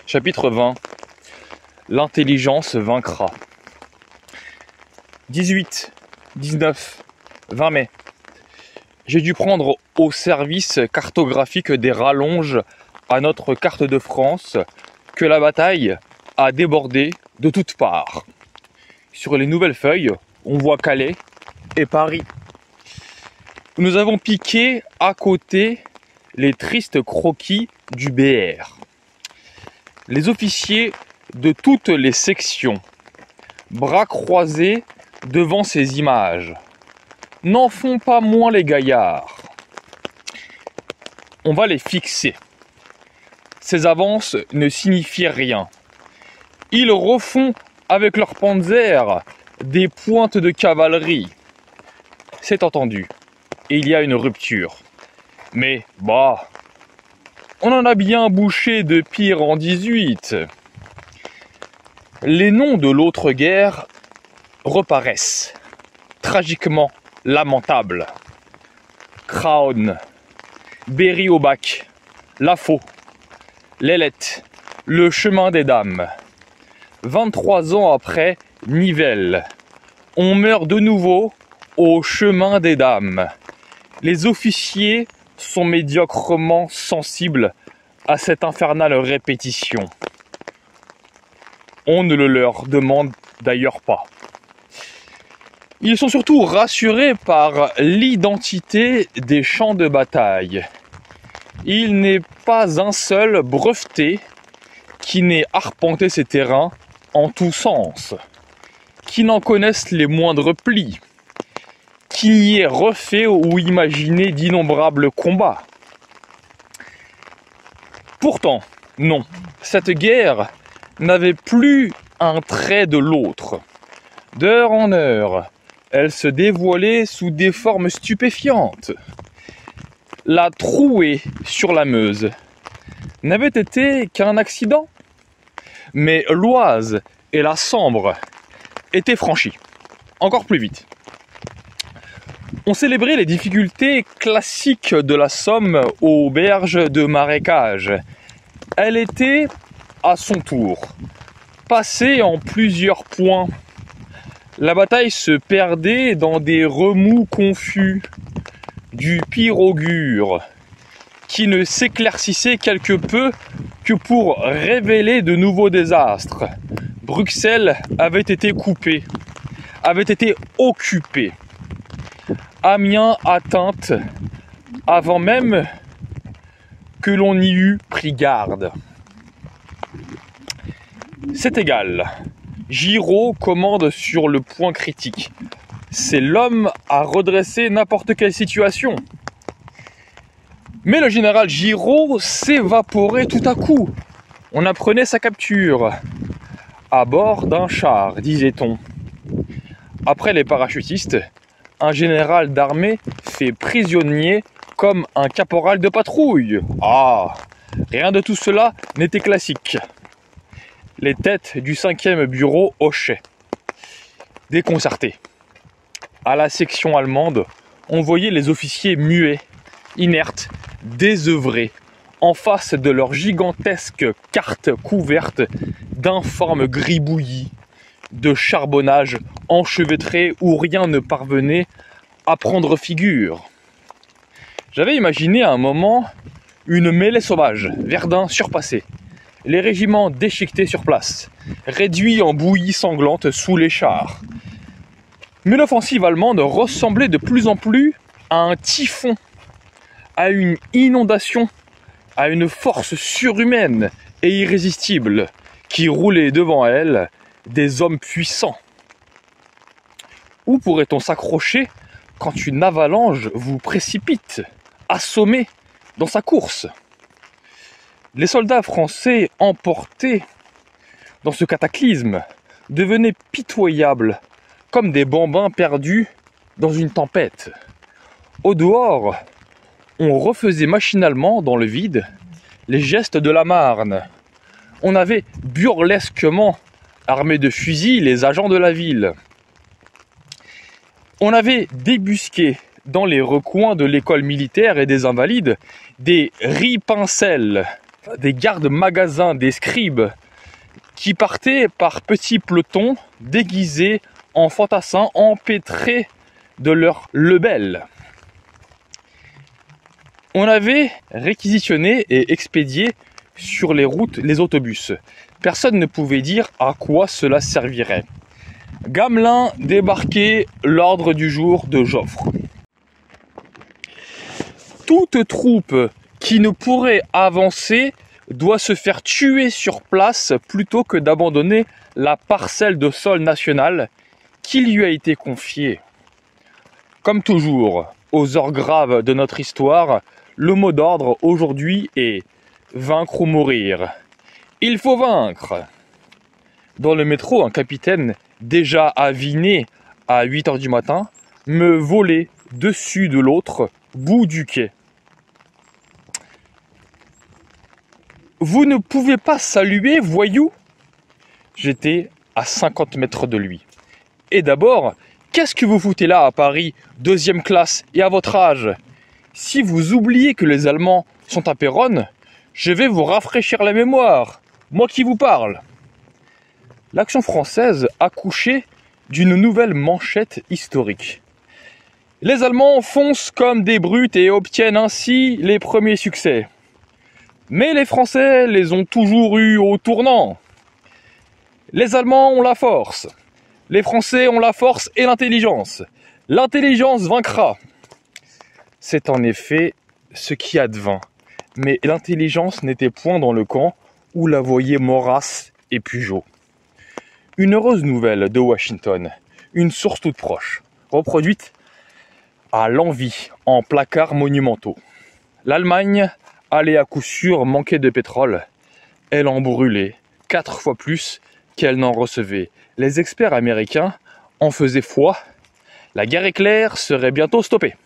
Chapitre 20. L'intelligence vaincra. 18, 19, 20 mai. J'ai dû prendre au service cartographique des rallonges à notre carte de France que la bataille a débordé de toutes parts. Sur les nouvelles feuilles, on voit Calais et Paris. Nous avons piqué à côté les tristes croquis du BR. Les officiers de toutes les sections, bras croisés devant ces images, n'en font pas moins les gaillards. On va les fixer. Ces avances ne signifient rien. Ils refont avec leurs panzers des pointes de cavalerie. C'est entendu. Et il y a une rupture. Mais, on en a bien bouché de pire en 18. Les noms de l'autre guerre reparaissent, tragiquement lamentables. Craonne, Berry-au-Bac, Lafaux, l'Ailette, le chemin des dames. 23 ans après, Nivelles. On meurt de nouveau au chemin des dames. Les officiers sont médiocrement sensibles à cette infernale répétition. On ne le leur demande d'ailleurs pas. Ils sont surtout rassurés par l'identité des champs de bataille. Il n'est pas un seul breveté qui n'ait arpenté ces terrains en tous sens, qui n'en connaissent les moindres plis, qui y ait refait ou imaginé d'innombrables combats. Pourtant, non, cette guerre n'avait plus un trait de l'autre. D'heure en heure, elle se dévoilait sous des formes stupéfiantes. La trouée sur la Meuse n'avait été qu'un accident, mais l'Oise et la Sambre étaient franchies, encore plus vite. On célébrait les difficultés classiques de la Somme aux berges de marécage. Elle était, à son tour, passée en plusieurs points. La bataille se perdait dans des remous confus, du pire augure, qui ne s'éclaircissait quelque peu que pour révéler de nouveaux désastres. Bruxelles avait été coupée, avait été occupée. Amiens atteinte avant même que l'on y eût pris garde. C'est égal. Giraud commande sur le point critique. C'est l'homme à redresser n'importe quelle situation. Mais le général Giraud s'évaporait tout à coup. On apprenait sa capture. À bord d'un char, disait-on. Après les parachutistes, un général d'armée fait prisonnier comme un caporal de patrouille. Rien de tout cela n'était classique. Les têtes du 5e bureau hochaient, déconcertés. À la section allemande, on voyait les officiers muets, inertes, désœuvrés, en face de leur gigantesque carte couverte d'informes gribouillis, de charbonnage enchevêtré où rien ne parvenait à prendre figure. J'avais imaginé à un moment une mêlée sauvage, Verdun surpassé, les régiments déchiquetés sur place, réduits en bouillie sanglante sous les chars. Mais l'offensive allemande ressemblait de plus en plus à un typhon, à une inondation, à une force surhumaine et irrésistible qui roulait devant elle des hommes puissants. Où pourrait-on s'accrocher quand une avalanche vous précipite, assommé dans sa course? Les soldats français emportés dans ce cataclysme devenaient pitoyables, comme des bambins perdus dans une tempête. Au dehors, on refaisait machinalement dans le vide les gestes de la Marne. On avait burlesquement armé de fusils les agents de la ville. On avait débusqué dans les recoins de l'école militaire et des Invalides des ripincelles des gardes-magasins, des scribes, qui partaient par petits pelotons déguisés en fantassins empêtrés de leur lebel. On avait réquisitionné et expédié sur les routes les autobus. Personne ne pouvait dire à quoi cela servirait. Gamelin débarquait, l'ordre du jour de Joffre. Toute troupe qui ne pourrait avancer doit se faire tuer sur place plutôt que d'abandonner la parcelle de sol national qui lui a été confiée. Comme toujours, aux heures graves de notre histoire, le mot d'ordre aujourd'hui est « vaincre ou mourir ». Il faut vaincre. Dans le métro, un capitaine déjà aviné à 8 h du matin me volait dessus de l'autre bout du quai. Vous ne pouvez pas saluer, voyou? J'étais à 50 mètres de lui. Et d'abord, qu'est-ce que vous foutez là à Paris, 2e classe, et à votre âge? Si vous oubliez que les Allemands sont à Péronne, je vais vous rafraîchir la mémoire, moi qui vous parle. L'Action française accouchait d'une nouvelle manchette historique. Les Allemands foncent comme des brutes et obtiennent ainsi les premiers succès. Mais les Français les ont toujours eus au tournant. Les Allemands ont la force. Les Français ont la force et l'intelligence. L'intelligence vaincra. C'est en effet ce qui advint. Mais l'intelligence n'était point dans le camp où la voyaient Maurras et Pujol. Une heureuse nouvelle de Washington, une source toute proche, reproduite à l'envi en placards monumentaux. L'Allemagne allait à coup sûr manquer de pétrole. Elle en brûlait 4 fois plus qu'elle n'en recevait. Les experts américains en faisaient foi. La guerre éclair serait bientôt stoppée.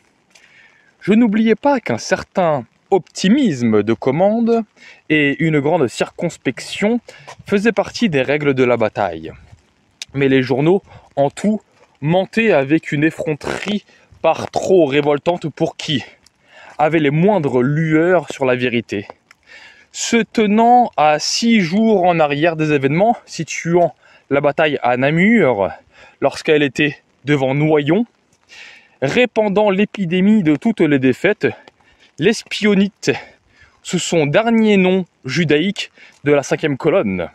Je n'oubliais pas qu'un certain optimisme de commande et une grande circonspection faisaient partie des règles de la bataille. Mais les journaux, en tout, mentaient avec une effronterie par trop révoltante pour qui avait les moindres lueurs sur la vérité. Se tenant à 6 jours en arrière des événements, situant la bataille à Namur, lorsqu'elle était devant Noyon, répandant l'épidémie de toutes les défaites, l'espionnite, sous son dernier nom judaïque de la 5e colonne.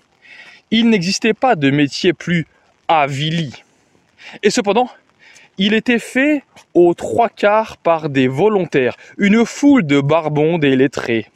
Il n'existait pas de métier plus avili. Et cependant, il était fait aux 3/4 par des volontaires, une foule de barbons des lettrés,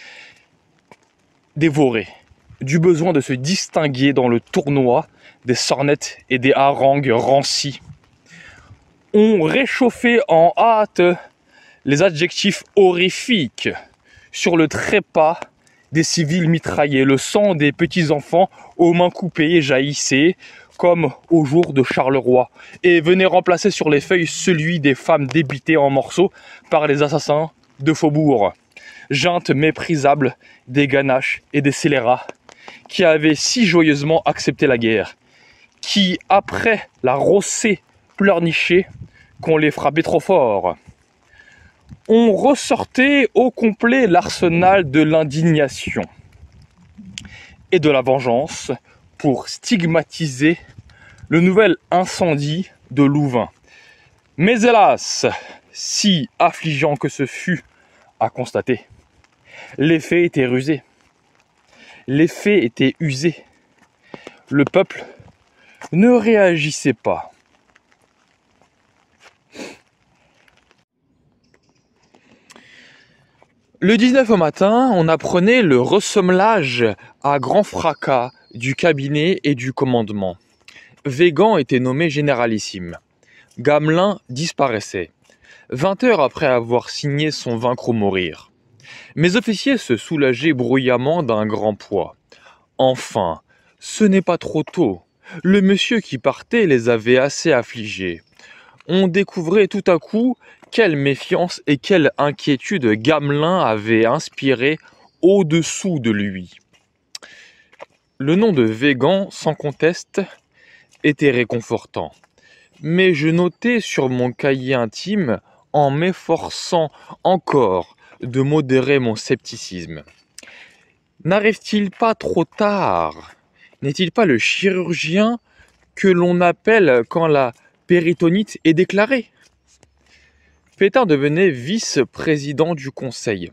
dévorés du besoin de se distinguer dans le tournoi des sornettes et des harangues rancis. On réchauffait en hâte les adjectifs horrifiques sur le trépas des civils mitraillés. Le sang des petits-enfants aux mains coupées jaillissait comme au jour de Charleroi et venait remplacer sur les feuilles celui des femmes débitées en morceaux par les assassins de faubourg. Junte méprisable des ganaches et des scélérats qui avaient si joyeusement accepté la guerre, qui, après la rossée pleurnichée, qu'on les frappait trop fort. On ressortait au complet l'arsenal de l'indignation et de la vengeance pour stigmatiser le nouvel incendie de Louvain. Mais hélas, si affligeant que ce fût à constater, l'effet était rusé, l'effet était usé. Le peuple ne réagissait pas. Le 19 au matin, on apprenait le ressemblage à grand fracas du cabinet et du commandement. Weygand était nommé généralissime. Gamelin disparaissait, 20 heures après avoir signé son vaincre ou mourir. Mes officiers se soulageaient bruyamment d'un grand poids. Enfin, ce n'est pas trop tôt. Le monsieur qui partait les avait assez affligés. On découvrait tout à coup quelle méfiance et quelle inquiétude Gamelin avait inspiré au-dessous de lui. Le nom de Weygand, sans conteste, était réconfortant. Mais je notais sur mon cahier intime, en m'efforçant encore de modérer mon scepticisme. n'arrive-t-il pas trop tard? N'est-il pas le chirurgien que l'on appelle quand la péritonite est déclarée? Pétain devenait vice-président du Conseil.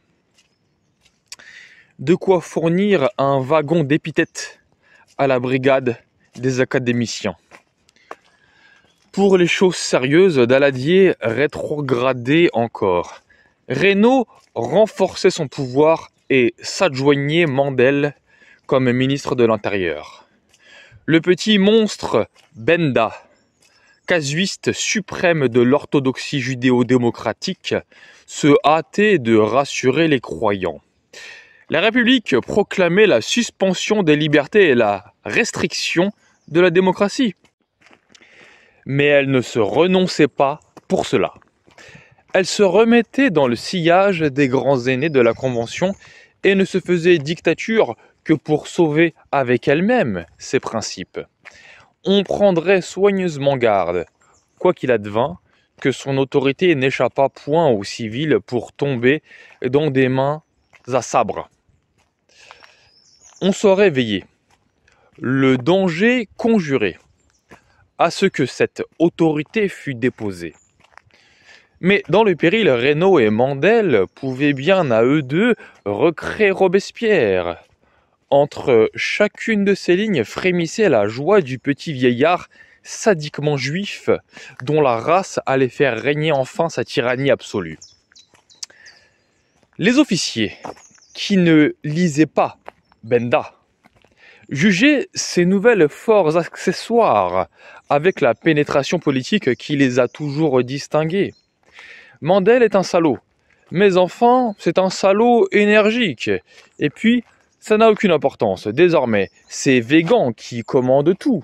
De quoi fournir un wagon d'épithètes à la brigade des académiciens. Pour les choses sérieuses, Daladier rétrogradait encore. Reynaud renforçait son pouvoir et s'adjoignait Mandel comme ministre de l'Intérieur. Le petit monstre Benda, casuiste suprême de l'orthodoxie judéo-démocratique, se hâtait de rassurer les croyants. La République proclamait la suspension des libertés et la restriction de la démocratie. Mais elle ne se renonçait pas pour cela. Elle se remettait dans le sillage des grands aînés de la Convention et ne se faisait dictature que pour sauver avec elle-même ses principes. On prendrait soigneusement garde, quoi qu'il advint, que son autorité n'échappât point aux civils pour tomber dans des mains à sabre. On saurait veiller, le danger conjuré, à ce que cette autorité fût déposée. Mais dans le péril, Reynaud et Mandel pouvaient bien à eux deux recréer Robespierre. Entre chacune de ces lignes frémissait la joie du petit vieillard sadiquement juif, dont la race allait faire régner enfin sa tyrannie absolue. Les officiers, qui ne lisaient pas Benda, jugeaient ces nouvelles forts accessoires avec la pénétration politique qui les a toujours distingués. Mandel est un salaud, mais enfin, c'est un salaud énergique. Et puis, ça n'a aucune importance. Désormais, c'est Végan qui commande tout.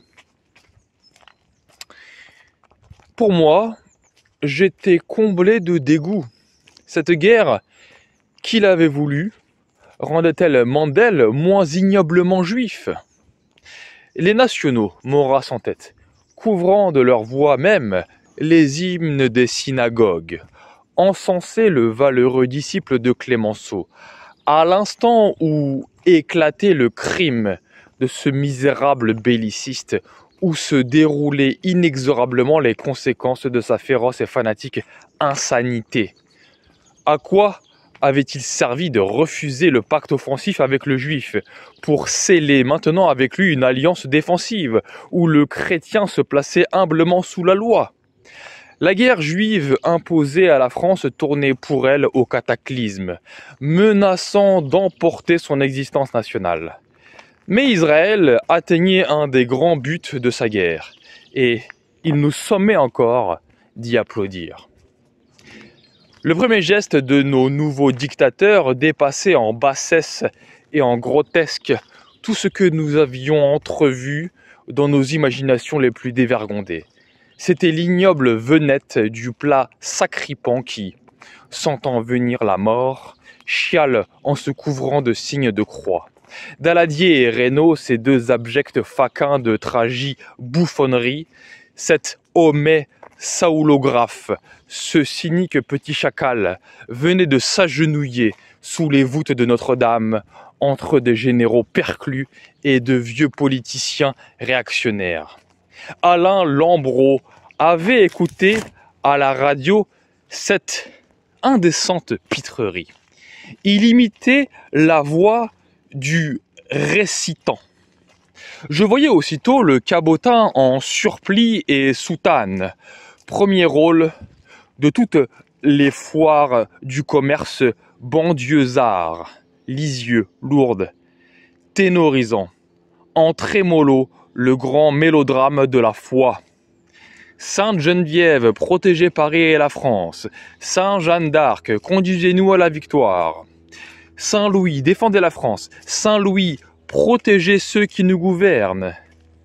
Pour moi, j'étais comblé de dégoût. Cette guerre qu'il avait voulu rendait-elle Mandel moins ignoblement juif? Les nationaux, Maurras en tête, couvrant de leur voix même les hymnes des synagogues, encensaient le valeureux disciple de Clémenceau, à l'instant où éclatait le crime de ce misérable belliciste, où se déroulaient inexorablement les conséquences de sa féroce et fanatique insanité. À quoi avait-il servi de refuser le pacte offensif avec le juif pour sceller maintenant avec lui une alliance défensive où le chrétien se plaçait humblement sous la loi? La guerre juive imposée à la France tournait pour elle au cataclysme, menaçant d'emporter son existence nationale. Mais Israël atteignait un des grands buts de sa guerre, et il nous sommait encore d'y applaudir. Le premier geste de nos nouveaux dictateurs dépassait en bassesse et en grotesque tout ce que nous avions entrevu dans nos imaginations les plus dévergondées. C'était l'ignoble venette du plat sacripant qui, sentant venir la mort, chiale en se couvrant de signes de croix. Daladier et Reynaud, ces deux abjects faquins de tragie-bouffonnerie, cet homais saoulographe, ce cynique petit chacal, venait de s'agenouiller sous les voûtes de Notre-Dame, entre des généraux perclus et de vieux politiciens réactionnaires. Alain Lambros avait écouté à la radio cette indécente pitrerie. Il imitait la voix du récitant. Je voyais aussitôt le cabotin en surplis et soutane, premier rôle de toutes les foires du commerce banlieusard, lisieux, lourdes, ténorisant, en trémolo le grand mélodrame de la foi. Sainte Geneviève, protégez Paris et la France. Saint Jeanne d'Arc, conduisez-nous à la victoire. Saint Louis, défendez la France. Saint Louis, protégez ceux qui nous gouvernent.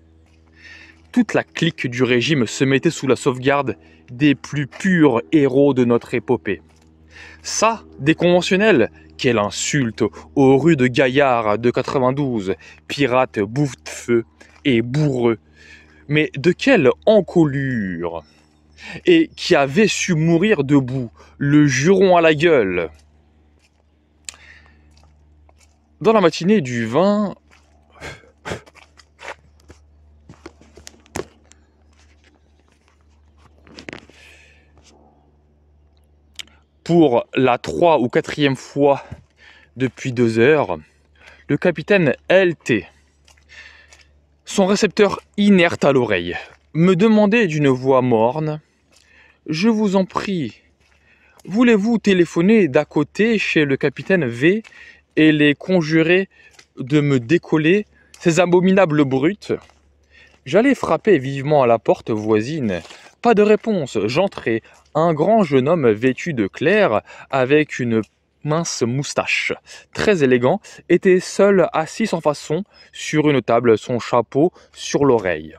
Toute la clique du régime se mettait sous la sauvegarde des plus purs héros de notre épopée. Ça, des conventionnels, quelle insulte aux rudes gaillards de 92, pirates bouffe-feu et bourreux, mais de quelle encolure! Et qui avait su mourir debout, le juron à la gueule. Dans la matinée du 20... Pour la 3 ou 4e fois depuis 2 heures, le capitaine LT, son récepteur inerte à l'oreille, me demandait d'une voix morne: « Je vous en prie, voulez-vous téléphoner d'à côté chez le capitaine V et les conjurer de me décoller ces abominables brutes ?» J'allais frapper vivement à la porte voisine. Pas de réponse. J'entrai. Un grand jeune homme vêtu de clair, avec une mince moustache, très élégant, était seul assis sans façon sur une table, son chapeau sur l'oreille.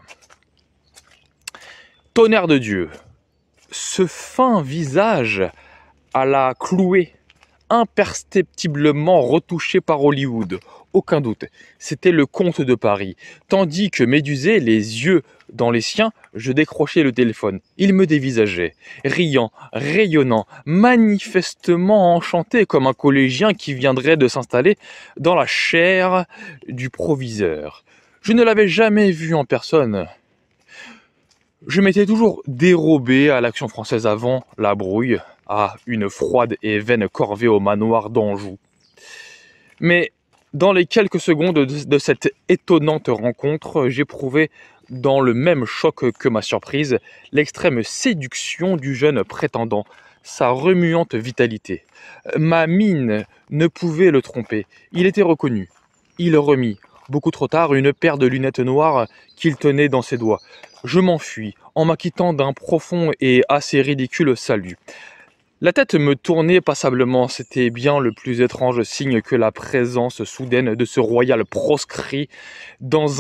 Tonnerre de Dieu! Ce fin visage à la clouée, imperceptiblement retouché par Hollywood, aucun doute, c'était le comte de Paris. Tandis que médusé, les yeux dans les siens, je décrochais le téléphone. Il me dévisageait, riant, rayonnant, manifestement enchanté comme un collégien qui viendrait de s'installer dans la chaire du proviseur. Je ne l'avais jamais vu en personne. Je m'étais toujours dérobé à l'Action française avant la brouille, à une froide et vaine corvée au manoir d'Anjou. Mais dans les quelques secondes de cette étonnante rencontre, j'éprouvais dans le même choc que ma surprise l'extrême séduction du jeune prétendant, sa remuante vitalité. Ma mine ne pouvait le tromper, il était reconnu. Il remit, beaucoup trop tard, une paire de lunettes noires qu'il tenait dans ses doigts. Je m'enfuis, en m'acquittant d'un profond et assez ridicule salut. La tête me tournait passablement, c'était bien le plus étrange signe que la présence soudaine de ce royal proscrit dans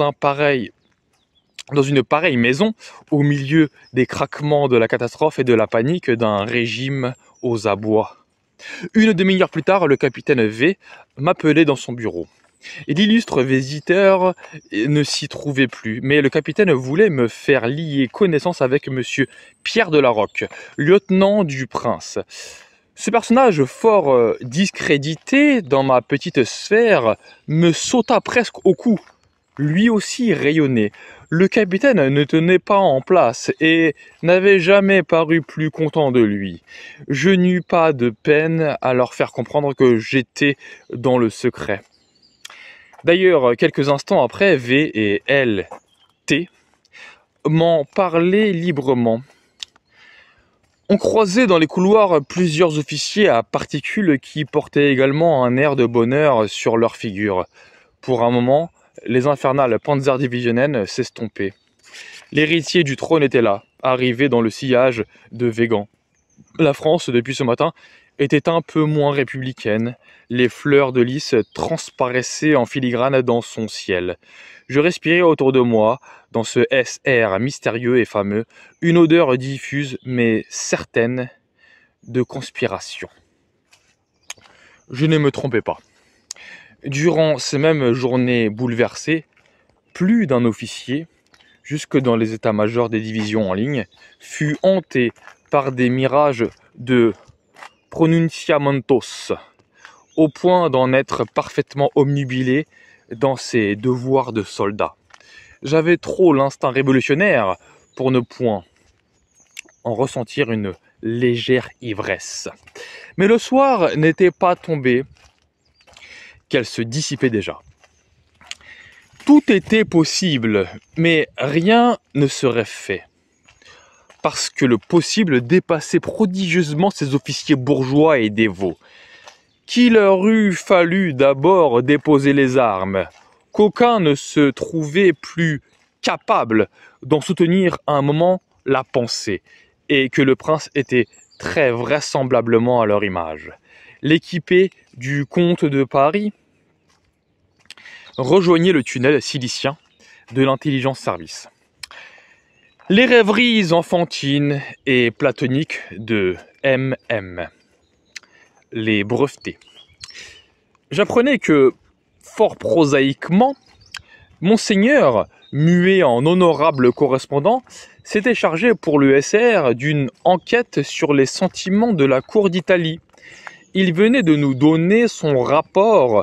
une pareille maison, au milieu des craquements de la catastrophe et de la panique d'un régime aux abois. Une demi-heure plus tard, le capitaine V m'appelait dans son bureau. L'illustre visiteur ne s'y trouvait plus, mais le capitaine voulait me faire lier connaissance avec monsieur Pierre de la Roque, lieutenant du prince. Ce personnage fort discrédité dans ma petite sphère me sauta presque au cou. Lui aussi rayonnait. Le capitaine ne tenait pas en place et n'avait jamais paru plus content de lui. Je n'eus pas de peine à leur faire comprendre que j'étais dans le secret. D'ailleurs, quelques instants après, V et L, T, m'en parlaient librement. On croisait dans les couloirs plusieurs officiers à particules qui portaient également un air de bonheur sur leur figure. Pour un moment, les infernales Panzerdivisionen s'estompaient. L'héritier du trône était là, arrivé dans le sillage de Végan. La France, depuis ce matin, était un peu moins républicaine. Les fleurs de lys transparaissaient en filigrane dans son ciel. Je respirais autour de moi, dans ce SR mystérieux et fameux, une odeur diffuse mais certaine de conspiration. Je ne me trompais pas. Durant ces mêmes journées bouleversées, plus d'un officier, jusque dans les états-majors des divisions en ligne, fut hanté par des mirages de pronunciamentos, au point d'en être parfaitement omnubilé dans ses devoirs de soldat. J'avais trop l'instinct révolutionnaire pour ne point en ressentir une légère ivresse. Mais le soir n'était pas tombé, qu'elle se dissipait déjà. Tout était possible, mais rien ne serait fait. Parce que le possible dépassait prodigieusement ces officiers bourgeois et dévots. Qu'il leur eût fallu d'abord déposer les armes, qu'aucun ne se trouvait plus capable d'en soutenir un moment la pensée, et que le prince était très vraisemblablement à leur image. L'équipé du comte de Paris rejoignait le tunnel silicien de l'intelligence service. Les rêveries enfantines et platoniques de MM. Les brevetés. J'apprenais que, fort prosaïquement, Monseigneur, muet en honorable correspondant, s'était chargé pour l'ESR d'une enquête sur les sentiments de la cour d'Italie. Il venait de nous donner son rapport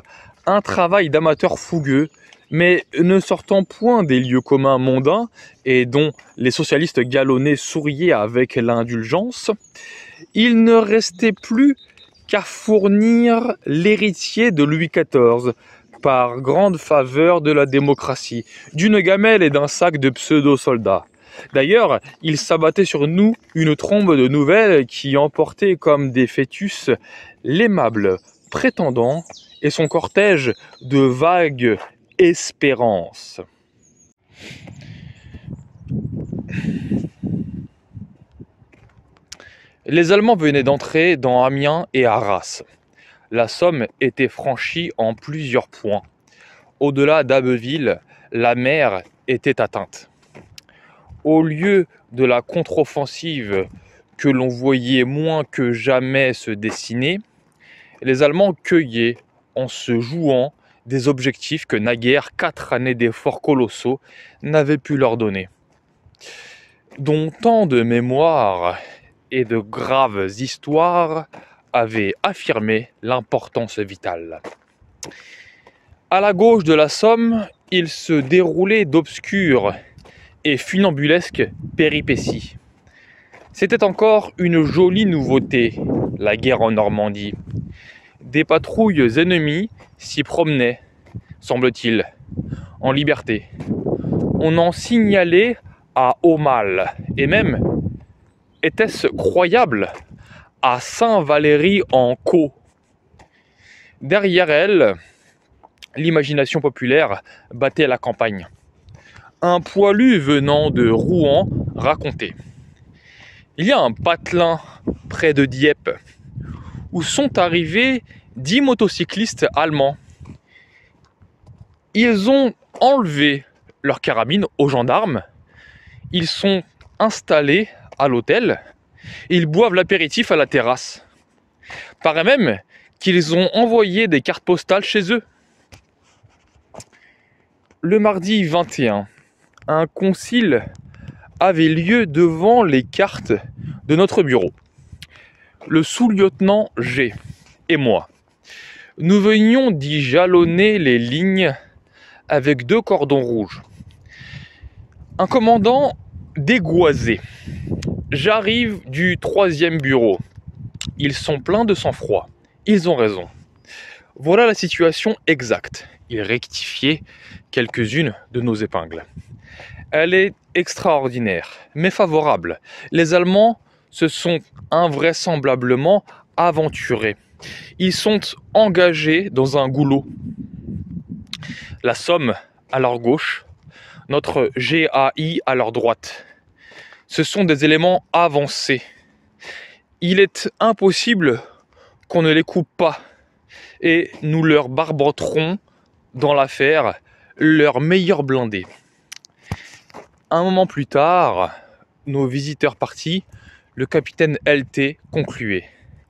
Un travail d'amateur fougueux, mais ne sortant point des lieux communs mondains et dont les socialistes galonnés souriaient avec l'indulgence, il ne restait plus qu'à fournir l'héritier de Louis XIV, par grande faveur de la démocratie, d'une gamelle et d'un sac de pseudo-soldats. D'ailleurs, il s'abattait sur nous une trombe de nouvelles qui emportait comme des fœtus l'aimable prétendant et son cortège de vagues espérances. Les Allemands venaient d'entrer dans Amiens et Arras. La Somme était franchie en plusieurs points. Au-delà d'Abbeville, la mer était atteinte. Au lieu de la contre-offensive que l'on voyait moins que jamais se dessiner, les Allemands cueillaient en se jouant des objectifs que naguère 4 années d'efforts colossaux n'avaient pu leur donner. Dont tant de mémoires et de graves histoires avaient affirmé l'importance vitale. À la gauche de la Somme, il se déroulait d'obscures et funambulesques péripéties. C'était encore une jolie nouveauté, la guerre en Normandie. Des patrouilles ennemies s'y promenaient, semble-t-il, en liberté. On en signalait à Aumale, et même, était-ce croyable, à Saint-Valery-en-Caux. Derrière elle, l'imagination populaire battait la campagne. Un poilu venant de Rouen racontait: il y a un patelin près de Dieppe où sont arrivés 10 motocyclistes allemands. Ils ont enlevé leurs carabines aux gendarmes, ils sont installés à l'hôtel, ils boivent l'apéritif à la terrasse. Paraît même qu'ils ont envoyé des cartes postales chez eux. Le mardi 21, un concile avait lieu devant les cartes de notre bureau. Le sous-lieutenant G et moi, nous venions d'y jalonner les lignes avec 2 cordons rouges. Un commandant dégoisé. J'arrive du 3e bureau. Ils sont pleins de sang-froid. Ils ont raison. Voilà la situation exacte. Il rectifiait quelques-unes de nos épingles. Elle est extraordinaire, mais favorable. Les Allemands se sont invraisemblablement aventurés. Ils sont engagés dans un goulot. La Somme à leur gauche, notre GAI à leur droite. Ce sont des éléments avancés. Il est impossible qu'on ne les coupe pas, et nous leur barboterons dans l'affaire leur meilleur blindé. Un moment plus tard, nos visiteurs partis, le capitaine LT concluait: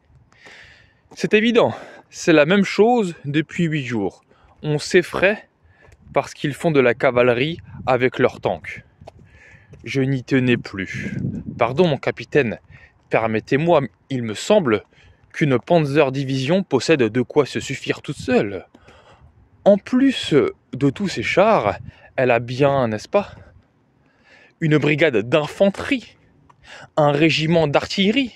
c'est évident, c'est la même chose depuis 8 jours. On s'effraie parce qu'ils font de la cavalerie avec leurs tanks. Je n'y tenais plus. Pardon mon capitaine, permettez-moi, il me semble qu'une Panzer-division possède de quoi se suffire toute seule. En plus de tous ces chars, elle a bien, n'est-ce pas, une brigade d'infanterie, un régiment d'artillerie,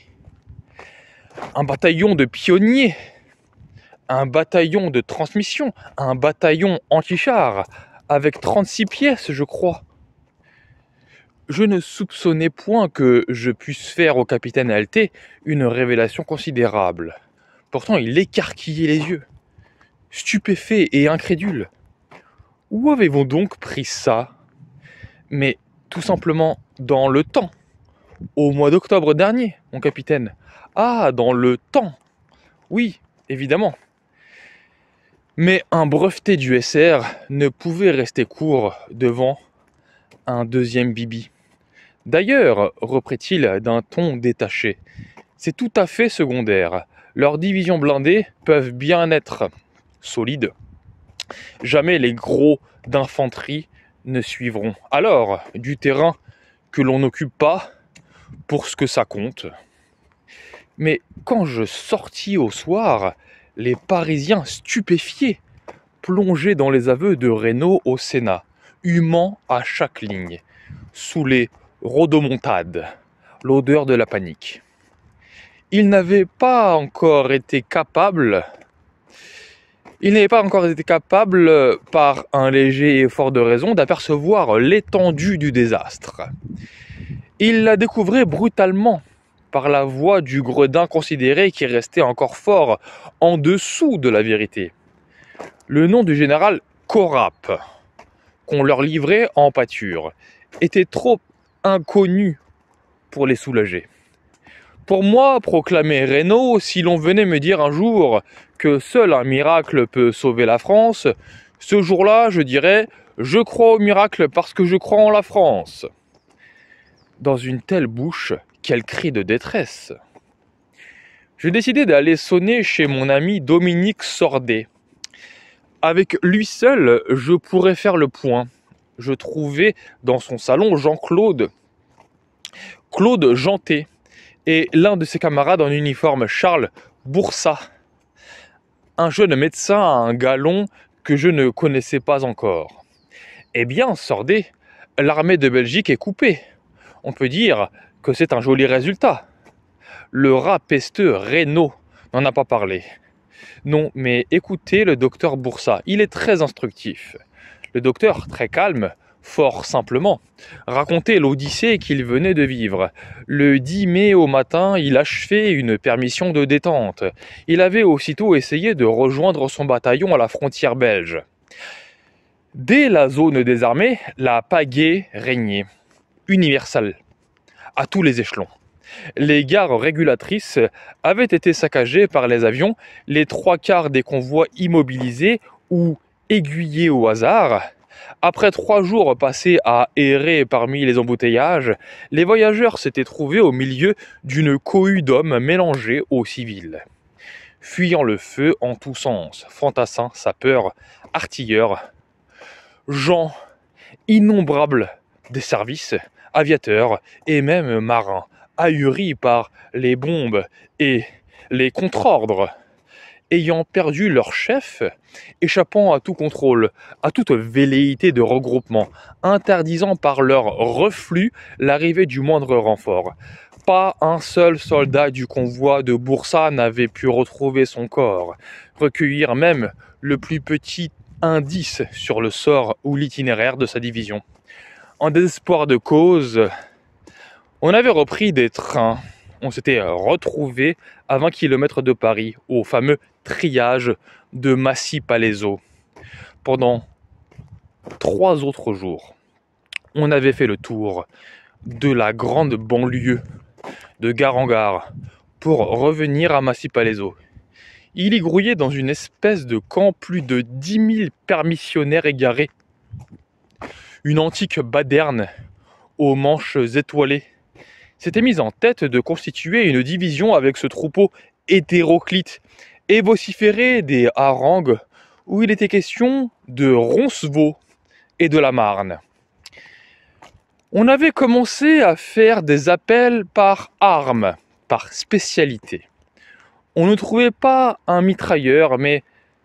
un bataillon de pionniers, un bataillon de transmission, un bataillon anti-char, avec 36 pièces, je crois. Je ne soupçonnais point que je puisse faire au capitaine LT une révélation considérable. Pourtant, il écarquillait les yeux, stupéfait et incrédule. Où avez-vous donc pris ça? Mais tout simplement dans le temps. Au mois d'octobre dernier, mon capitaine. Ah, dans le temps. Oui, évidemment. Mais un breveté du SR ne pouvait rester court devant un deuxième Bibi. D'ailleurs, reprit-il d'un ton détaché, c'est tout à fait secondaire. Leurs divisions blindées peuvent bien être solides. Jamais les gros d'infanterie ne suivront. Alors, du terrain que l'on n'occupe pas, pour ce que ça compte. Mais quand je sortis au soir, les Parisiens stupéfiés plongé dans les aveux de Reynaud au Sénat, humant à chaque ligne, sous les rodomontades, l'odeur de la panique. Il n'avait pas encore été capable, par un léger effort de raison, d'apercevoir l'étendue du désastre. Il la découvrait brutalement, par la voix du gredin considéré qui restait encore fort en dessous de la vérité. Le nom du général Corap, qu'on leur livrait en pâture, était trop inconnu pour les soulager. Pour moi, proclamait Reynaud, si l'on venait me dire un jour que seul un miracle peut sauver la France, ce jour-là, je dirais « Je crois au miracle parce que je crois en la France ». Dans une telle bouche, quel cri de détresse! J'ai décidé d'aller sonner chez mon ami Dominique Sordet. Avec lui seul, je pourrais faire le point. Je trouvais dans son salon Claude Janté, et l'un de ses camarades en uniforme, Charles Boursat, un jeune médecin à un galon que je ne connaissais pas encore. Eh bien, Sordet, l'armée de Belgique est coupée. On peut dire que c'est un joli résultat. Le rat pesteux Reynaud n'en a pas parlé. Non, mais écoutez le docteur Boursat, il est très instructif. Le docteur, très calme, fort simplement, racontait l'odyssée qu'il venait de vivre. Le 10 mai au matin, il achevait une permission de détente. Il avait aussitôt essayé de rejoindre son bataillon à la frontière belge. Dès la zone désarmée, la pagaie régnait, universelle, à tous les échelons. Les gares régulatrices avaient été saccagées par les avions, les 3/4 des convois immobilisés ou aiguillés au hasard. Après 3 jours passés à errer parmi les embouteillages, les voyageurs s'étaient trouvés au milieu d'une cohue d'hommes mélangés aux civils. Fuyant le feu en tous sens, fantassins, sapeurs, artilleurs, gens innombrables des services, aviateurs et même marins, ahuris par les bombes et les contre-ordres, ayant perdu leur chef, échappant à tout contrôle, à toute velléité de regroupement, interdisant par leur reflux l'arrivée du moindre renfort. Pas un seul soldat du convoi de Boursat n'avait pu retrouver son corps, recueillir même le plus petit indice sur le sort ou l'itinéraire de sa division. En désespoir de cause, on avait repris des trains. On s'était retrouvés à 20 km de Paris, au fameux triage de Massy-Palaiseau. Pendant 3 autres jours, on avait fait le tour de la grande banlieue, de gare en gare, pour revenir à Massy-Palaiseau. Il y grouillait dans une espèce de camp plus de 10 000 permissionnaires égarés. Une antique baderne aux manches étoilées s'était mise en tête de constituer une division avec ce troupeau hétéroclite et vociférer des harangues où il était question de Roncevaux et de la Marne. On avait commencé à faire des appels par armes, par spécialité. On ne trouvait pas un mitrailleur, mais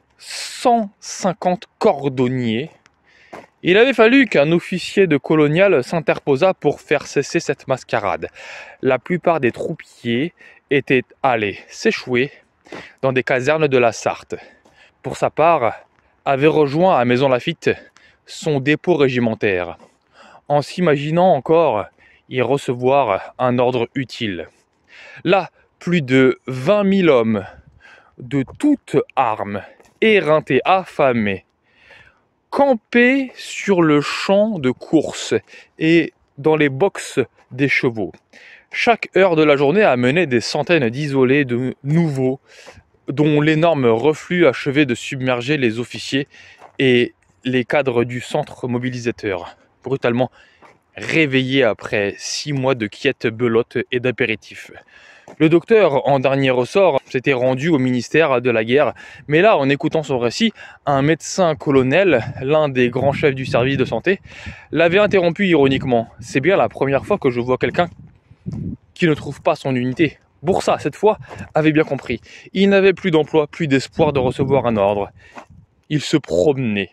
150 cordonniers. Il avait fallu qu'un officier de colonial s'interposât pour faire cesser cette mascarade. La plupart des troupiers étaient allés s'échouer dans des casernes de la Sarthe. Pour sa part, avait rejoint à Maisons-Laffitte son dépôt régimentaire, en s'imaginant encore y recevoir un ordre utile. Là, plus de 20 000 hommes, de toutes armes, éreintés, affamés, campés sur le champ de course et dans les boxes des chevaux. Chaque heure de la journée amenait des centaines d'isolés de nouveaux, dont l'énorme reflux achevait de submerger les officiers et les cadres du centre mobilisateur, brutalement réveillés après 6 mois de quiète belote et d'apéritif. Le docteur, en dernier ressort, s'était rendu au ministère de la guerre, mais là, en écoutant son récit, un médecin colonel, l'un des grands chefs du service de santé, l'avait interrompu ironiquement. « C'est bien la première fois que je vois quelqu'un qui ne trouve pas son unité. » Boursat, cette fois, avait bien compris. Il n'avait plus d'emploi, plus d'espoir de recevoir un ordre. Il se promenait.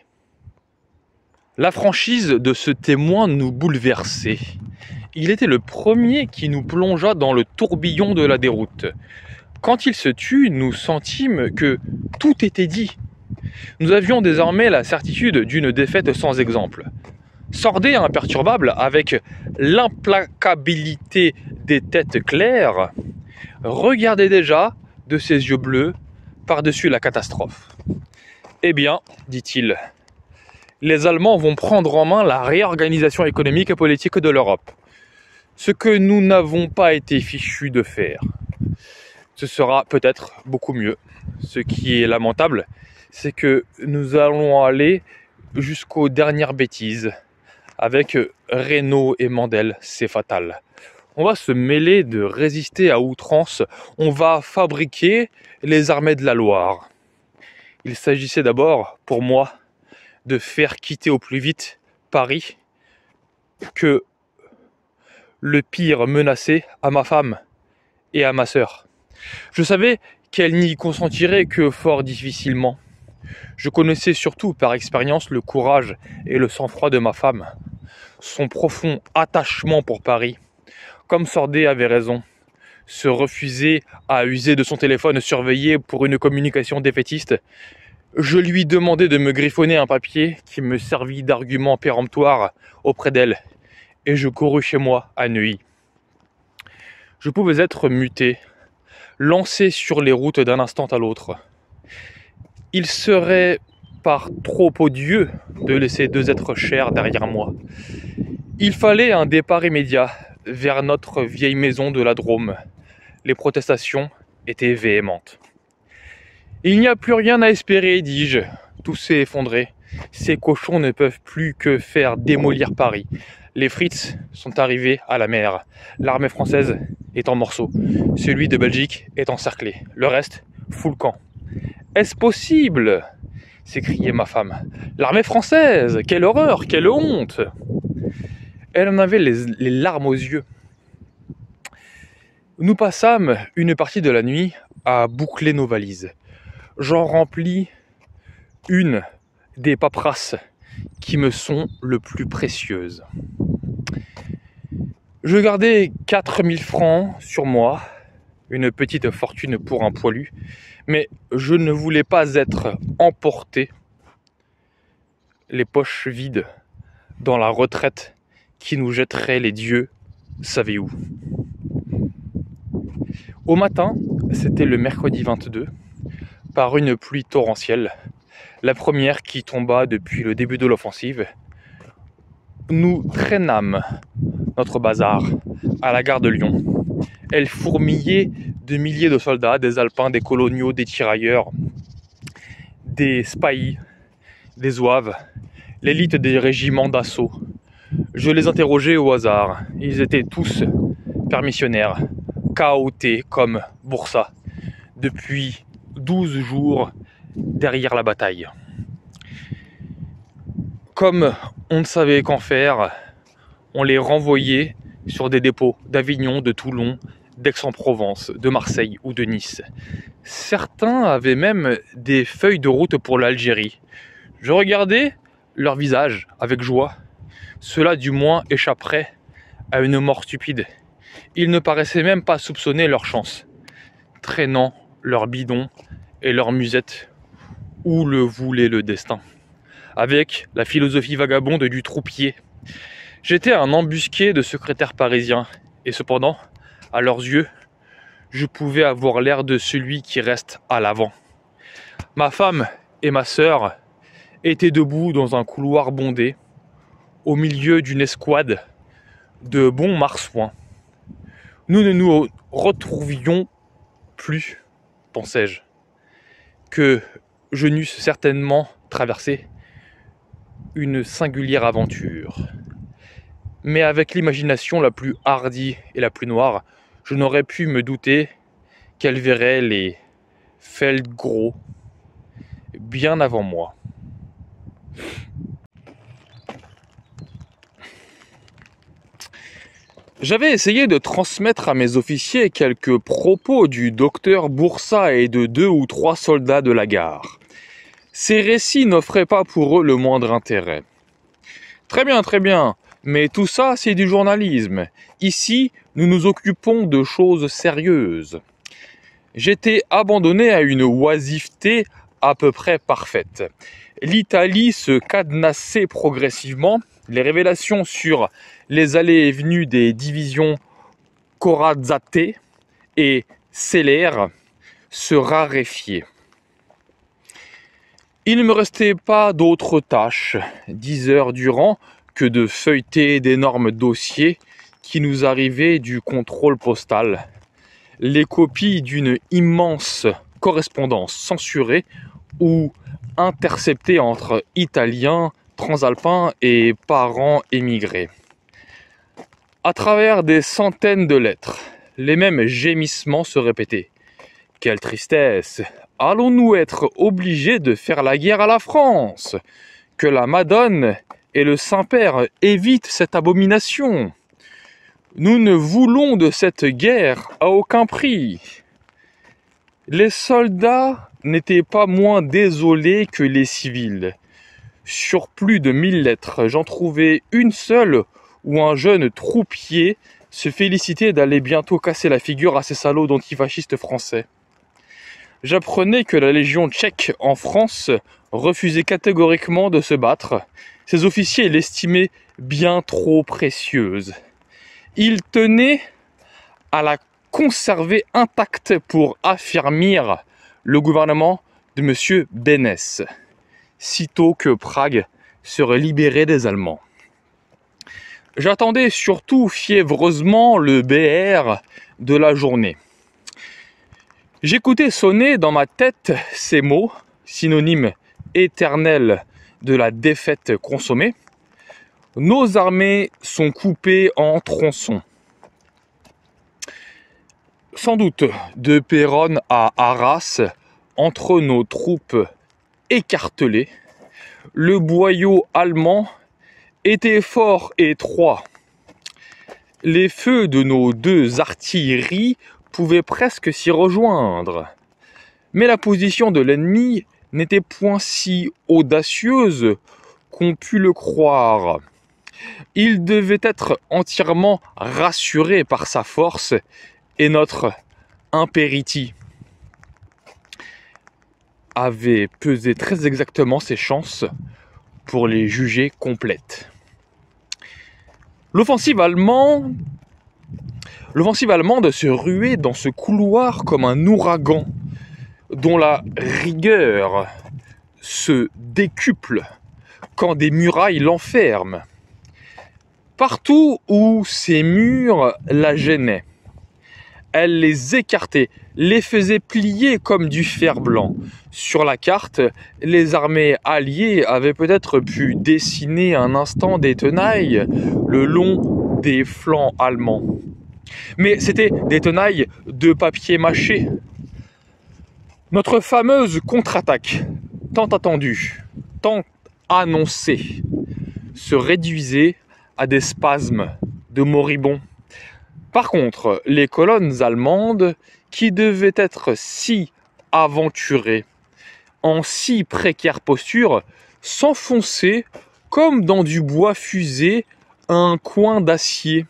La franchise de ce témoin nous bouleversait. Il était le premier qui nous plongea dans le tourbillon de la déroute. Quand il se tut, nous sentîmes que tout était dit. Nous avions désormais la certitude d'une défaite sans exemple. Sordé imperturbable, avec l'implacabilité des têtes claires, regardait déjà de ses yeux bleus par-dessus la catastrophe. « Eh bien, dit-il, les Allemands vont prendre en main la réorganisation économique et politique de l'Europe. Ce que nous n'avons pas été fichus de faire. Ce sera peut-être beaucoup mieux. Ce qui est lamentable, c'est que nous allons aller jusqu'aux dernières bêtises. Avec Reynaud et Mandel, c'est fatal. On va se mêler de résister à outrance. On va fabriquer les armées de la Loire. Il s'agissait d'abord, pour moi, de faire quitter au plus vite Paris, que le pire menaçait à ma femme et à ma sœur. Je savais qu'elle n'y consentirait que fort difficilement. Je connaissais surtout par expérience le courage et le sang-froid de ma femme, son profond attachement pour Paris. Comme Sordé avait raison, se refuser à user de son téléphone surveillé pour une communication défaitiste, je lui demandai de me griffonner un papier qui me servit d'argument péremptoire auprès d'elle, et je courus chez moi à Neuilly. Je pouvais être muté, lancé sur les routes d'un instant à l'autre. Il serait par trop odieux de laisser deux êtres chers derrière moi. Il fallait un départ immédiat vers notre vieille maison de la Drôme. Les protestations étaient véhémentes. Il n'y a plus rien à espérer, dis-je. Tout s'est effondré. Ces cochons ne peuvent plus que faire démolir Paris. Les Fritz sont arrivés à la mer. L'armée française est en morceaux. Celui de Belgique est encerclé. Le reste, fout le camp. Est-ce possible ? S'écriait ma femme. L'armée française, quelle horreur, quelle honte! Elle en avait les larmes aux yeux. Nous passâmes une partie de la nuit à boucler nos valises. J'en remplis une des paperasses qui me sont le plus précieuses. Je gardais 4000 francs sur moi, une petite fortune pour un poilu, mais je ne voulais pas être emporté, les poches vides, dans la retraite qui nous jetterait les dieux, savez où. Au matin, c'était le mercredi 22, par une pluie torrentielle, la première qui tomba depuis le début de l'offensive, nous traînâmes notre bazar à la gare de Lyon. Elle fourmillait de milliers de soldats, des alpins, des coloniaux, des tirailleurs, des spahis, des zouaves, l'élite des régiments d'assaut. Je les interrogeais au hasard. Ils étaient tous permissionnaires, KOT comme Boursa, depuis 12 jours derrière la bataille. Comme on ne savait qu'en faire, on les renvoyait sur des dépôts d'Avignon, de Toulon, d'Aix-en-Provence, de Marseille ou de Nice. Certains avaient même des feuilles de route pour l'Algérie. Je regardais leur visage avec joie. Ceux-là du moins échapperaient à une mort stupide. Ils ne paraissaient même pas soupçonner leur chance, traînant leur bidon et leur musette où le voulait le destin, avec la philosophie vagabonde du troupier. J'étais un embusqué de secrétaires parisiens, et cependant, à leurs yeux, je pouvais avoir l'air de celui qui reste à l'avant. Ma femme et ma sœur étaient debout dans un couloir bondé, au milieu d'une escouade de bons marsouins. Nous ne nous retrouvions plus, pensais-je, que je n'eusse certainement traversé une singulière aventure. Mais avec l'imagination la plus hardie et la plus noire, je n'aurais pu me douter qu'elle verrait les Feldgros bien avant moi. J'avais essayé de transmettre à mes officiers quelques propos du docteur Boursa et de 2 ou 3 soldats de la gare. Ces récits n'offraient pas pour eux le moindre intérêt. Très bien, mais tout ça c'est du journalisme. Ici, nous nous occupons de choses sérieuses. J'étais abandonné à une oisiveté à peu près parfaite. L'Italie se cadenassait progressivement, les révélations sur les allées et venues des divisions corazzate et Celer se raréfiaient. Il ne me restait pas d'autre tâche, 10 heures durant, que de feuilleter d'énormes dossiers qui nous arrivaient du contrôle postal, les copies d'une immense correspondance censurée ou interceptée entre Italiens, Transalpins et parents émigrés. À travers des centaines de lettres, les mêmes gémissements se répétaient. Quelle tristesse! Allons-nous être obligés de faire la guerre à la France? Que la Madone et le Saint-Père évitent cette abomination. Nous ne voulons de cette guerre à aucun prix. Les soldats n'étaient pas moins désolés que les civils. Sur plus de 1000 lettres, j'en trouvais une seule où un jeune troupier se félicitait d'aller bientôt casser la figure à ces salauds d'antifascistes français. J'apprenais que la Légion tchèque en France refusait catégoriquement de se battre. Ses officiers l'estimaient bien trop précieuse. Ils tenaient à la conserver intacte pour affermir le gouvernement de M. Beneš, sitôt que Prague serait libérée des Allemands. J'attendais surtout fiévreusement le BR de la journée. J'écoutais sonner dans ma tête ces mots, synonymes éternels de la défaite consommée. Nos armées sont coupées en tronçons. Sans doute de Péronne à Arras, entre nos troupes écartelées, le boyau allemand était fort étroit. Les feux de nos deux artilleries pouvaient presque s'y rejoindre. Mais la position de l'ennemi n'était point si audacieuse qu'on pût le croire. Il devait être entièrement rassuré par sa force et notre impériti avait pesé très exactement ses chances pour les juger complètes. L'offensive allemande se ruait dans ce couloir comme un ouragan dont la rigueur se décuple quand des murailles l'enferment. Partout où ces murs la gênaient, elle les écartait, les faisait plier comme du fer blanc. Sur la carte, les armées alliées avaient peut-être pu dessiner un instant des tenailles le long des flancs allemands. Mais c'étaient des tenailles de papier mâché. Notre fameuse contre-attaque, tant attendue, tant annoncée, se réduisait à des spasmes de moribonds. Par contre, les colonnes allemandes, qui devaient être si aventurées, en si précaire posture, s'enfonçaient comme dans du bois fusé un coin d'acier.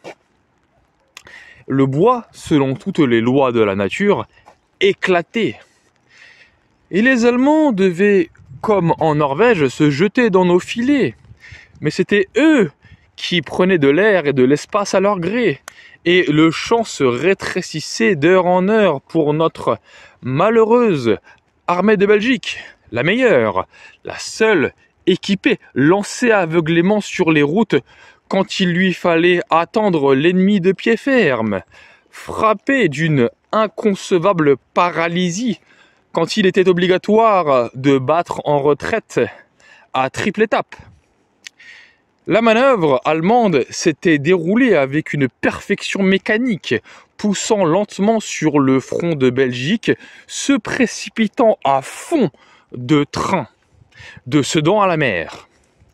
Le bois, selon toutes les lois de la nature, éclatait. Et les Allemands devaient, comme en Norvège, se jeter dans nos filets. Mais c'étaient eux qui prenaient de l'air et de l'espace à leur gré. Et le champ se rétrécissait d'heure en heure pour notre malheureuse armée de Belgique, la meilleure, la seule équipée, lancée aveuglément sur les routes quand il lui fallait attendre l'ennemi de pied ferme, frappée d'une inconcevable paralysie quand il était obligatoire de battre en retraite à triple étape. La manœuvre allemande s'était déroulée avec une perfection mécanique, poussant lentement sur le front de Belgique, se précipitant à fond de train, de Sedan à la mer.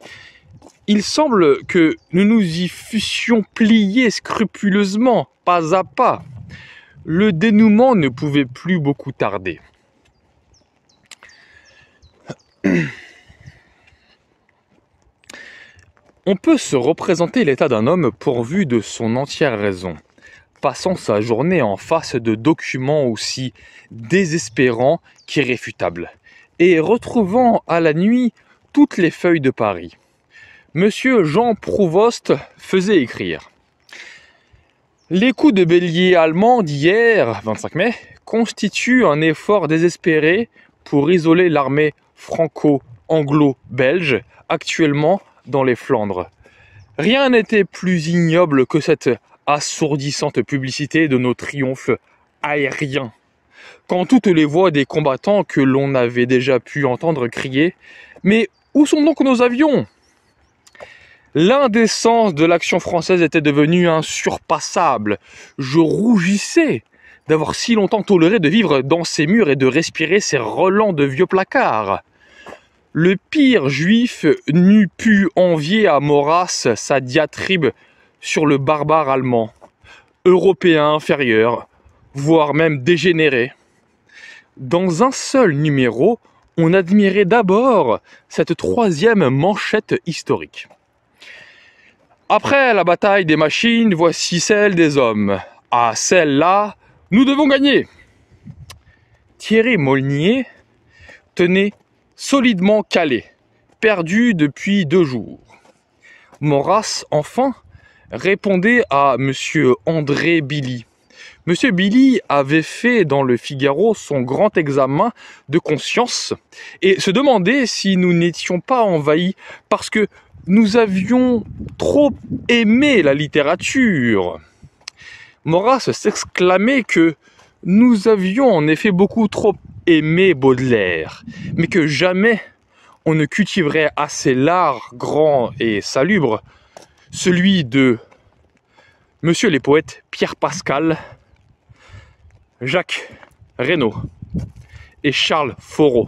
Il semble que nous nous y fussions pliés scrupuleusement, pas à pas. Le dénouement ne pouvait plus beaucoup tarder. On peut se représenter l'état d'un homme pourvu de son entière raison, passant sa journée en face de documents aussi désespérants qu'irréfutables, et retrouvant à la nuit toutes les feuilles de Paris. Monsieur Jean Prouvost faisait écrire. Les coups de bélier allemands d'hier, 25 mai, constituent un effort désespéré pour isoler l'armée franco-anglo-belge actuellement dans les Flandres. Rien n'était plus ignoble que cette assourdissante publicité de nos triomphes aériens, quand toutes les voix des combattants que l'on avait déjà pu entendre crier « Mais où sont donc nos avions ?» L'indécence de l'action française était devenue insurpassable. Je rougissais d'avoir si longtemps toléré de vivre dans ces murs et de respirer ces relents de vieux placards. Le pire juif n'eût pu envier à Maurras sa diatribe sur le barbare allemand, européen inférieur, voire même dégénéré. Dans un seul numéro, on admirait d'abord cette troisième manchette historique. Après la bataille des machines, voici celle des hommes. À celle-là, nous devons gagner. Thierry Molnier tenait solidement calé, perdu depuis 2 jours. Maurras, enfin, répondait à monsieur André Billy. Monsieur Billy avait fait dans le Figaro son grand examen de conscience et se demandait si nous n'étions pas envahis parce que nous avions trop aimé la littérature. Maurras s'exclamait que nous avions en effet beaucoup trop aimé Baudelaire, mais que jamais on ne cultiverait assez l'art grand et salubre, celui de Monsieur les poètes Pierre Pascal, Jacques Reynaud et Charles Foreau.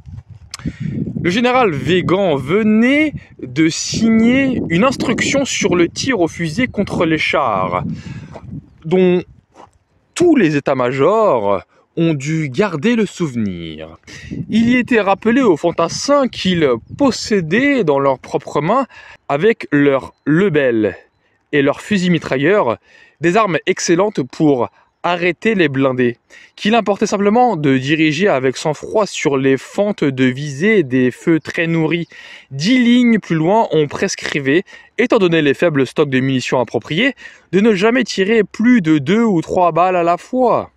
Le général Weygand venait de signer une instruction sur le tir au fusil contre les chars, dont tous les états-majors ont dû garder le souvenir. Il y était rappelé aux fantassins qu'ils possédaient dans leurs propres mains, avec leurs Lebel et leurs fusils mitrailleurs, des armes excellentes pour arrêter les blindés, qu'il importait simplement de diriger avec sang-froid sur les fentes de visée des feux très nourris. 10 lignes plus loin, on prescrivait, étant donné les faibles stocks de munitions appropriés, de ne jamais tirer plus de 2 ou 3 balles à la fois.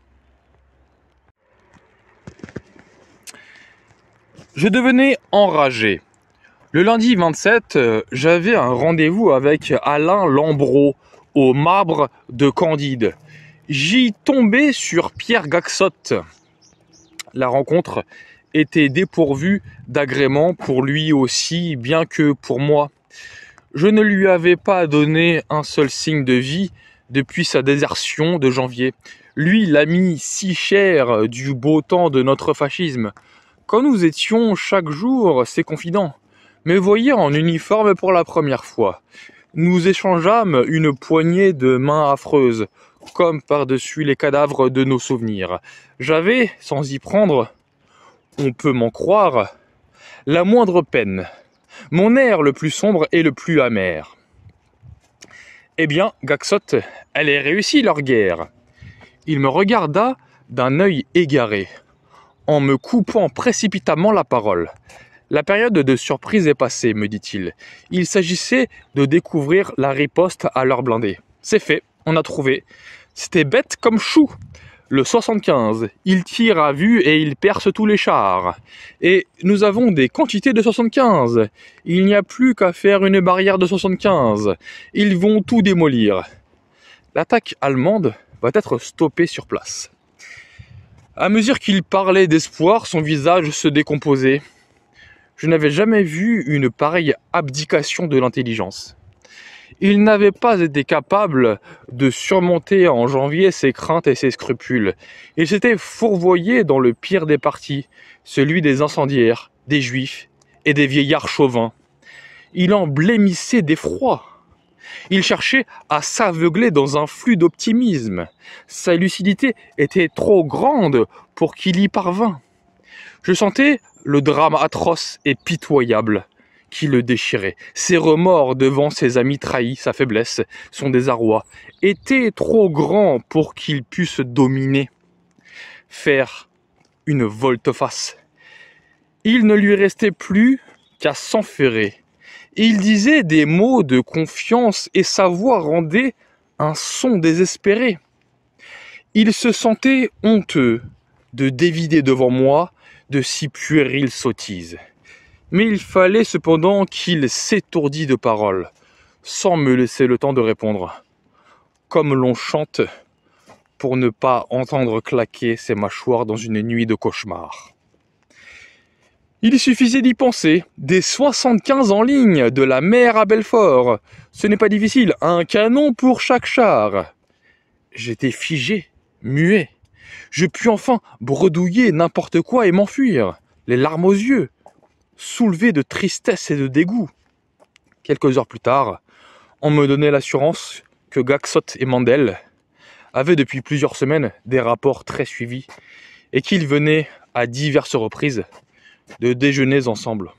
Je devenais enragé. Le lundi 27, j'avais un rendez-vous avec Alain Lambreau au marbre de Candide. J'y tombais sur Pierre Gaxotte. La rencontre était dépourvue d'agrément pour lui aussi, bien que pour moi. Je ne lui avais pas donné un seul signe de vie depuis sa désertion de janvier. Lui, l'ami si cher du beau temps de notre fascisme. Quand nous étions chaque jour ses confidents, me voyant en uniforme pour la première fois. Nous échangeâmes une poignée de mains affreuses, comme par-dessus les cadavres de nos souvenirs. J'avais, sans y prendre, on peut m'en croire, la moindre peine, mon air le plus sombre et le plus amer. Eh bien, Gaxotte, elle est réussie leur guerre. Il me regarda d'un œil égaré, en me coupant précipitamment la parole. La période de surprise est passée, me dit-il. Il s'agissait de découvrir la riposte à leurs blindés. C'est fait, on a trouvé. C'était bête comme chou. Le 75, il tire à vue et il perce tous les chars. Et nous avons des quantités de 75. Il n'y a plus qu'à faire une barrière de 75. Ils vont tout démolir. L'attaque allemande va être stoppée sur place. À mesure qu'il parlait d'espoir, son visage se décomposait. Je n'avais jamais vu une pareille abdication de l'intelligence. Il n'avait pas été capable de surmonter en janvier ses craintes et ses scrupules. Il s'était fourvoyé dans le pire des partis, celui des incendiaires, des juifs et des vieillards chauvins. Il en blêmissait d'effroi. Il cherchait à s'aveugler dans un flux d'optimisme. Sa lucidité était trop grande pour qu'il y parvînt. Je sentais le drame atroce et pitoyable qui le déchirait. Ses remords devant ses amis trahis, sa faiblesse, son désarroi, étaient trop grands pour qu'il pût se dominer, faire une volte-face. Il ne lui restait plus qu'à s'enferrer. Il disait des mots de confiance et sa voix rendait un son désespéré. Il se sentait honteux de dévider devant moi de si puériles sottises. Mais il fallait cependant qu'il s'étourdît de paroles, sans me laisser le temps de répondre, comme l'on chante pour ne pas entendre claquer ses mâchoires dans une nuit de cauchemar. Il suffisait d'y penser, des 75 en ligne, de la mer à Belfort. Ce n'est pas difficile, un canon pour chaque char. J'étais figé, muet. Je pus enfin bredouiller n'importe quoi et m'enfuir, les larmes aux yeux, soulevé de tristesse et de dégoût. Quelques heures plus tard, on me donnait l'assurance que Gaxot et Mandel avaient depuis plusieurs semaines des rapports très suivis et qu'ils venaient à diverses reprises de déjeuner ensemble.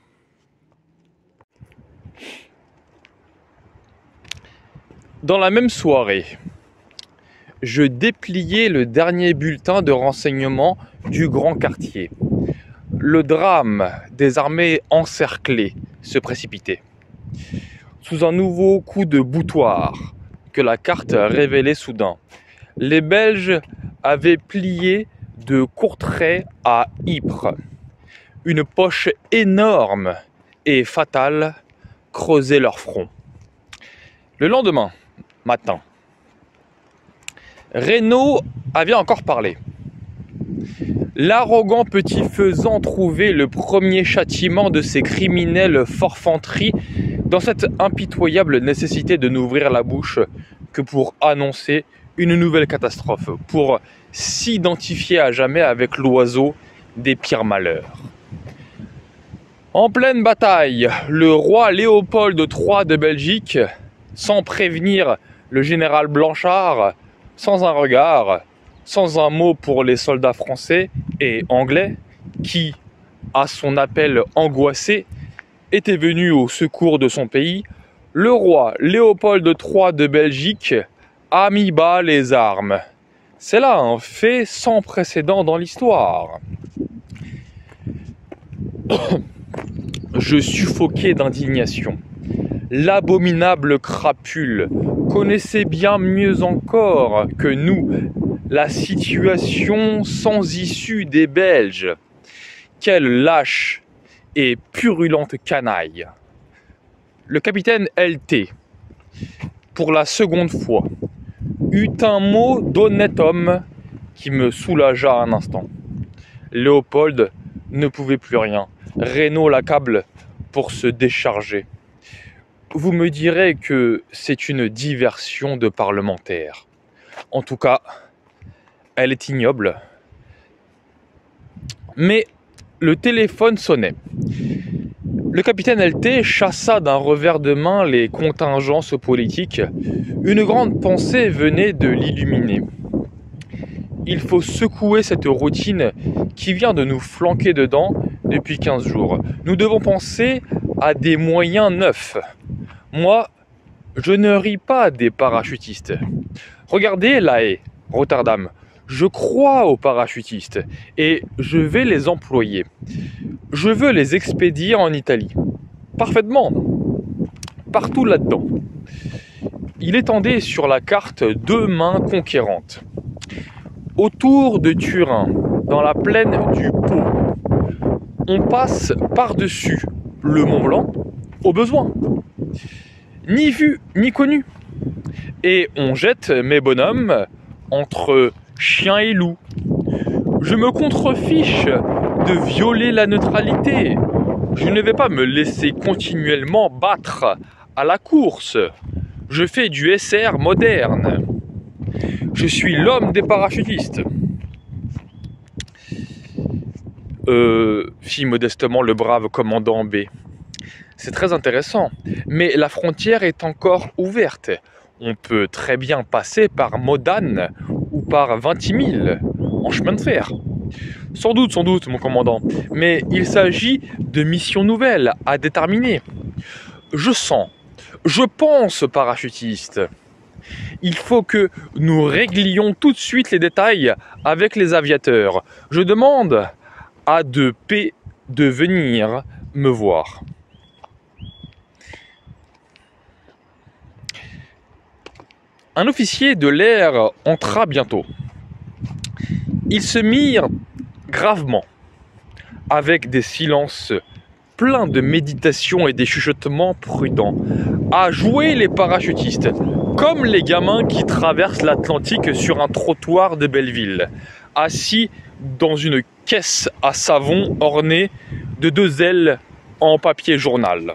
Dans la même soirée, je dépliais le dernier bulletin de renseignement du Grand Quartier. Le drame des armées encerclées se précipitait. Sous un nouveau coup de boutoir que la carte révélait soudain, les Belges avaient plié de Courtrai à Ypres. Une poche énorme et fatale creusait leur front. Le lendemain matin, Reynaud avait encore parlé. L'arrogant petit faisan trouvait le premier châtiment de ses criminelles forfanteries dans cette impitoyable nécessité de n'ouvrir la bouche que pour annoncer une nouvelle catastrophe, pour s'identifier à jamais avec l'oiseau des pires malheurs. En pleine bataille, le roi Léopold III de Belgique, sans prévenir le général Blanchard, sans un regard, sans un mot pour les soldats français et anglais, qui, à son appel angoissé, étaient venus au secours de son pays, le roi Léopold III de Belgique a mis bas les armes. C'est là un fait sans précédent dans l'histoire. Je suffoquais d'indignation. L'abominable crapule connaissait bien mieux encore que nous la situation sans issue des Belges. Quelle lâche et purulente canaille. Le capitaine LT, pour la seconde fois, eut un mot d'honnête homme qui me soulagea un instant. Léopold ne pouvait plus rien. Reynaud l'accable pour se décharger. Vous me direz que c'est une diversion de parlementaire. En tout cas, elle est ignoble. Mais le téléphone sonnait. Le capitaine LT chassa d'un revers de main les contingences politiques. Une grande pensée venait de l'illuminer. Il faut secouer cette routine qui vient de nous flanquer dedans depuis 15 jours. Nous devons penser à des moyens neufs. Moi, je ne ris pas des parachutistes. Regardez La Haye, Rotterdam. Je crois aux parachutistes et je vais les employer. Je veux les expédier en Italie. Parfaitement. Partout là-dedans. Il étendait sur la carte 2 mains conquérantes. Autour de Turin, dans la plaine du Pô, on passe par-dessus le Mont Blanc au besoin. Ni vu, ni connu. Et on jette mes bonhommes entre chien et loup. Je me contrefiche de violer la neutralité. Je ne vais pas me laisser continuellement battre à la course. Je fais du SR moderne. Je suis l'homme des parachutistes. Fit modestement le brave commandant B. C'est très intéressant, mais la frontière est encore ouverte. On peut très bien passer par Modane ou par Vintimille en chemin de fer. Sans doute, mon commandant. Mais il s'agit de missions nouvelles à déterminer. Je pense, parachutiste. Il faut que nous réglions tout de suite les détails avec les aviateurs. Je demande à 2P de venir me voir. Un officier de l'air entra bientôt. Ils se mirent gravement, avec des silences pleins de méditation et des chuchotements prudents, à jouer les parachutistes, comme les gamins qui traversent l'Atlantique sur un trottoir de Belleville, assis dans une caisse à savon ornée de 2 ailes en papier journal.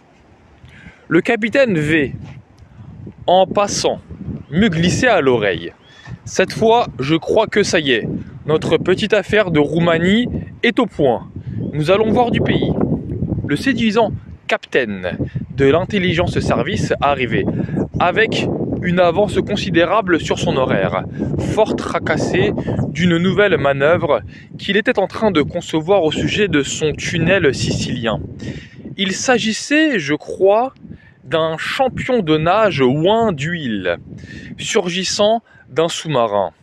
Le capitaine V, en passant, me glissait à l'oreille. Cette fois, je crois que ça y est, notre petite affaire de Roumanie est au point. Nous allons voir du pays. Le séduisant capitaine de l'intelligence service arrivait, avec une avance considérable sur son horaire, fort tracassé d'une nouvelle manœuvre qu'il était en train de concevoir au sujet de son tunnel sicilien. Il s'agissait, je crois, d'un champion de nage oint d'huile, surgissant d'un sous-marin.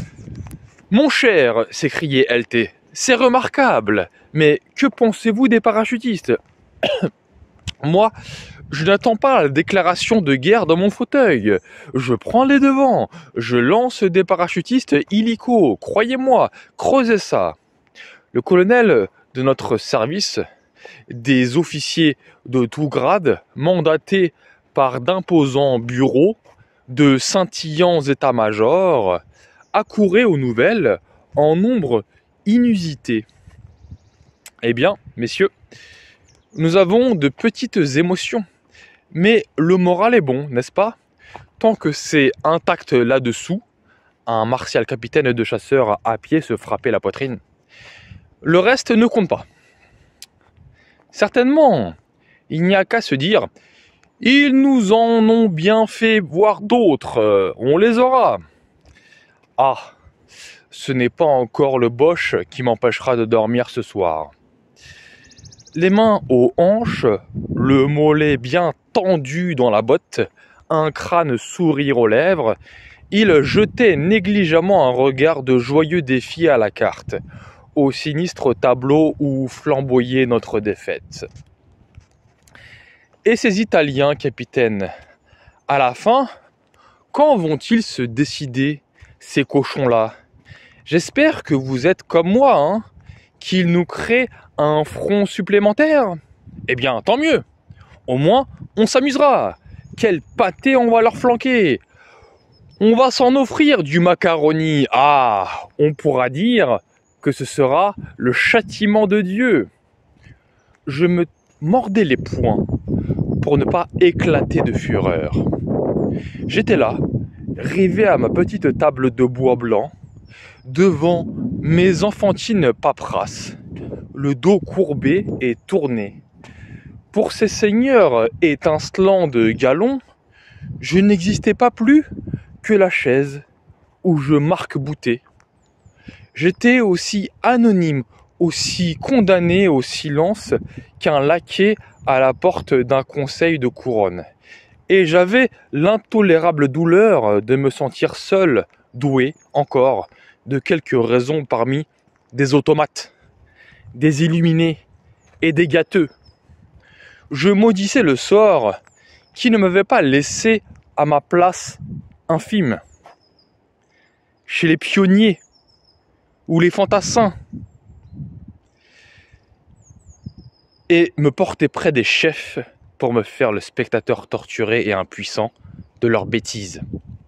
« Mon cher, s'écriait LT, c'est remarquable, mais que pensez-vous des parachutistes ?»« Moi, je n'attends pas la déclaration de guerre dans mon fauteuil. Je prends les devants, je lance des parachutistes illico, croyez-moi, creusez ça. » Le colonel de notre service, des officiers de tout grade, mandatés par d'imposants bureaux, de scintillants états-majors, accouraient aux nouvelles en nombre inusité. Eh bien, messieurs, nous avons de petites émotions, mais le moral est bon, n'est-ce pas? Tant que c'est intact là-dessous, un martial capitaine de chasseurs à pied se frappait la poitrine. Le reste ne compte pas. Certainement, il n'y a qu'à se dire « Ils nous en ont bien fait voir d'autres, on les aura ». Ah, ce n'est pas encore le Boche qui m'empêchera de dormir ce soir. Les mains aux hanches, le mollet bien tendu dans la botte, un crâne sourire aux lèvres, il jetait négligemment un regard de joyeux défi à la carte, au sinistre tableau où flamboyait notre défaite. Et ces Italiens, capitaine, à la fin, quand vont-ils se décider, ces cochons-là? J'espère que vous êtes comme moi, hein, qu'ils nous créent un front supplémentaire. Eh bien, tant mieux. Au moins, on s'amusera. Quel pâté on va leur flanquer. On va s'en offrir du macaroni. Ah, on pourra dire que ce sera le châtiment de Dieu. Je me mordais les poings pour ne pas éclater de fureur. J'étais là, rivé à ma petite table de bois blanc, devant mes enfantines paperasses, le dos courbé et tourné. Pour ces seigneurs étincelants de galons, je n'existais pas plus que la chaise où je m'arc-boutais. J'étais aussi anonyme, aussi condamné au silence qu'un laquais à la porte d'un conseil de couronne. Et j'avais l'intolérable douleur de me sentir seul, doué, encore, de quelques raisons parmi des automates, des illuminés et des gâteux. Je maudissais le sort qui ne m'avait pas laissé à ma place infime. Chez les pionniers ou les fantassins, et me porter près des chefs pour me faire le spectateur torturé et impuissant de leurs bêtises.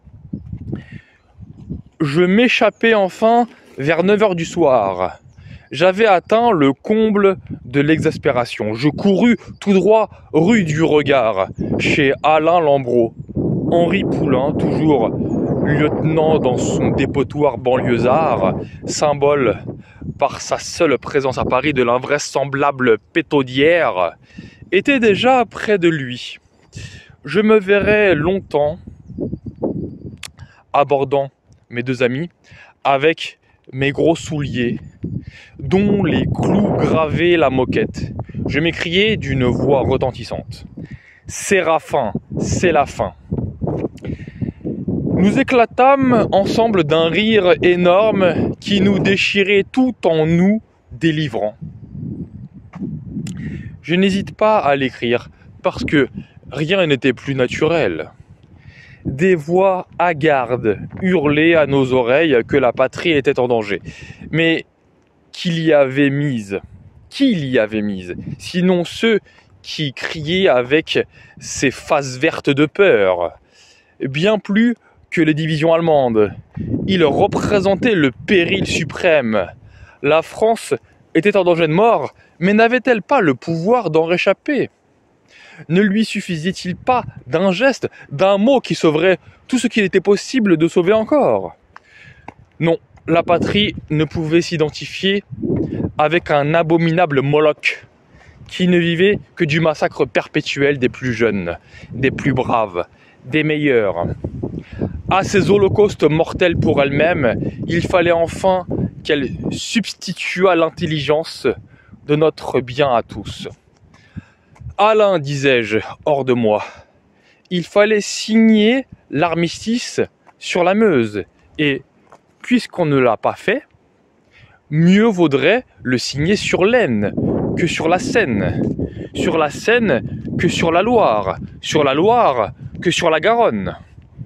Je m'échappais enfin vers 9h du soir. J'avais atteint le comble de l'exaspération. Je courus tout droit rue du Regard, chez Alain Lambreau. Henri Poulain, toujours lieutenant dans son dépotoir banlieusard, symbole par sa seule présence à Paris de l'invraisemblable pétaudière, était déjà près de lui. Je me verrais longtemps abordant mes 2 amis avec mes gros souliers, dont les clous gravaient la moquette, je m'écriai d'une voix retentissante. Séraphin, c'est la fin. Nous éclatâmes ensemble d'un rire énorme qui nous déchirait tout en nous délivrant. Je n'hésite pas à l'écrire parce que rien n'était plus naturel. Des voix hagardes hurlaient à nos oreilles que la patrie était en danger. Mais qui l'y avait mise? Qui l'y avait mise? Sinon ceux qui criaient avec ces faces vertes de peur. Bien plus que les divisions allemandes. Ils représentaient le péril suprême. La France était en danger de mort, mais n'avait-elle pas le pouvoir d'en réchapper? Ne lui suffisait-il pas d'un geste, d'un mot qui sauverait tout ce qu'il était possible de sauver encore? Non, la patrie ne pouvait s'identifier avec un abominable Moloch qui ne vivait que du massacre perpétuel des plus jeunes, des plus braves, des meilleurs. À ces holocaustes mortels pour elle-même, il fallait enfin qu'elle substituât l'intelligence de notre bien à tous. Alain, disais-je, hors de moi, il fallait signer l'armistice sur la Meuse, et puisqu'on ne l'a pas fait, mieux vaudrait le signer sur l'Aisne que sur la Seine que sur la Loire que sur la Garonne.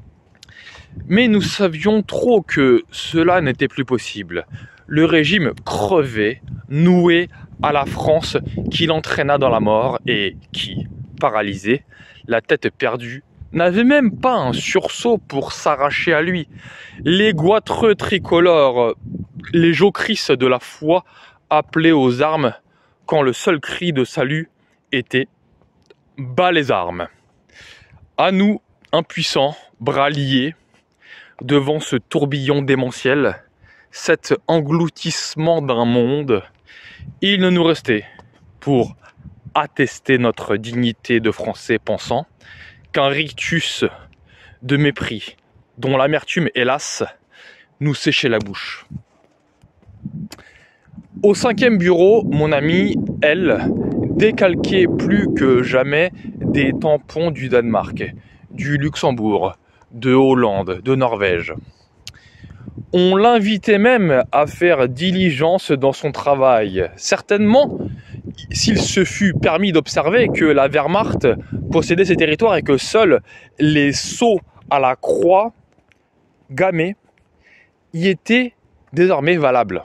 Mais nous savions trop que cela n'était plus possible. Le régime crevait, noué à la France qui l'entraîna dans la mort et qui, paralysé, la tête perdue, n'avait même pas un sursaut pour s'arracher à lui. Les goitreux tricolores, les jocrisse de la foi appelaient aux armes quand le seul cri de salut était « bas les armes ». À nous, impuissants, bras liés, devant ce tourbillon démentiel, cet engloutissement d'un monde, il ne nous restait, pour attester notre dignité de Français pensants, qu'un rictus de mépris, dont l'amertume, hélas, nous séchait la bouche. Au 5e bureau, mon amie, elle, décalquait plus que jamais des tampons du Danemark, du Luxembourg, de Hollande, de Norvège. On l'invitait même à faire diligence dans son travail. Certainement, s'il se fût permis d'observer que la Wehrmacht possédait ces territoires et que seuls les sauts à la croix gammée y étaient désormais valables.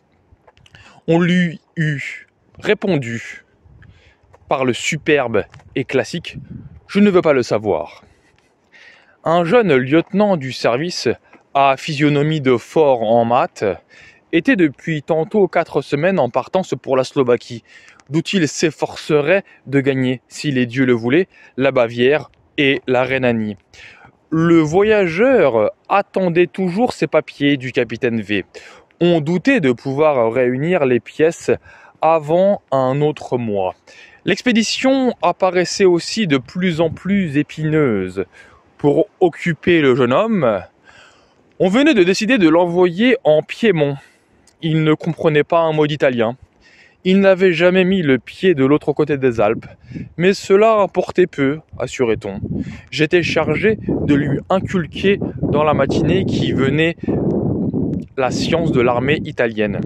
On lui eût répondu par le superbe et classique « Je ne veux pas le savoir ». Un jeune lieutenant du service à physionomie de fort en maths était depuis tantôt 4 semaines en partance pour la Slovaquie, d'où il s'efforcerait de gagner, si les dieux le voulaient, la Bavière et la Rhénanie. Le voyageur attendait toujours ses papiers du capitaine V. On doutait de pouvoir réunir les pièces avant un autre mois. L'expédition apparaissait aussi de plus en plus épineuse. Pour occuper le jeune homme, on venait de décider de l'envoyer en Piémont. Il ne comprenait pas un mot d'italien. Il n'avait jamais mis le pied de l'autre côté des Alpes. Mais cela importait peu, assurait-on. J'étais chargé de lui inculquer dans la matinée qui venait la science de l'armée italienne,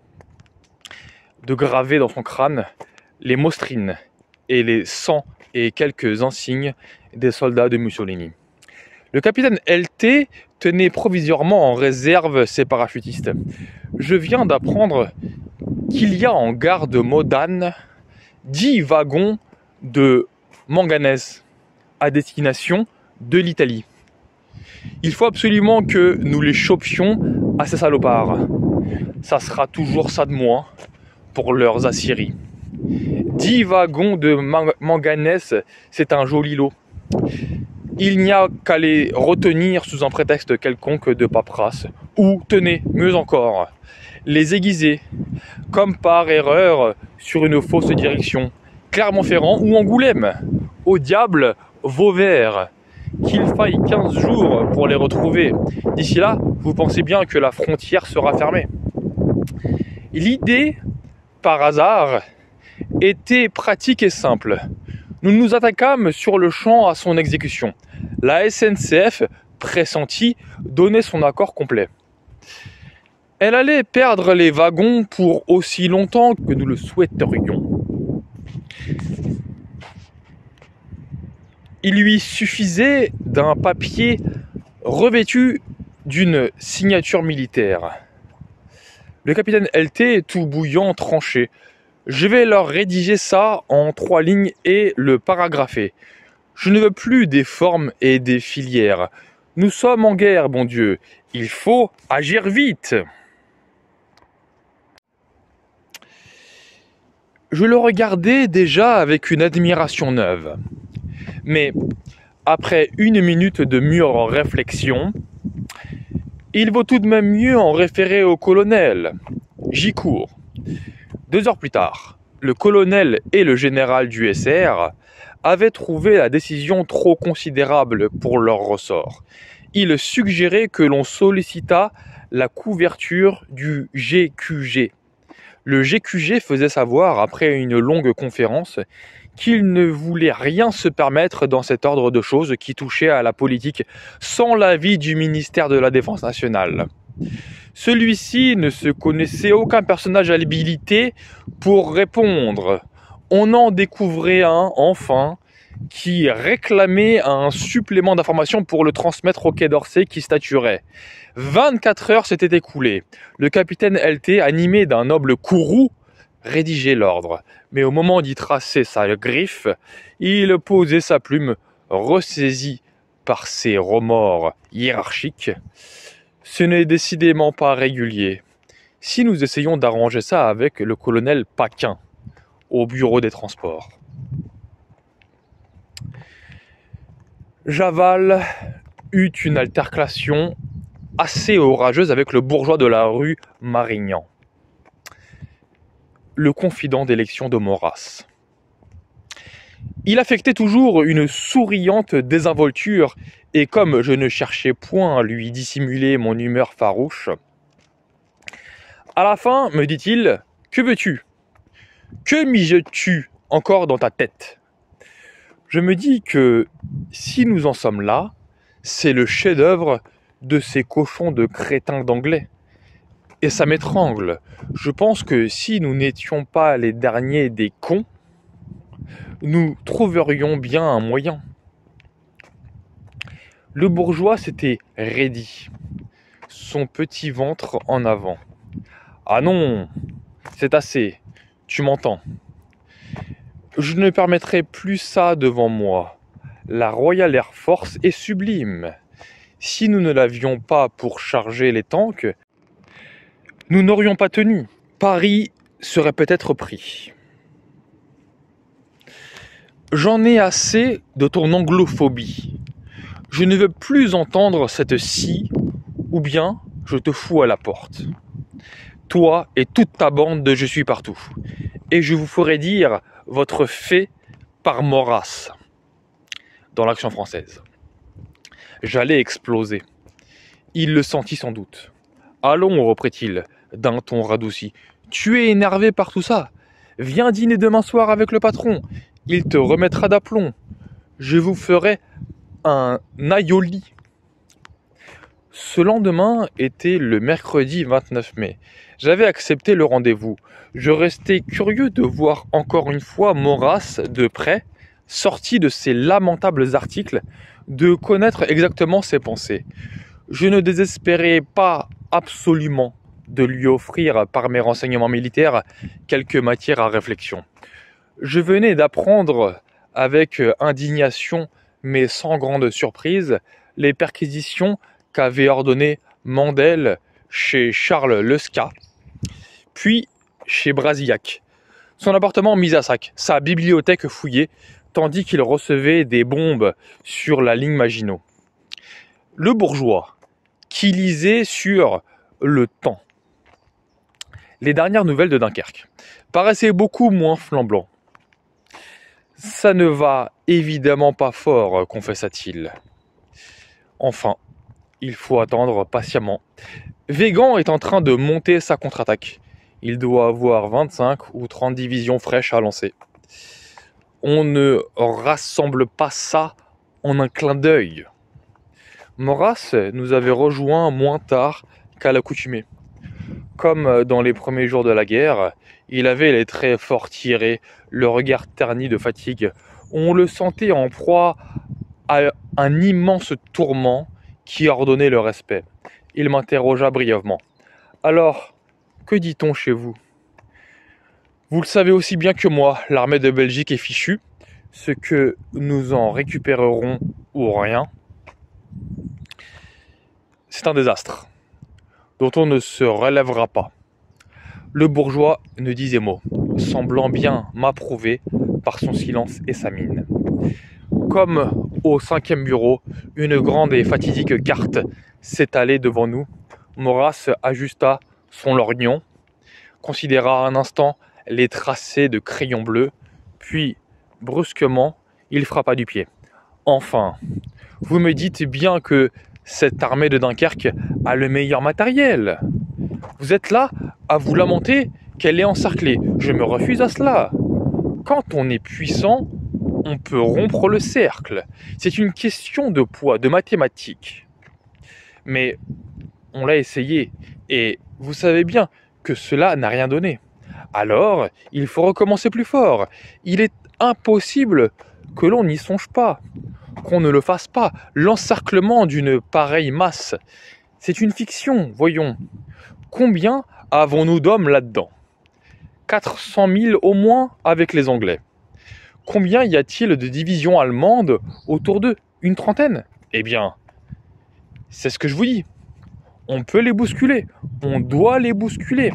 de graver dans son crâne les mostrines et les 100 et quelques insignes des soldats de Mussolini. Le capitaine LT tenait provisoirement en réserve ses parachutistes. Je viens d'apprendre qu'il y a en gare de Modane 10 wagons de manganèse à destination de l'Italie. Il faut absolument que nous les chopions à ces salopards. Ça sera toujours ça de moins pour leurs aciéries. 10 wagons de manganèse, c'est un joli lot. Il n'y a qu'à les retenir sous un prétexte quelconque de paperasse. Ou, tenez, mieux encore, les aiguiser, comme par erreur, sur une fausse direction. Clermont-Ferrand ou Angoulême. Au diable, Vauvert. Qu'il faille 15 jours pour les retrouver. D'ici là, vous pensez bien que la frontière sera fermée. L'idée, par hasard, était pratique et simple. Nous nous attaquâmes sur le champ à son exécution. La SNCF, pressentie, donnait son accord complet. Elle allait perdre les wagons pour aussi longtemps que nous le souhaiterions. Il lui suffisait d'un papier revêtu d'une signature militaire. Le capitaine LT, tout bouillant, tranchait. Je vais leur rédiger ça en 3 lignes et le paragrapher. Je ne veux plus des formes et des filières. Nous sommes en guerre, bon Dieu. Il faut agir vite. Je le regardais déjà avec une admiration neuve. Mais après 1 minute de mûre réflexion, il vaut tout de même mieux en référer au colonel. J'y cours. 2 heures plus tard, le colonel et le général du SR avaient trouvé la décision trop considérable pour leur ressort. Ils suggéraient que l'on sollicitât la couverture du GQG. Le GQG faisait savoir, après une longue conférence, qu'il ne voulait rien se permettre dans cet ordre de choses qui touchait à la politique sans l'avis du ministère de la Défense nationale. Celui-ci ne se connaissait aucun personnage habilité pour répondre. On en découvrait un, enfin, qui réclamait un supplément d'information pour le transmettre au Quai d'Orsay qui statuerait. 24 heures s'étaient écoulées. Le capitaine LT, animé d'un noble courroux, rédigeait l'ordre. Mais au moment d'y tracer sa griffe, il posait sa plume, ressaisi par ses remords hiérarchiques. Ce n'est décidément pas régulier. Si nous essayons d'arranger ça avec le colonel Paquin, au bureau des transports. Javal eut une altercation assez orageuse avec le bourgeois de la rue Marignan, le confident d'élection de Maurras. Il affectait toujours une souriante désinvolture, et comme je ne cherchais point à lui dissimuler mon humeur farouche, à la fin, me dit-il, « Que veux-tu ? Que mijotes-tu encore dans ta tête ?» Je me dis que si nous en sommes là, c'est le chef-d'œuvre de ces cochons de crétins d'anglais. Et ça m'étrangle. Je pense que si nous n'étions pas les derniers des cons, nous trouverions bien un moyen. Le bourgeois s'était raidi, son petit ventre en avant. « Ah non, c'est assez, tu m'entends. Je ne permettrai plus ça devant moi. La Royal Air Force est sublime. Si nous ne l'avions pas pour charger les tanks, nous n'aurions pas tenu. Paris serait peut-être pris. J'en ai assez de ton anglophobie. Je ne veux plus entendre cette scie, ou bien je te fous à la porte. Toi et toute ta bande de je suis partout. Et je vous ferai dire votre fait par Maurras. Dans l'Action française. J'allais exploser. Il le sentit sans doute. Allons, reprit-il, d'un ton radouci. Tu es énervé par tout ça. Viens dîner demain soir avec le patron. Il te remettra d'aplomb. Je vous ferai un aioli. Ce lendemain était le mercredi 29 mai. J'avais accepté le rendez-vous. Je restais curieux de voir encore une fois Maurras de près, sorti de ses lamentables articles, de connaître exactement ses pensées. Je ne désespérais pas absolument de lui offrir, par mes renseignements militaires, quelques matières à réflexion. Je venais d'apprendre avec indignation, mais sans grande surprise, les perquisitions qu'avait ordonnées Mandel chez Charles Lescat, puis chez Brasillac. Son appartement mis à sac, sa bibliothèque fouillée, tandis qu'il recevait des bombes sur la ligne Maginot. Le bourgeois, qui lisait sur Le Temps les dernières nouvelles de Dunkerque, paraissait beaucoup moins flambant. Ça ne va évidemment pas fort, confessa-t-il. Enfin, il faut attendre patiemment. Végan est en train de monter sa contre-attaque. Il doit avoir 25 ou 30 divisions fraîches à lancer. On ne rassemble pas ça en un clin d'œil. Maurras nous avait rejoints moins tard qu'à l'accoutumée. Comme dans les premiers jours de la guerre, il avait les traits fort tirés, le regard terni de fatigue. On le sentait en proie à un immense tourment qui ordonnait le respect. Il m'interrogea brièvement. « Alors, que dit-on chez vous ? Vous le savez aussi bien que moi, l'armée de Belgique est fichue. Ce que nous en récupérerons ou rien, c'est un désastre dont on ne se relèvera pas. » Le bourgeois ne disait mot, semblant bien m'approuver par son silence et sa mine. Comme au 5e bureau, une grande et fatidique carte s'étalait devant nous. Maurras ajusta son lorgnon, considéra un instant les tracés de crayon bleu, puis, brusquement, il frappa du pied. « Enfin, vous me dites bien que cette armée de Dunkerque a le meilleur matériel. Vous êtes là à vous lamenter qu'elle est encerclée. Je me refuse à cela. Quand on est puissant, on peut rompre le cercle. C'est une question de poids, de mathématiques. Mais on l'a essayé et vous savez bien que cela n'a rien donné. Alors, il faut recommencer plus fort. Il est impossible que l'on n'y songe pas, qu'on ne le fasse pas. L'encerclement d'une pareille masse, c'est une fiction, voyons. Combien avons-nous d'hommes là-dedans ? 400 000 au moins avec les Anglais. Combien y a-t-il de divisions allemandes autour d'eux ? Une trentaine ? Eh bien, c'est ce que je vous dis. On peut les bousculer. On doit les bousculer.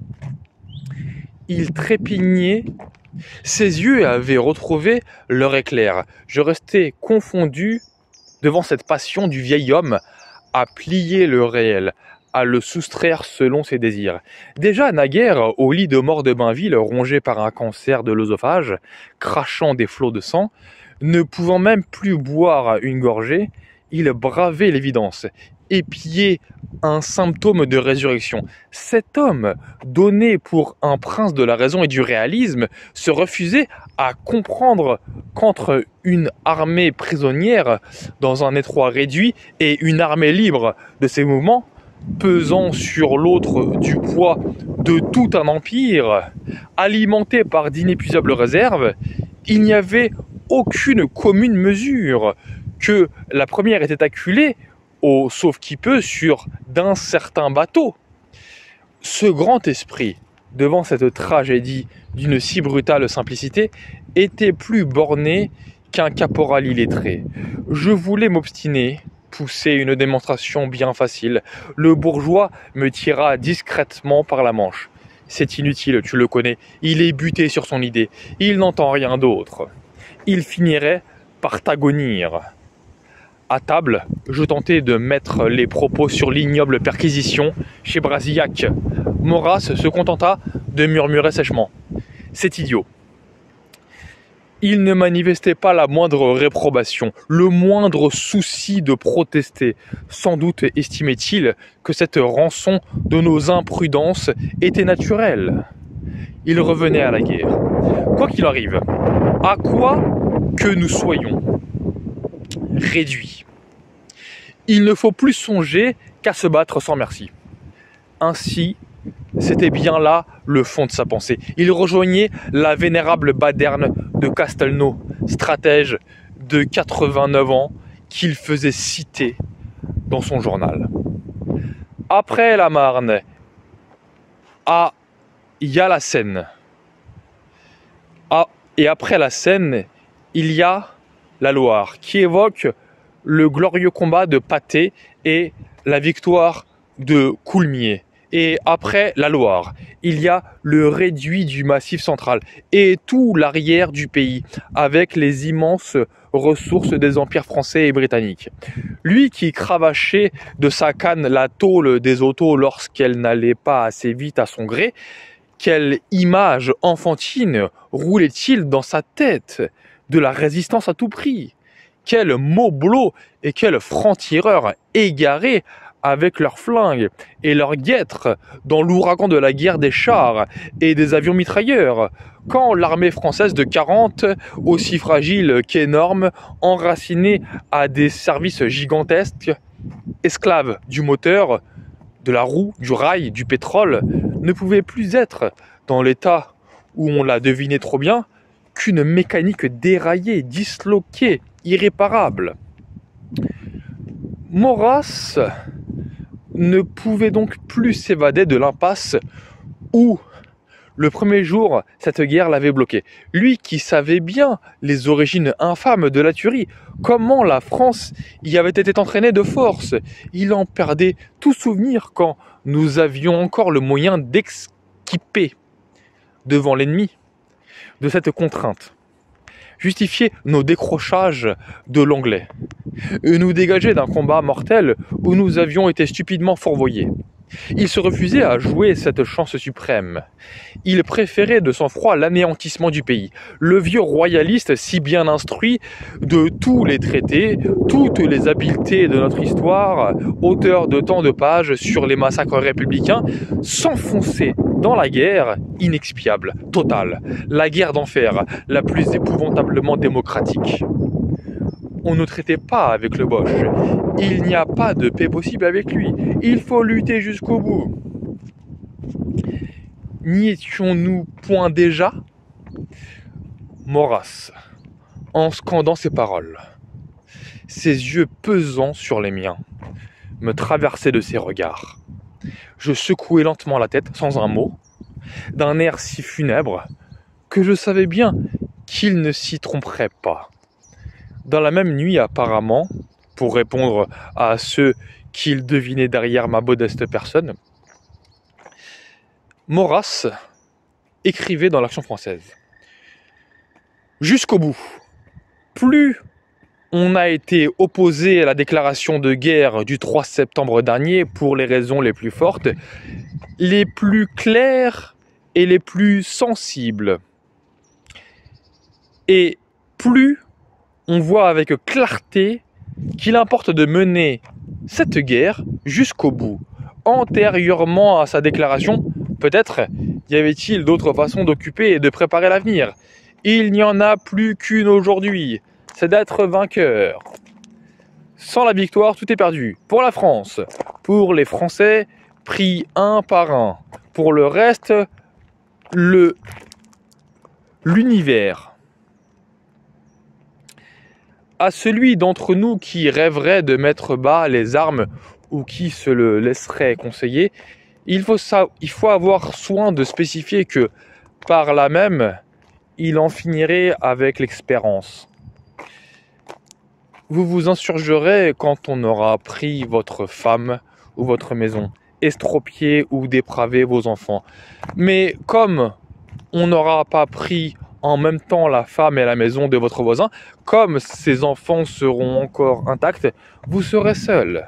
Il trépignait. Ses yeux avaient retrouvé leur éclair. Je restais confondu devant cette passion du vieil homme à plier le réel, à le soustraire selon ses désirs. Déjà naguère, au lit de mort de Bainville, rongé par un cancer de l'œsophage, crachant des flots de sang, ne pouvant même plus boire une gorgée, il bravait l'évidence, épiait un symptôme de résurrection. Cet homme, donné pour un prince de la raison et du réalisme, se refusait à comprendre qu'entre une armée prisonnière dans un étroit réduit et une armée libre de ses mouvements, pesant sur l'autre du poids de tout un empire, alimenté par d'inépuisables réserves, il n'y avait aucune commune mesure, que la première était acculée, au sauve-qui-peut, sur d'un certain bateau. Ce grand esprit, devant cette tragédie d'une si brutale simplicité, était plus borné qu'un caporal illettré. Je voulais m'obstiner, pousser une démonstration bien facile. Le bourgeois me tira discrètement par la manche. C'est inutile, tu le connais. Il est buté sur son idée. Il n'entend rien d'autre. Il finirait par t'agonir. À table, je tentais de mettre les propos sur l'ignoble perquisition chez Brasillac. Maurras se contenta de murmurer sèchement. C'est idiot. Il ne manifestait pas la moindre réprobation, le moindre souci de protester. Sans doute estimait-il que cette rançon de nos imprudences était naturelle. Il revenait à la guerre. Quoi qu'il arrive, à quoi que nous soyons réduits, il ne faut plus songer qu'à se battre sans merci. Ainsi, c'était bien là le fond de sa pensée. Il rejoignait la vénérable baderne de Castelnau, stratège de 89 ans, qu'il faisait citer dans son journal. Après la Marne, il y a la Seine. Et après la Seine, il y a la Loire, qui évoque le glorieux combat de Patay et la victoire de Coulmiers. Et après la Loire, il y a le réduit du Massif central et tout l'arrière du pays, avec les immenses ressources des empires français et britanniques. Lui qui cravachait de sa canne la tôle des autos lorsqu'elle n'allait pas assez vite à son gré, quelle image enfantine roulait-il dans sa tête de la résistance à tout prix? Quel moblo et quel franc-tireur égaré avec leurs flingues et leurs guêtres dans l'ouragan de la guerre des chars et des avions mitrailleurs, quand l'armée française de 40, aussi fragile qu'énorme, enracinée à des services gigantesques, esclave du moteur, de la roue, du rail, du pétrole, ne pouvait plus être dans l'état où on l'a deviné trop bien, qu'une mécanique déraillée, disloquée, irréparable. Maurras ne pouvait donc plus s'évader de l'impasse où, le premier jour, cette guerre l'avait bloqué. Lui qui savait bien les origines infâmes de la tuerie, comment la France y avait été entraînée de force. Il en perdait tout souvenir quand nous avions encore le moyen d'exquiper devant l'ennemi de cette contrainte. Justifier nos décrochages de l'anglais, nous dégager d'un combat mortel où nous avions été stupidement fourvoyés. Il se refusait à jouer cette chance suprême. Il préférait de sang-froid l'anéantissement du pays. Le vieux royaliste si bien instruit de tous les traités, toutes les habiletés de notre histoire, auteur de tant de pages sur les massacres républicains, s'enfonçait dans la guerre inexpiable, totale, la guerre d'enfer, la plus épouvantablement démocratique. On ne traitait pas avec le Boche. Il n'y a pas de paix possible avec lui. Il faut lutter jusqu'au bout. N'y étions-nous point déjà? Maurras, en scandant ces paroles, ses yeux pesants sur les miens, me traversaient de ses regards. Je secouai lentement la tête, sans un mot, d'un air si funèbre que je savais bien qu'il ne s'y tromperait pas. Dans la même nuit, apparemment, pour répondre à ceux qu'il devinait derrière ma modeste personne, Maurras écrivait dans l'Action française. Jusqu'au bout, plus on a été opposé à la déclaration de guerre du 3 septembre dernier pour les raisons les plus fortes, les plus claires et les plus sensibles. Et plus on voit avec clarté qu'il importe de mener cette guerre jusqu'au bout. Antérieurement à sa déclaration, peut-être y avait-il d'autres façons d'occuper et de préparer l'avenir. Il n'y en a plus qu'une aujourd'hui, c'est d'être vainqueur. Sans la victoire, tout est perdu. Pour la France, pour les Français, pris un par un. Pour le reste, l'univers. À celui d'entre nous qui rêverait de mettre bas les armes ou qui se le laisserait conseiller, il faut avoir soin de spécifier que, par là même, il en finirait avec l'expérience. Vous vous insurgerez quand on aura pris votre femme ou votre maison, estropié ou dépravé vos enfants. Mais comme on n'aura pas pris en même temps la femme et la maison de votre voisin, comme ces enfants seront encore intacts, vous serez seul.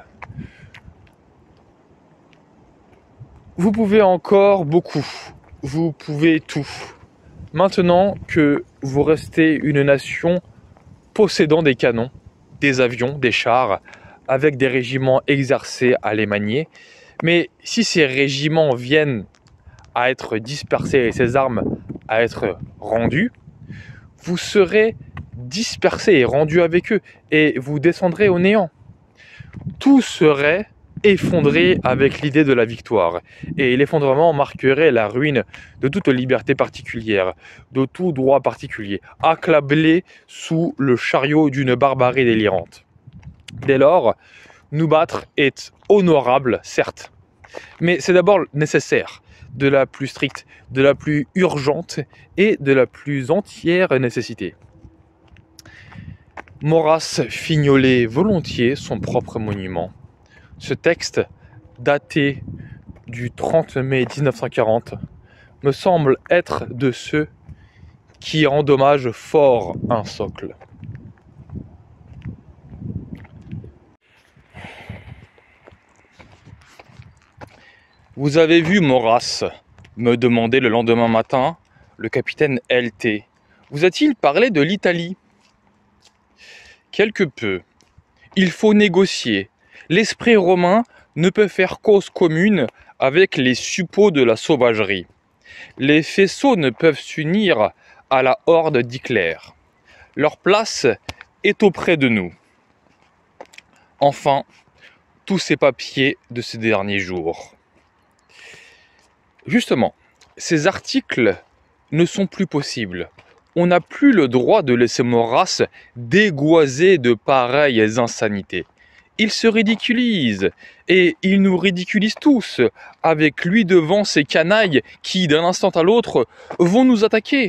Vous pouvez encore beaucoup, vous pouvez tout. Maintenant que vous restez une nation possédant des canons, des avions, des chars, avec des régiments exercés à les manier, mais si ces régiments viennent à être dispersés et ces armes à être rendues, vous serez dispersés et rendus avec eux et vous descendrez au néant. Tout serait effondré avec l'idée de la victoire et l'effondrement marquerait la ruine de toute liberté particulière, de tout droit particulier, accablé sous le chariot d'une barbarie délirante. Dès lors, nous battre est honorable, certes, mais c'est d'abord nécessaire, de la plus stricte, de la plus urgente et de la plus entière nécessité. Maurras fignolait volontiers son propre monument. Ce texte, daté du 30 mai 1940, me semble être de ceux qui endommagent fort un socle. Vous avez vu Maurras, me demandait le lendemain matin le capitaine LT. Vous a-t-il parlé de l'Italie? Quelque peu. Il faut négocier. L'esprit romain ne peut faire cause commune avec les suppôts de la sauvagerie. Les faisceaux ne peuvent s'unir à la horde d'Hitler. Leur place est auprès de nous. Enfin, tous ces papiers de ces derniers jours. Justement, ces articles ne sont plus possibles. On n'a plus le droit de laisser Maurras dégoiser de pareilles insanités. Il se ridiculise, et il nous ridiculise tous, avec lui devant ces canailles qui, d'un instant à l'autre, vont nous attaquer.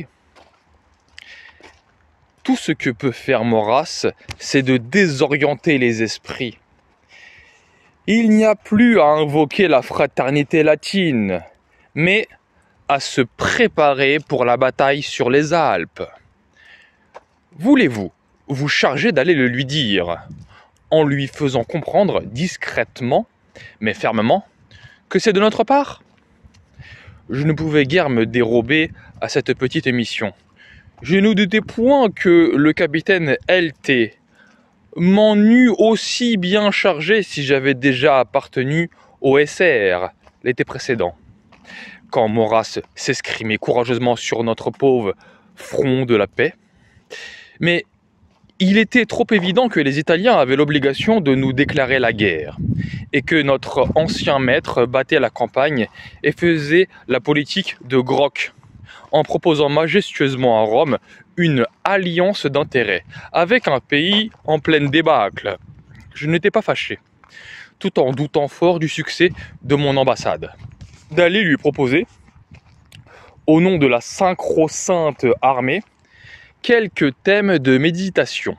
Tout ce que peut faire Maurras, c'est de désorienter les esprits. Il n'y a plus à invoquer la fraternité latine, mais à se préparer pour la bataille sur les Alpes. Voulez-vous vous charger d'aller le lui dire, en lui faisant comprendre discrètement, mais fermement, que c'est de notre part? Je ne pouvais guère me dérober à cette petite mission. Je ne doutais point que le capitaine LT m'en eût aussi bien chargé si j'avais déjà appartenu au SR l'été précédent. Quand Maurras s'escrimait courageusement sur notre pauvre front de la paix. Mais il était trop évident que les Italiens avaient l'obligation de nous déclarer la guerre, et que notre ancien maître battait la campagne et faisait la politique de Groc, en proposant majestueusement à Rome une alliance d'intérêts avec un pays en pleine débâcle. Je n'étais pas fâché, tout en doutant fort du succès de mon ambassade, d'aller lui proposer, au nom de la sacro-sainte armée, quelques thèmes de méditation.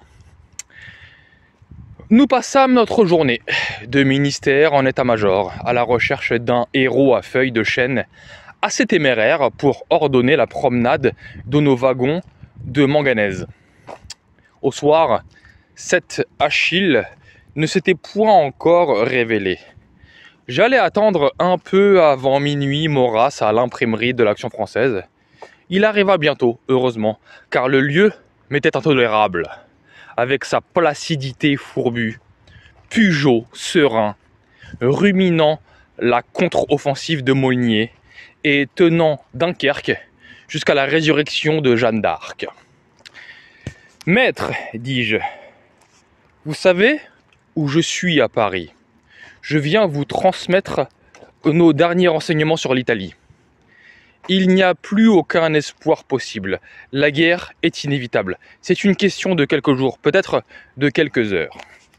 Nous passâmes notre journée de ministère en état-major à la recherche d'un héros à feuilles de chêne assez téméraire pour ordonner la promenade de nos wagons de manganèse. Au soir, cet Achille ne s'était point encore révélé. J'allais attendre un peu avant minuit Maurras à l'imprimerie de l'Action française. Il arriva bientôt, heureusement, car le lieu m'était intolérable, avec sa placidité fourbue, Pugeot, serein, ruminant la contre-offensive de Molnier et tenant Dunkerque jusqu'à la résurrection de Jeanne d'Arc. « Maître, dis-je, vous savez où je suis à Paris. Je viens vous transmettre nos derniers renseignements sur l'Italie. Il n'y a plus aucun espoir possible. La guerre est inévitable. C'est une question de quelques jours, peut-être de quelques heures. »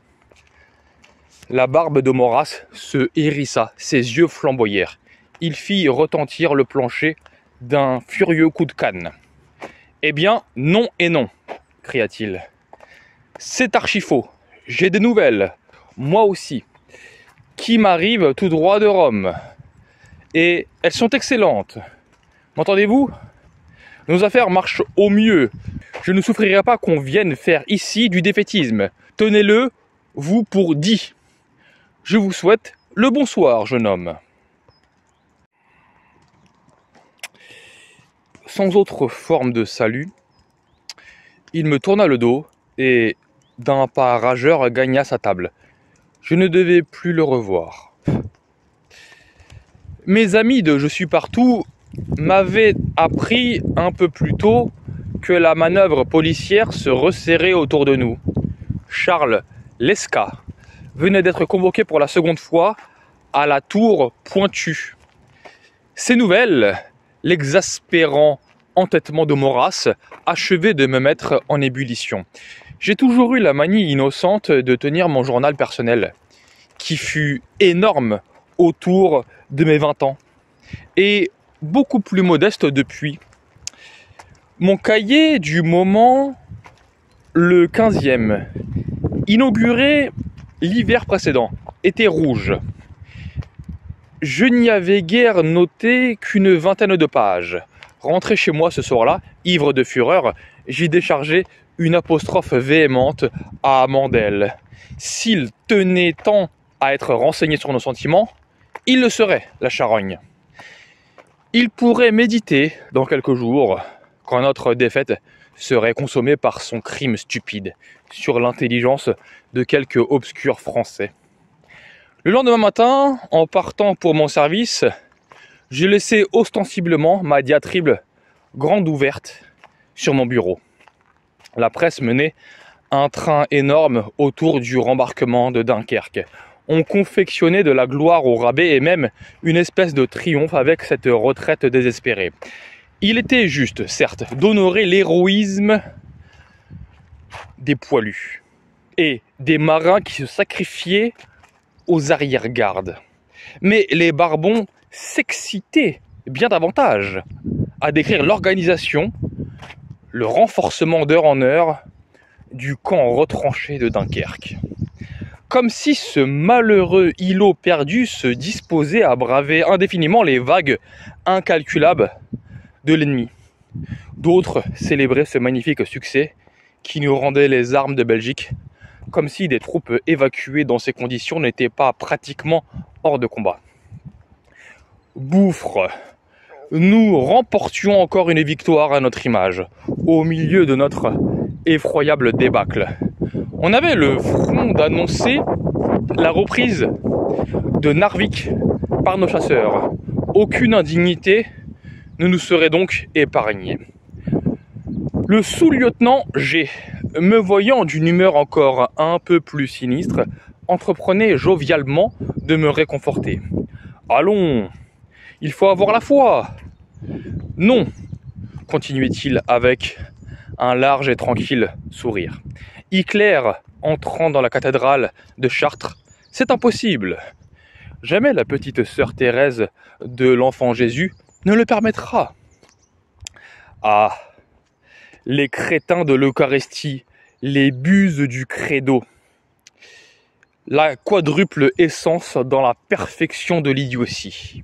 La barbe de Maurras se hérissa, ses yeux flamboyèrent. Il fit retentir le plancher d'un furieux coup de canne. « Eh bien, non et non, cria-t-il. C'est archi faux. J'ai des nouvelles, moi aussi, qui m'arrivent tout droit de Rome. Et elles sont excellentes. M'entendez-vous? Nos affaires marchent au mieux. Je ne souffrirai pas qu'on vienne faire ici du défaitisme. Tenez-le, vous, pour dit. Je vous souhaite le bonsoir, jeune homme. » Sans autre forme de salut, il me tourna le dos et, d'un pas rageur, gagna sa table. Je ne devais plus le revoir. Mes amis de Je suis partout m'avaient appris un peu plus tôt que la manœuvre policière se resserrait autour de nous. Charles Lescat venait d'être convoqué pour la seconde fois à la tour Pointue. Ces nouvelles, l'exaspérant entêtement de Maurras, achevaient de me mettre en ébullition. J'ai toujours eu la manie innocente de tenir mon journal personnel, qui fut énorme autour de mes 20 ans, et beaucoup plus modeste depuis. Mon cahier du moment, le 15e, inauguré l'hiver précédent, était rouge. Je n'y avais guère noté qu'une vingtaine de pages. Rentré chez moi ce soir-là, ivre de fureur, j'y déchargeai une apostrophe véhémente à Mandel. S'il tenait tant à être renseigné sur nos sentiments, il le serait, la charogne. Il pourrait méditer dans quelques jours, quand notre défaite serait consommée par son crime stupide, sur l'intelligence de quelques obscurs Français. Le lendemain matin, en partant pour mon service, j'ai laissé ostensiblement ma diatribe grande ouverte sur mon bureau. La presse menait un train énorme autour du rembarquement de Dunkerque. On confectionnait de la gloire au rabais et même une espèce de triomphe avec cette retraite désespérée. Il était juste, certes, d'honorer l'héroïsme des poilus et des marins qui se sacrifiaient aux arrière-gardes. Mais les barbons s'excitaient bien davantage à décrire l'organisation, le renforcement d'heure en heure du camp retranché de Dunkerque. Comme si ce malheureux îlot perdu se disposait à braver indéfiniment les vagues incalculables de l'ennemi. D'autres célébraient ce magnifique succès qui nous rendait les armes de Belgique, comme si des troupes évacuées dans ces conditions n'étaient pas pratiquement hors de combat. Bouffre, nous remportions encore une victoire à notre image, au milieu de notre effroyable débâcle. On avait le front d'annoncer la reprise de Narvik par nos chasseurs. Aucune indignité ne nous serait donc épargnée. Le sous-lieutenant G, me voyant d'une humeur encore un peu plus sinistre, entreprenait jovialement de me réconforter. « Allons, il faut avoir la foi !»« Non !» continuait-il avec un large et tranquille sourire. « Hitler entrant dans la cathédrale de Chartres, c'est impossible. Jamais la petite sœur Thérèse de l'enfant Jésus ne le permettra. » Ah, les crétins de l'Eucharistie, les buses du credo, la quadruple essence dans la perfection de l'idiotie.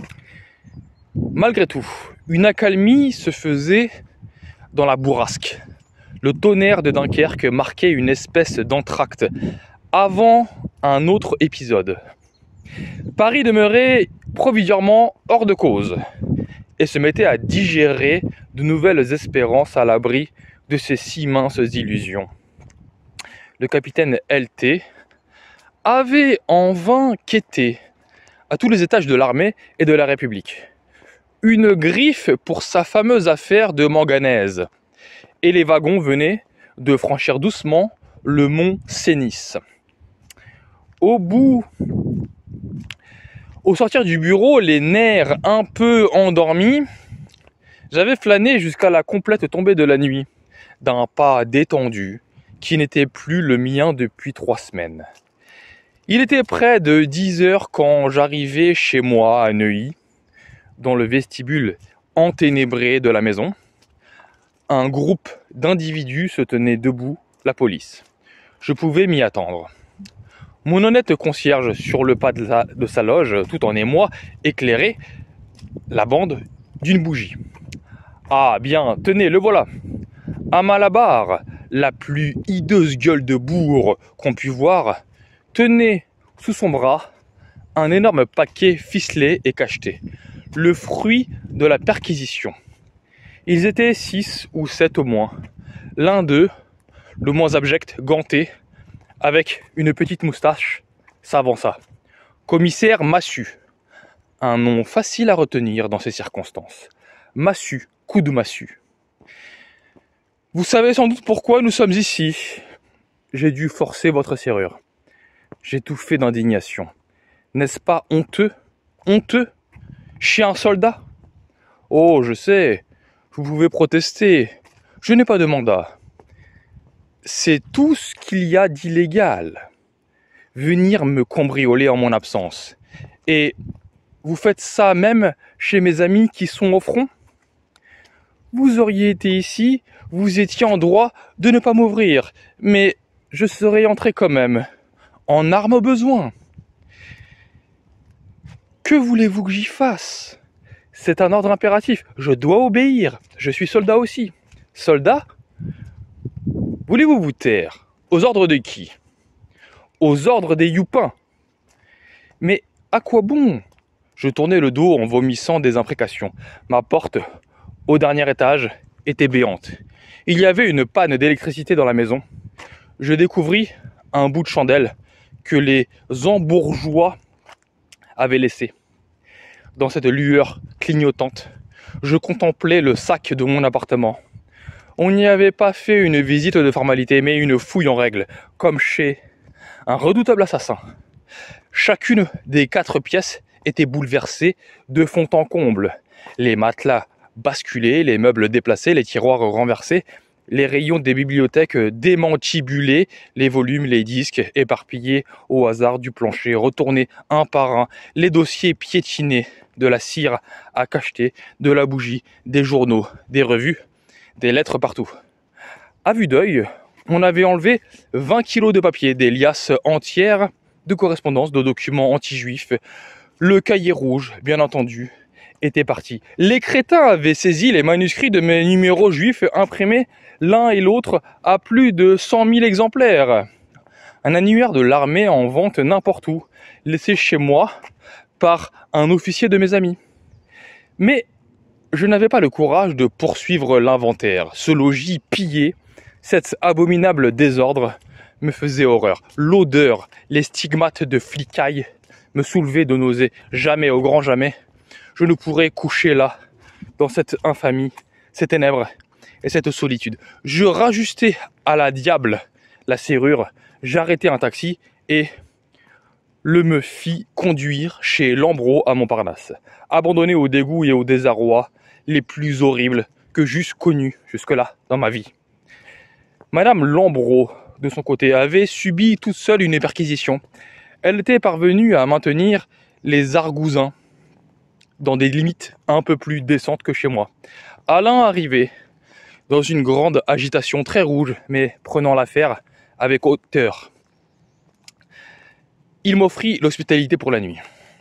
Malgré tout, une accalmie se faisait dans la bourrasque. Le tonnerre de Dunkerque marquait une espèce d'entracte avant un autre épisode. Paris demeurait provisoirement hors de cause et se mettait à digérer de nouvelles espérances à l'abri de ces si minces illusions. Le capitaine LT avait en vain quêté à tous les étages de l'armée et de la République une griffe pour sa fameuse affaire de manganèse, et les wagons venaient de franchir doucement le mont Cenis. Au sortir du bureau, les nerfs un peu endormis, j'avais flâné jusqu'à la complète tombée de la nuit, d'un pas détendu qui n'était plus le mien depuis 3 semaines. Il était près de 10 heures quand j'arrivai chez moi à Neuilly, dans le vestibule enténébré de la maison. Un groupe d'individus se tenait debout, la police. Je pouvais m'y attendre. Mon honnête concierge, sur le pas de sa loge, tout en émoi, éclairait la bande d'une bougie. Ah bien, tenez, le voilà. À Malabar, la plus hideuse gueule de bourre qu'on pût voir, tenait sous son bras un énorme paquet ficelé et cacheté, le fruit de la perquisition. Ils étaient 6 ou 7 au moins. L'un d'eux, le moins abject, ganté, avec une petite moustache, s'avança. Commissaire Massu. Un nom facile à retenir dans ces circonstances. Massu, coup de massue. Vous savez sans doute pourquoi nous sommes ici. J'ai dû forcer votre serrure. J'étouffais d'indignation. N'est-ce pas honteux? Honteux? Chien soldat? Oh, je sais, vous pouvez protester. Je n'ai pas de mandat. C'est tout ce qu'il y a d'illégal. Venir me cambrioler en mon absence. Et vous faites ça même chez mes amis qui sont au front? Vous auriez été ici, vous étiez en droit de ne pas m'ouvrir, mais je serais entré quand même, en arme au besoin. Que voulez-vous que j'y fasse? C'est un ordre impératif, je dois obéir, je suis soldat aussi. Soldat? Voulez-vous vous taire? Aux ordres de qui? Aux ordres des youpins. Mais à quoi bon? Je tournai le dos en vomissant des imprécations. Ma porte, au dernier étage, était béante. Il y avait une panne d'électricité dans la maison. Je découvris un bout de chandelle que les embourgeois avaient laissé. Dans cette lueur clignotante, je contemplais le sac de mon appartement. On n'y avait pas fait une visite de formalité, mais une fouille en règle, comme chez un redoutable assassin. Chacune des 4 pièces était bouleversée de fond en comble. Les matelas basculés, les meubles déplacés, les tiroirs renversés, les rayons des bibliothèques démantibulés, les volumes, les disques éparpillés au hasard du plancher, retournés un par un, les dossiers piétinés, de la cire à cacheter, de la bougie, des journaux, des revues, des lettres partout. À vue d'œil, on avait enlevé 20 kilos de papier, des liasses entières de correspondances, de documents anti-juifs. Le cahier rouge, bien entendu, était parti. Les crétins avaient saisi les manuscrits de mes numéros juifs imprimés l'un et l'autre à plus de 100 000 exemplaires. Un annuaire de l'armée en vente n'importe où, laissé chez moi par un officier de mes amis. Mais je n'avais pas le courage de poursuivre l'inventaire. Ce logis pillé, cet abominable désordre me faisait horreur. L'odeur, les stigmates de flicaille me soulevaient de nausées. Jamais, au grand jamais, je ne pourrais coucher là, dans cette infamie, ces ténèbres et cette solitude. Je rajustais à la diable la serrure, j'arrêtai un taxi et le me fit conduire chez Lambros à Montparnasse, abandonné au dégoût et au désarroi les plus horribles que j'eusse connus jusque-là dans ma vie. Madame Lambros, de son côté, avait subi toute seule une perquisition. Elle était parvenue à maintenir les argousins dans des limites un peu plus décentes que chez moi. Alain arrivait dans une grande agitation très rouge, mais prenant l'affaire avec hauteur. Il m'offrit l'hospitalité pour la nuit.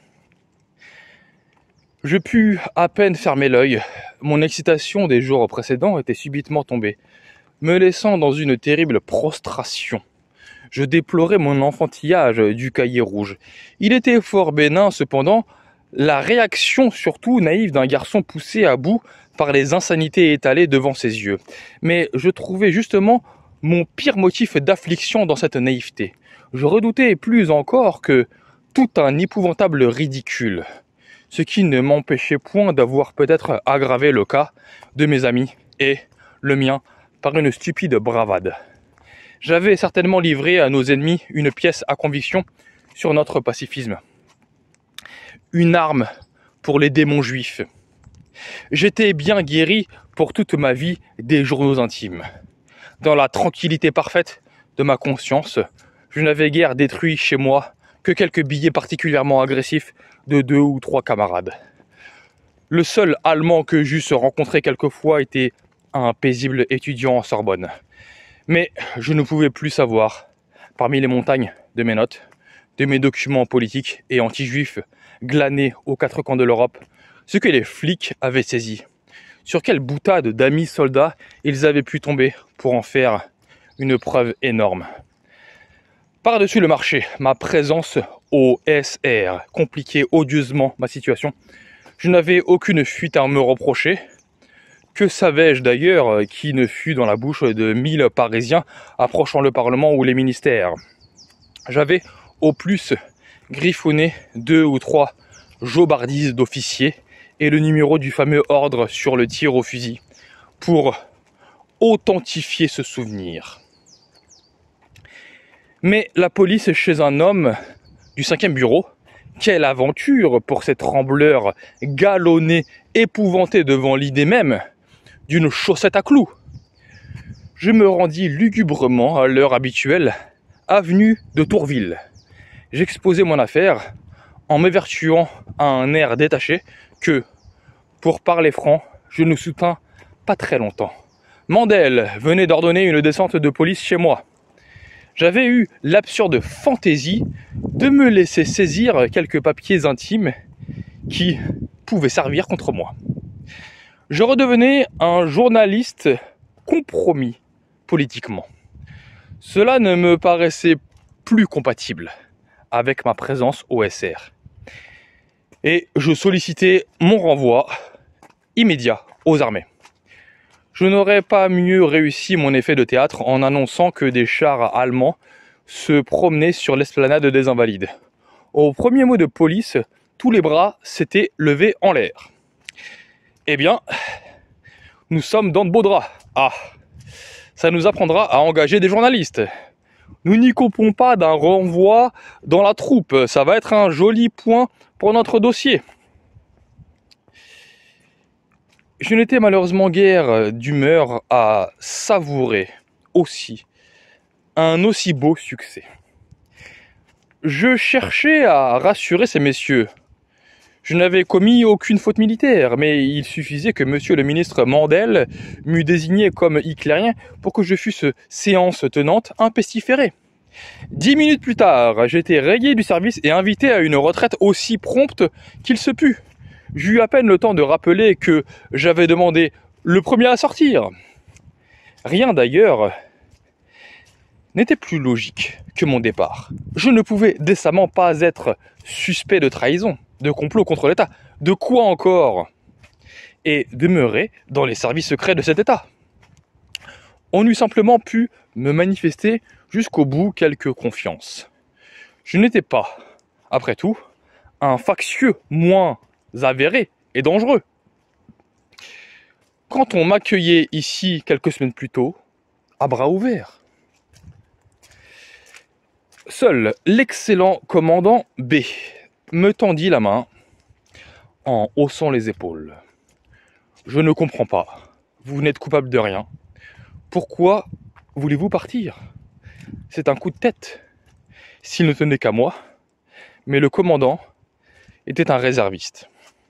Je pus à peine fermer l'œil. Mon excitation des jours précédents était subitement tombée, me laissant dans une terrible prostration. Je déplorais mon enfantillage du cahier rouge. Il était fort bénin cependant, la réaction surtout naïve d'un garçon poussé à bout par les insanités étalées devant ses yeux. Mais je trouvais justement mon pire motif d'affliction dans cette naïveté. Je redoutais plus encore que tout un épouvantable ridicule, ce qui ne m'empêchait point d'avoir peut-être aggravé le cas de mes amis et le mien par une stupide bravade. J'avais certainement livré à nos ennemis une pièce à conviction sur notre pacifisme. Une arme pour les démons juifs. J'étais bien guéri pour toute ma vie des journaux intimes. Dans la tranquillité parfaite de ma conscience, je n'avais guère détruit chez moi que quelques billets particulièrement agressifs de 2 ou 3 camarades. Le seul Allemand que j'eusse rencontré quelquefois était un paisible étudiant en Sorbonne. Mais je ne pouvais plus savoir, parmi les montagnes de mes notes, de mes documents politiques et anti-juifs glanés aux 4 coins de l'Europe, ce que les flics avaient saisi. Sur quelle boutade d'amis soldats ils avaient pu tomber pour en faire une preuve énorme. Par-dessus le marché, ma présence au SR compliquait odieusement ma situation. Je n'avais aucune fuite à me reprocher. Que savais-je d'ailleurs qui ne fut dans la bouche de 1000 Parisiens approchant le Parlement ou les ministères. J'avais au plus griffonné 2 ou 3 jobardises d'officiers et le numéro du fameux ordre sur le tir au fusil pour authentifier ce souvenir. Mais la police chez un homme du 5e bureau, quelle aventure pour ces trembleurs galonnés, épouvantés devant l'idée même d'une chaussette à clous. Je me rendis lugubrement à l'heure habituelle, avenue de Tourville. J'exposai mon affaire en m'évertuant à un air détaché que, pour parler franc, je ne soutins pas très longtemps. Mandel venait d'ordonner une descente de police chez moi. J'avais eu l'absurde fantaisie de me laisser saisir quelques papiers intimes qui pouvaient servir contre moi. Je redevenais un journaliste compromis politiquement. Cela ne me paraissait plus compatible avec ma présence au SR. Et je sollicitais mon renvoi immédiat aux armées. Je n'aurais pas mieux réussi mon effet de théâtre en annonçant que des chars allemands se promener sur l'esplanade des Invalides. Au premier mot de police, tous les bras s'étaient levés en l'air. Eh bien, nous sommes dans de beaux draps. Ah, ça nous apprendra à engager des journalistes. Nous n'y coupons pas d'un renvoi dans la troupe. Ça va être un joli point pour notre dossier. Je n'étais malheureusement guère d'humeur à savourer aussi un aussi beau succès. Je cherchais à rassurer ces messieurs. Je n'avais commis aucune faute militaire, mais il suffisait que monsieur le ministre Mandel m'eût désigné comme hitlérien pour que je fusse séance tenante un pestiféré. 10 minutes plus tard, j'étais rayé du service et invité à une retraite aussi prompte qu'il se put. J'eus à peine le temps de rappeler que j'avais demandé le premier à sortir. Rien d'ailleurs n'était plus logique que mon départ. Je ne pouvais décemment pas être suspect de trahison, de complot contre l'État, de quoi encore, et demeurer dans les services secrets de cet État. On eût simplement pu me manifester jusqu'au bout quelque confiance. Je n'étais pas, après tout, un factieux moins avéré et dangereux. Quand on m'accueillait ici quelques semaines plus tôt, à bras ouverts. Seul l'excellent commandant B me tendit la main en haussant les épaules. Je ne comprends pas. Vous n'êtes coupable de rien. Pourquoi voulez-vous partir? C'est un coup de tête. S'il ne tenait qu'à moi, mais le commandant était un réserviste.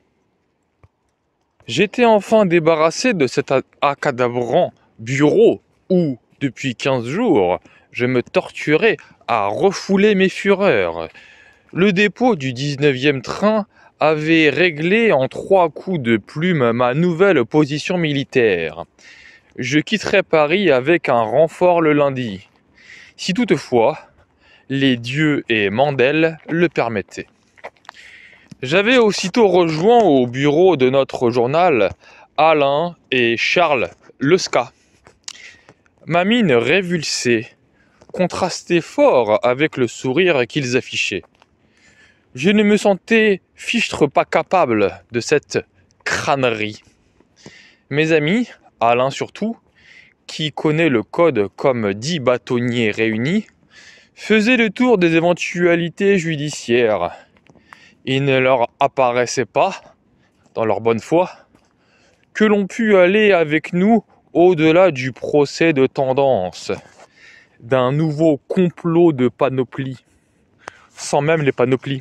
J'étais enfin débarrassé de cet accadabrant bureau où, depuis 15 jours, je me torturais à refouler mes fureurs. Le dépôt du 19e train avait réglé en 3 coups de plume ma nouvelle position militaire. Je quitterai Paris avec un renfort le lundi, si toutefois les dieux et Mandel le permettaient. J'avais aussitôt rejoint au bureau de notre journal Alain et Charles Lesca. Ma mine révulsée contrastait fort avec le sourire qu'ils affichaient. Je ne me sentais fichtre pas capable de cette crânerie. Mes amis, Alain surtout, qui connaît le code comme 10 bâtonniers réunis, faisaient le tour des éventualités judiciaires. Il ne leur apparaissait pas, dans leur bonne foi, que l'on pût aller avec nous au-delà du procès de tendance, d'un nouveau complot de panoplie, sans même les panoplies.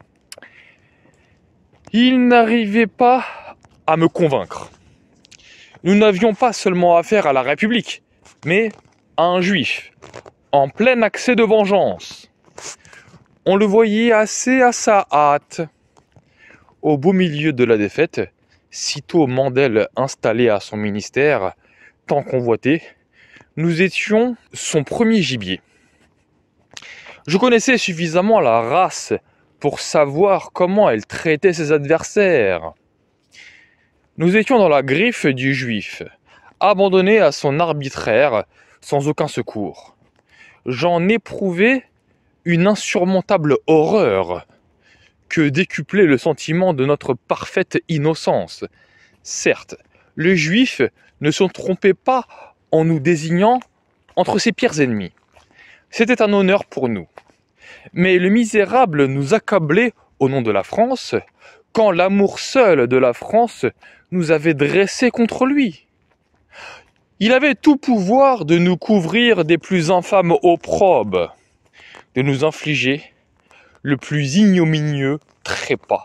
Ils n'arrivaient pas à me convaincre. Nous n'avions pas seulement affaire à la République, mais à un juif, en plein accès de vengeance. On le voyait assez à sa hâte. Au beau milieu de la défaite, sitôt Mandel installé à son ministère, tant convoité, nous étions son premier gibier. Je connaissais suffisamment la race pour savoir comment elle traitait ses adversaires. Nous étions dans la griffe du juif, abandonné à son arbitraire, sans aucun secours. J'en éprouvais une insurmontable horreur que décuplait le sentiment de notre parfaite innocence. Certes, le juif ne se trompait pas en nous désignant entre ses pires ennemis. C'était un honneur pour nous. Mais le misérable nous accablait au nom de la France, quand l'amour seul de la France nous avait dressés contre lui. Il avait tout pouvoir de nous couvrir des plus infâmes opprobes, de nous infliger le plus ignominieux trépas.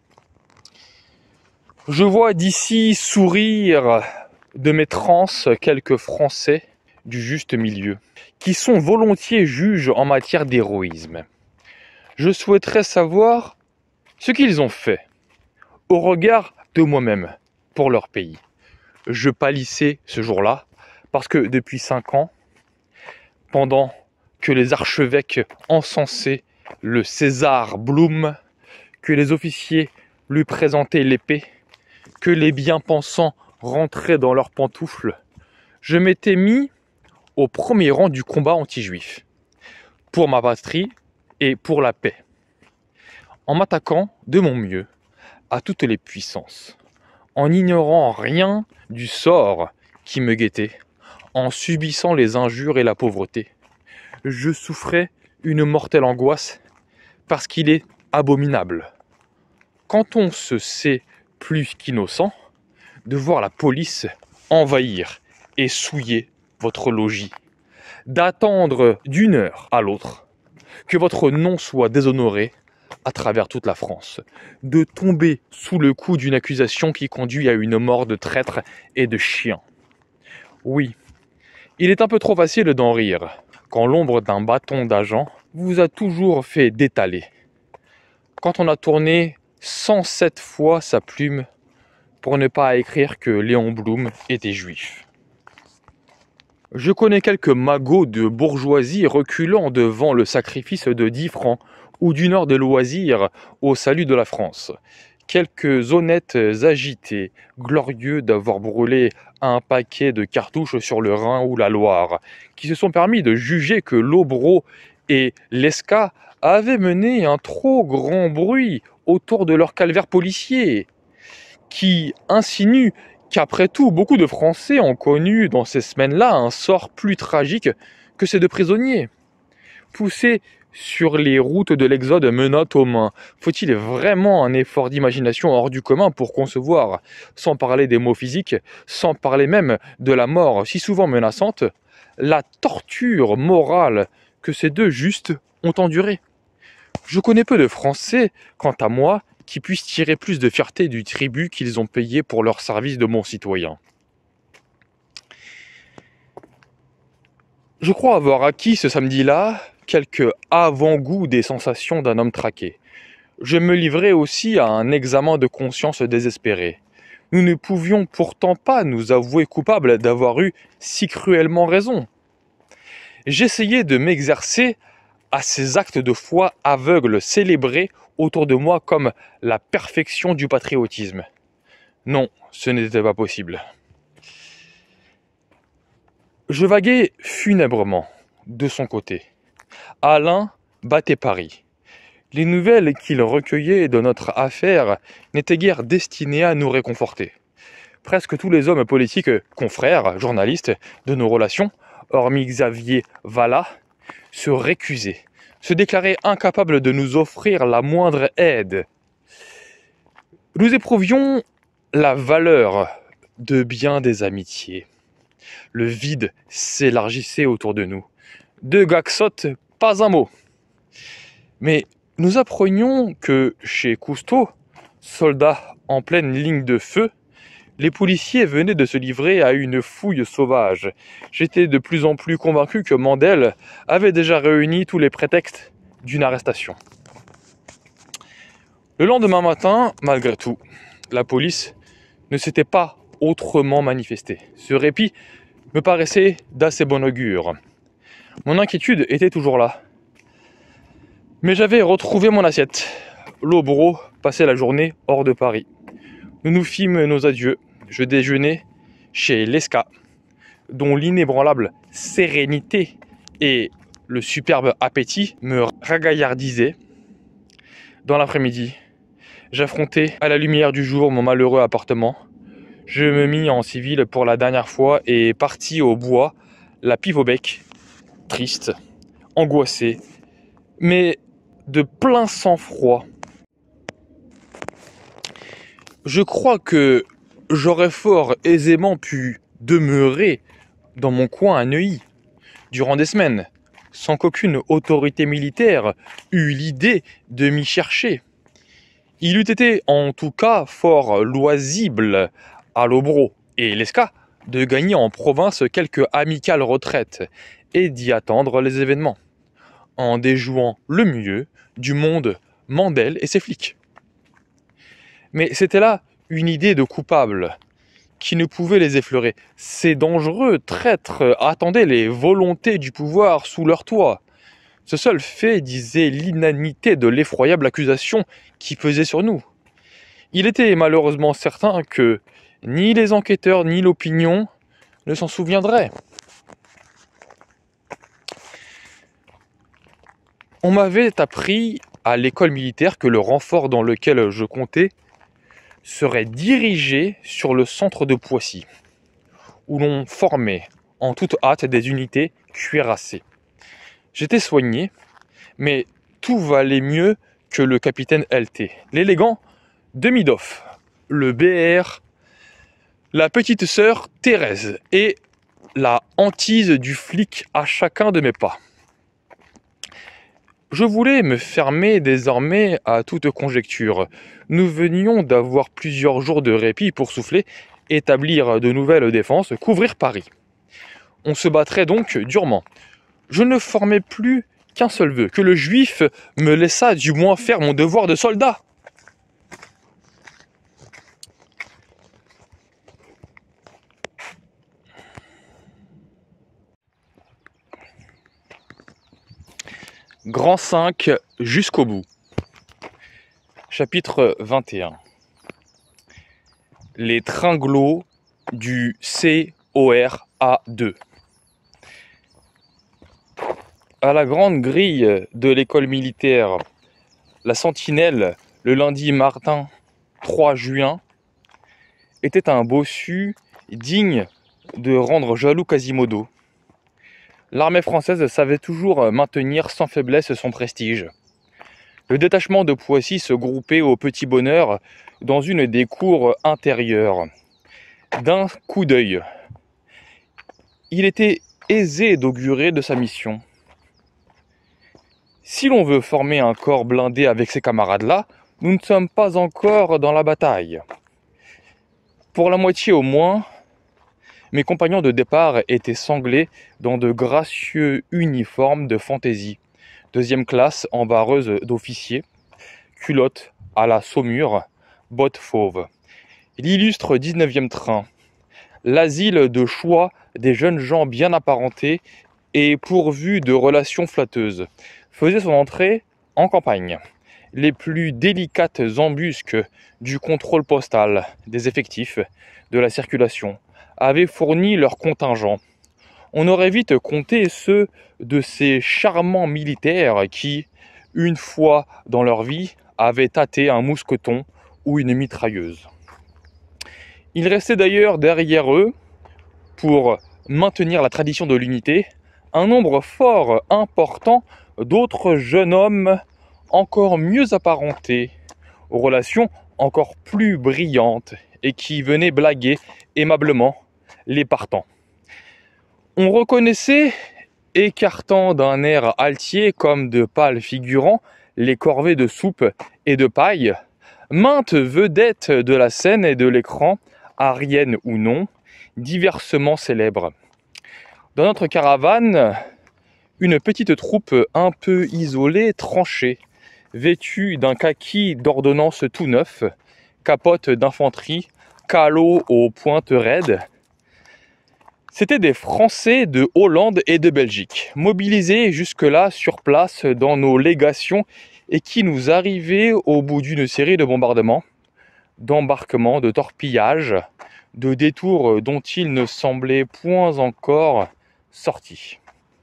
Je vois d'ici sourire de mes transes quelques Français du juste milieu, qui sont volontiers juges en matière d'héroïsme. Je souhaiterais savoir ce qu'ils ont fait, au regard de moi-même, pour leur pays. Je pâlissais ce jour-là, parce que depuis 5 ans, pendant que les archevêques encensaient le César Blum, que les officiers lui présentaient l'épée, que les bien-pensants rentraient dans leurs pantoufles, je m'étais mis au premier rang du combat anti-juif. pour ma patrie et pour la paix, en m'attaquant de mon mieux à toutes les puissances, en n'ignorant rien du sort qui me guettait, en subissant les injures et la pauvreté. Je souffrais une mortelle angoisse parce qu'il est abominable, quand on se sait plus qu'innocent, de voir la police envahir et souiller votre logis, d'attendre d'une heure à l'autre que votre nom soit déshonoré à travers toute la France, de tomber sous le coup d'une accusation qui conduit à une mort de traître et de chien. Oui, il est un peu trop facile d'en rire, quand l'ombre d'un bâton d'agent vous a toujours fait détaler, quand on a tourné 107 fois sa plume pour ne pas écrire que Léon Blum était juif. Je connais quelques magots de bourgeoisie reculant devant le sacrifice de 10 francs ou d'une heure de loisir au salut de la France. Quelques honnêtes agités, glorieux d'avoir brûlé un paquet de cartouches sur le Rhin ou la Loire, qui se sont permis de juger que l'Obro et l'Esca avaient mené un trop grand bruit autour de leur calvaire policier, qui insinue qu'après tout, beaucoup de Français ont connu dans ces semaines-là un sort plus tragique que ces deux prisonniers. Poussés sur les routes de l'Exode menottes aux mains, faut-il vraiment un effort d'imagination hors du commun pour concevoir, sans parler des maux physiques, sans parler même de la mort si souvent menaçante, la torture morale que ces deux justes ont endurée? Je connais peu de Français, quant à moi, qui puissent tirer plus de fierté du tribut qu'ils ont payé pour leur service de bons citoyens. Je crois avoir acquis ce samedi-là quelques avant-goûts des sensations d'un homme traqué. Je me livrais aussi à un examen de conscience désespéré. Nous ne pouvions pourtant pas nous avouer coupables d'avoir eu si cruellement raison. J'essayais de m'exercer à ces actes de foi aveugles célébrés autour de moi comme la perfection du patriotisme. Non, ce n'était pas possible. Je vaguais funèbrement de son côté. Alain battait Paris. Les nouvelles qu'il recueillait de notre affaire n'étaient guère destinées à nous réconforter. Presque tous les hommes politiques, confrères, journalistes de nos relations, hormis Xavier Vallat, se récusaient, se déclaraient incapables de nous offrir la moindre aide. Nous éprouvions la valeur de bien des amitiés. Le vide s'élargissait autour de nous. De Gaxote, pas un mot. Mais nous apprenions que chez Cousteau, soldat en pleine ligne de feu, les policiers venaient de se livrer à une fouille sauvage. J'étais de plus en plus convaincu que Mandel avait déjà réuni tous les prétextes d'une arrestation. Le lendemain matin, malgré tout, la police ne s'était pas autrement manifestée. Ce répit me paraissait d'assez bon augure. Mon inquiétude était toujours là. Mais j'avais retrouvé mon assiette. L'Obro passait la journée hors de Paris. Nous nous fîmes nos adieux. Je déjeunai chez l'Esca, dont l'inébranlable sérénité et le superbe appétit me ragaillardisaient. Dans l'après-midi, j'affrontai à la lumière du jour mon malheureux appartement. Je me mis en civil pour la dernière fois et partis au bois, la pipe au bec, triste, angoissé, mais de plein sang-froid. Je crois que j'aurais fort aisément pu demeurer dans mon coin à Neuilly durant des semaines, sans qu'aucune autorité militaire eût l'idée de m'y chercher. Il eût été en tout cas fort loisible à l'Obro et l'Esca de gagner en province quelques amicales retraites et d'y attendre les événements, en déjouant le mieux du monde Mandel et ses flics. Mais c'était là une idée de coupable qui ne pouvait les effleurer. Ces dangereux traîtres attendaient les volontés du pouvoir sous leur toit. Ce seul fait disait l'inanité de l'effroyable accusation qui pesait sur nous. Il était malheureusement certain que ni les enquêteurs ni l'opinion ne s'en souviendraient. On m'avait appris à l'école militaire que le renfort dans lequel je comptais serait dirigé sur le centre de Poissy, où l'on formait en toute hâte des unités cuirassées. J'étais soigné, mais tout valait mieux que le capitaine LT, l'élégant Demidov, le BR, la petite sœur Thérèse et la hantise du flic à chacun de mes pas. Je voulais me fermer désormais à toute conjecture. Nous venions d'avoir plusieurs jours de répit pour souffler, établir de nouvelles défenses, couvrir Paris. On se battrait donc durement. Je ne formais plus qu'un seul vœu, que le juif me laissât du moins faire mon devoir de soldat. Grand 5 jusqu'au bout. Chapitre 21. Les tringlots du CORA2. À la grande grille de l'école militaire, la sentinelle, le lundi matin 3 juin, était un bossu digne de rendre jaloux Quasimodo. L'armée française savait toujours maintenir sans faiblesse son prestige. Le détachement de Poissy se groupait au petit bonheur dans une des cours intérieures. D'un coup d'œil, il était aisé d'augurer de sa mission. Si l'on veut former un corps blindé avec ces camarades-là, nous ne sommes pas encore dans la bataille. Pour la moitié au moins, mes compagnons de départ étaient sanglés dans de gracieux uniformes de fantaisie. Deuxième classe en vareuse d'officier, culotte à la saumure, bottes fauves. L'illustre 19e train, l'asile de choix des jeunes gens bien apparentés et pourvus de relations flatteuses, faisait son entrée en campagne. Les plus délicates embusques du contrôle postal, des effectifs, de la circulation, avaient fourni leur contingent. On aurait vite compté ceux de ces charmants militaires qui, une fois dans leur vie, avaient tâté un mousqueton ou une mitrailleuse. Il restait d'ailleurs derrière eux, pour maintenir la tradition de l'unité, un nombre fort important d'autres jeunes hommes encore mieux apparentés, aux relations encore plus brillantes et qui venaient blaguer aimablement les partants. On reconnaissait, écartant d'un air altier comme de pâles figurants les corvées de soupe et de paille, maintes vedettes de la scène et de l'écran, ariennes ou non, diversement célèbres. Dans notre caravane, une petite troupe un peu isolée tranchait, vêtue d'un kaki d'ordonnance tout neuf, capote d'infanterie, calot aux pointes raides. C'étaient des Français de Hollande et de Belgique, mobilisés jusque-là sur place dans nos légations et qui nous arrivaient au bout d'une série de bombardements, d'embarquements, de torpillages, de détours dont ils ne semblaient point encore sortis.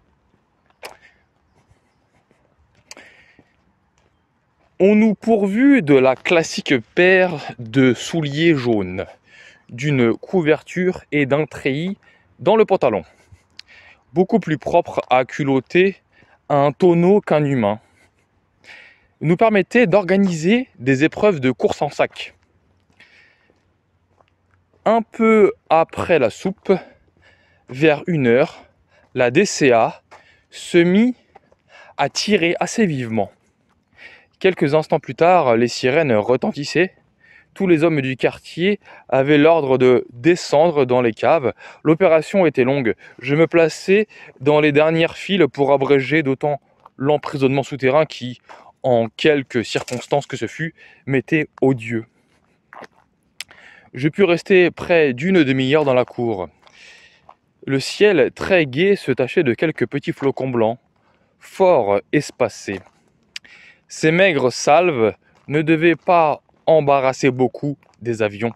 On nous pourvut de la classique paire de souliers jaunes, d'une couverture et d'un treillis dans le pantalon, beaucoup plus propre à culotter un tonneau qu'un humain, nous permettait d'organiser des épreuves de course en sac. Un peu après la soupe, vers 1h, la DCA se mit à tirer assez vivement. Quelques instants plus tard, les sirènes retentissaient. Tous les hommes du quartier avaient l'ordre de descendre dans les caves. L'opération était longue. Je me plaçais dans les dernières files pour abréger d'autant l'emprisonnement souterrain qui, en quelque circonstances que ce fût, m'était odieux. Je pus rester près d'une demi-heure dans la cour. Le ciel très gai se tachait de quelques petits flocons blancs, fort espacés. Ces maigres salves ne devaient pas embarrasser beaucoup des avions.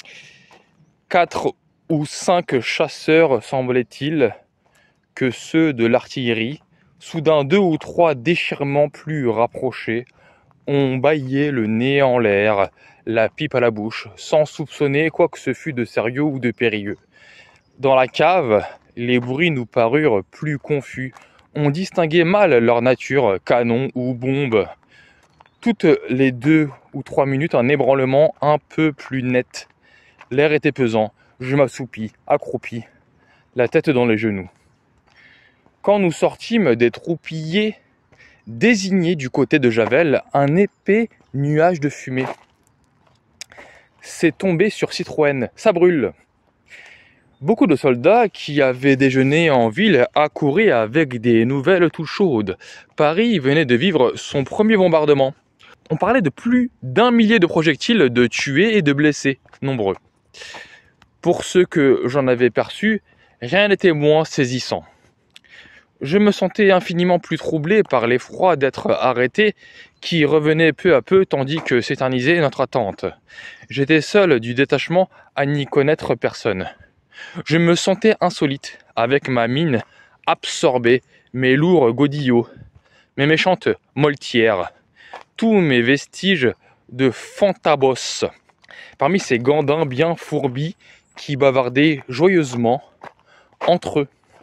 4 ou 5 chasseurs, semblaient-ils, que ceux de l'artillerie, Soudain, 2 ou 3 déchirements plus rapprochés ont bâillé le nez en l'air, la pipe à la bouche, sans soupçonner quoi que ce fût de sérieux ou de périlleux. Dans la cave, les bruits nous parurent plus confus. On distinguait mal leur nature, canon ou bombe. Toutes les 2 ou 3 minutes, un ébranlement un peu plus net. L'air était pesant. Je m'assoupis, accroupi, la tête dans les genoux. Quand nous sortîmes des troupillers désignés du côté de Javel, un épais nuage de fumée s'est tombé sur Citroën. Ça brûle. Beaucoup de soldats qui avaient déjeuné en ville accouraient avec des nouvelles tout chaudes. Paris venait de vivre son premier bombardement. On parlait de plus d'1 millier de projectiles, de tués et de blessés, nombreux. Pour ceux que j'en avais perçus, rien n'était moins saisissant. Je me sentais infiniment plus troublé par l'effroi d'être arrêté qui revenait peu à peu tandis que s'éternisait notre attente. J'étais seul du détachement à n'y connaître personne. Je me sentais insolite, avec ma mine absorbée, mes lourds godillots, mes méchantes moltières, tous mes vestiges de fantabos, parmi ces gandins bien fourbis qui bavardaient joyeusement entre eux.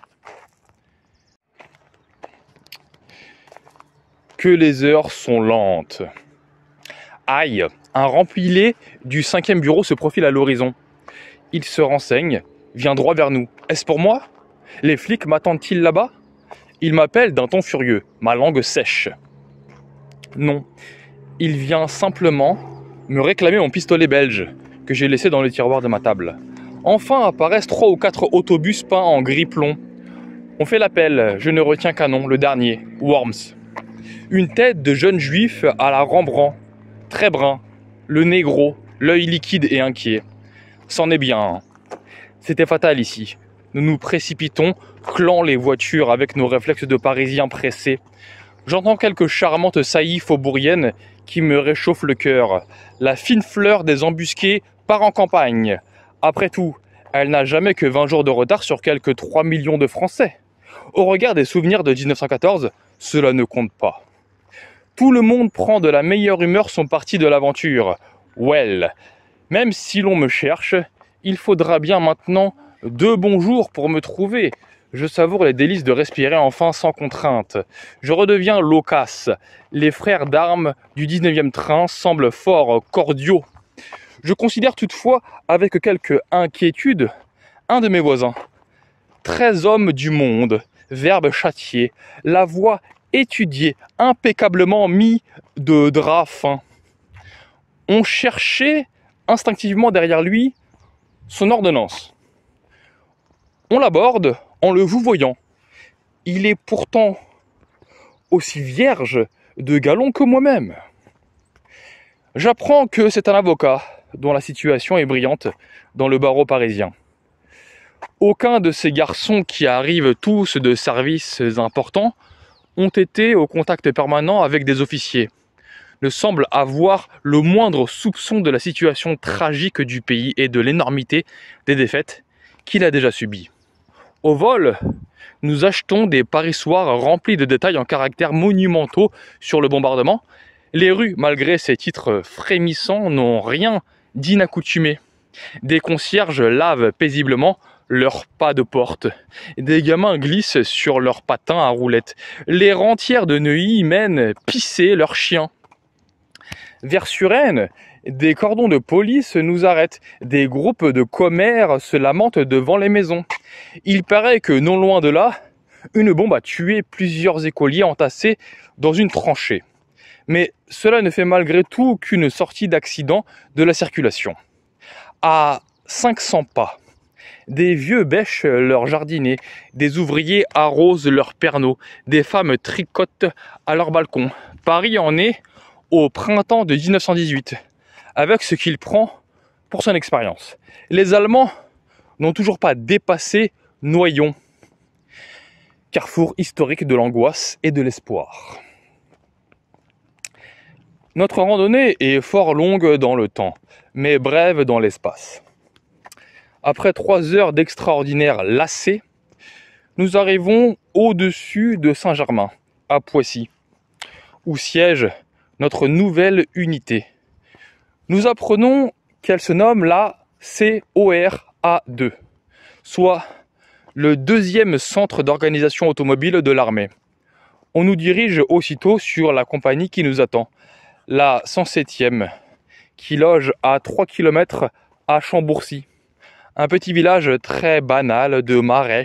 Que les heures sont lentes. Aïe, un rempilé du 5e bureau se profile à l'horizon. Il se renseigne, vient droit vers nous. Est-ce pour moi? Les flics m'attendent-ils là-bas? Il m'appelle d'un ton furieux, ma langue sèche. Non, il vient simplement me réclamer mon pistolet belge que j'ai laissé dans le tiroir de ma table. Enfin apparaissent 3 ou 4 autobus peints en gris plomb. On fait l'appel, je ne retiens qu'un nom, le dernier, Worms. Une tête de jeune juif à la Rembrandt, très brun, le nez gros, l'œil liquide et inquiet. C'en est bien un. C'était fatal ici. Nous nous précipitons, clant les voitures avec nos réflexes de Parisiens pressés. J'entends quelques charmantes saillies faubouriennes qui me réchauffent le cœur. La fine fleur des embusqués part en campagne. Après tout, elle n'a jamais que 20 jours de retard sur quelques 3 millions de Français. Au regard des souvenirs de 1914, cela ne compte pas. Tout le monde prend de la meilleure humeur son parti de l'aventure. Well, même si l'on me cherche, il faudra bien maintenant 2 bons jours pour me trouver. Je savoure les délices de respirer enfin sans contrainte. Je redeviens loquace. Les frères d'armes du 19e train semblent fort cordiaux. Je considère toutefois avec quelque inquiétude un de mes voisins. 13 hommes du monde, verbe châtié, la voix étudiée, impeccablement mis de drap fin. On cherchait instinctivement derrière lui son ordonnance. On l'aborde en le vouvoyant. Il est pourtant aussi vierge de galon que moi-même. J'apprends que c'est un avocat dont la situation est brillante dans le barreau parisien. Aucun de ces garçons qui arrivent tous de services importants ont été au contact permanent avec des officiers, ne semblent avoir le moindre soupçon de la situation tragique du pays et de l'énormité des défaites qu'il a déjà subies. Au vol, nous achetons des parissoirs remplis de détails en caractères monumentaux sur le bombardement. Les rues, malgré ces titres frémissants, n'ont rien d'inaccoutumé. Des concierges lavent paisiblement leurs pas de porte. Des gamins glissent sur leurs patins à roulettes. Les rentières de Neuilly mènent pisser leurs chiens. Vers Suresnes, des cordons de police nous arrêtent. Des groupes de commères se lamentent devant les maisons. Il paraît que non loin de là, une bombe a tué plusieurs écoliers entassés dans une tranchée. Mais cela ne fait malgré tout qu'une sortie d'accident de la circulation. À 500 pas, des vieux bêchent leurs jardinets, des ouvriers arrosent leurs pernots, des femmes tricotent à leur balcon. Paris en est au printemps de 1918, avec ce qu'il prend pour son expérience. Les Allemands n'ont toujours pas dépassé Noyon, carrefour historique de l'angoisse et de l'espoir. Notre randonnée est fort longue dans le temps, mais brève dans l'espace. Après 3 heures d'extraordinaire lacet, nous arrivons au-dessus de Saint-Germain, à Poissy, où siège notre nouvelle unité. Nous apprenons qu'elle se nomme la CORA2, soit le deuxième centre d'organisation automobile de l'armée. On nous dirige aussitôt sur la compagnie qui nous attend, la 107e, qui loge à 3 km à Chambourcy, un petit village très banal de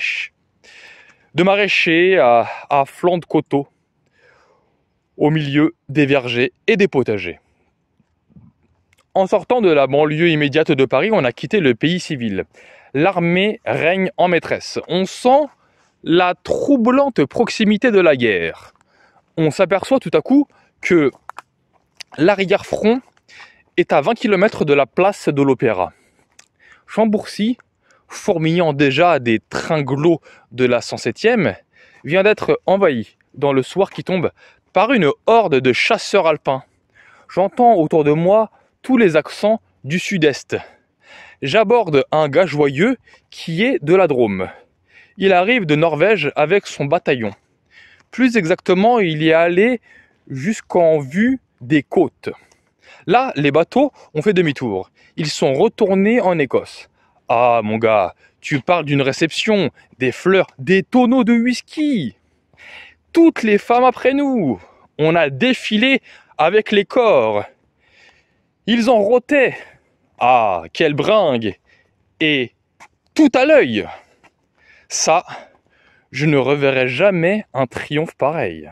maraîchers à flanc de coteaux, au milieu des vergers et des potagers. En sortant de la banlieue immédiate de Paris, on a quitté le pays civil. L'armée règne en maîtresse. On sent la troublante proximité de la guerre. On s'aperçoit tout à coup que l'arrière-front est à 20 km de la place de l'Opéra. Chambourcy, fourmillant déjà des tringlots de la 107e, vient d'être envahi dans le soir qui tombe par une horde de chasseurs alpins. J'entends autour de moi tous les accents du sud-est. J'aborde un gars joyeux qui est de la Drôme. Il arrive de Norvège avec son bataillon. Plus exactement, il y est allé jusqu'en vue des côtes. Là, les bateaux ont fait demi-tour. Ils sont retournés en Écosse. Ah, mon gars, tu parles d'une réception, des fleurs, des tonneaux de whisky. Toutes les femmes après nous. On a défilé avec les corps. Ils en rôtaient. Ah, quelle bringue! Et tout à l'œil. Ça, je ne reverrai jamais un triomphe pareil.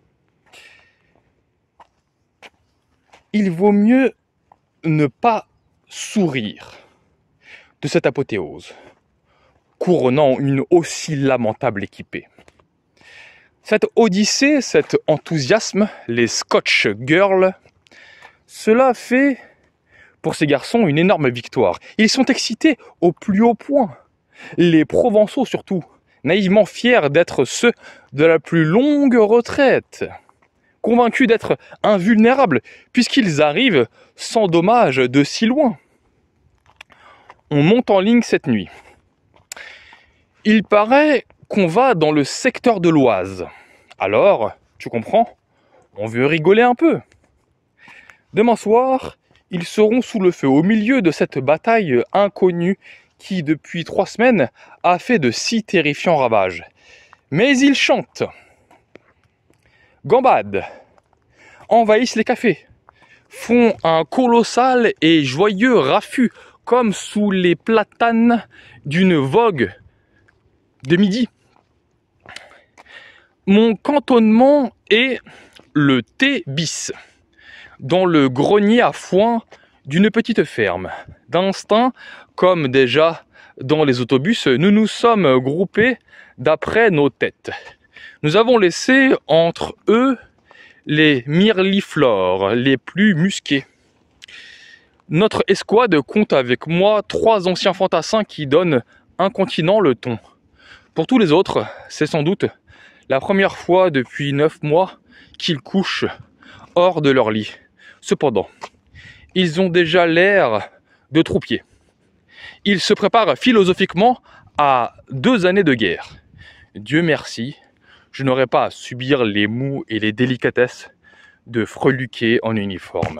Il vaut mieux ne pas sourire de cette apothéose, couronnant une aussi lamentable équipée. Cette odyssée, cet enthousiasme, les Scotch Girls, cela fait pour ces garçons une énorme victoire. Ils sont excités au plus haut point. Les Provençaux surtout, naïvement fiers d'être ceux de la plus longue retraite, convaincus d'être invulnérables puisqu'ils arrivent sans dommage de si loin. On monte en ligne cette nuit. Il paraît qu'on va dans le secteur de l'Oise. Alors, tu comprends, on veut rigoler un peu. Demain soir, ils seront sous le feu, au milieu de cette bataille inconnue qui, depuis 3 semaines, a fait de si terrifiants ravages. Mais ils chantent, gambadent, envahissent les cafés, font un colossal et joyeux raffut, comme sous les platanes d'une vogue de midi. Mon cantonnement est le T bis, dans le grenier à foin d'une petite ferme. D'instinct, comme déjà dans les autobus, nous nous sommes groupés d'après nos têtes. Nous avons laissé entre eux les myrliflores les plus musqués. Notre escouade compte avec moi 3 anciens fantassins qui donnent incontinent le ton. Pour tous les autres, c'est sans doute la première fois depuis 9 mois qu'ils couchent hors de leur lit. Cependant, ils ont déjà l'air de troupiers. Ils se préparent philosophiquement à 2 années de guerre. Dieu merci, je n'aurai pas à subir les mous et les délicatesses de freluquer en uniforme.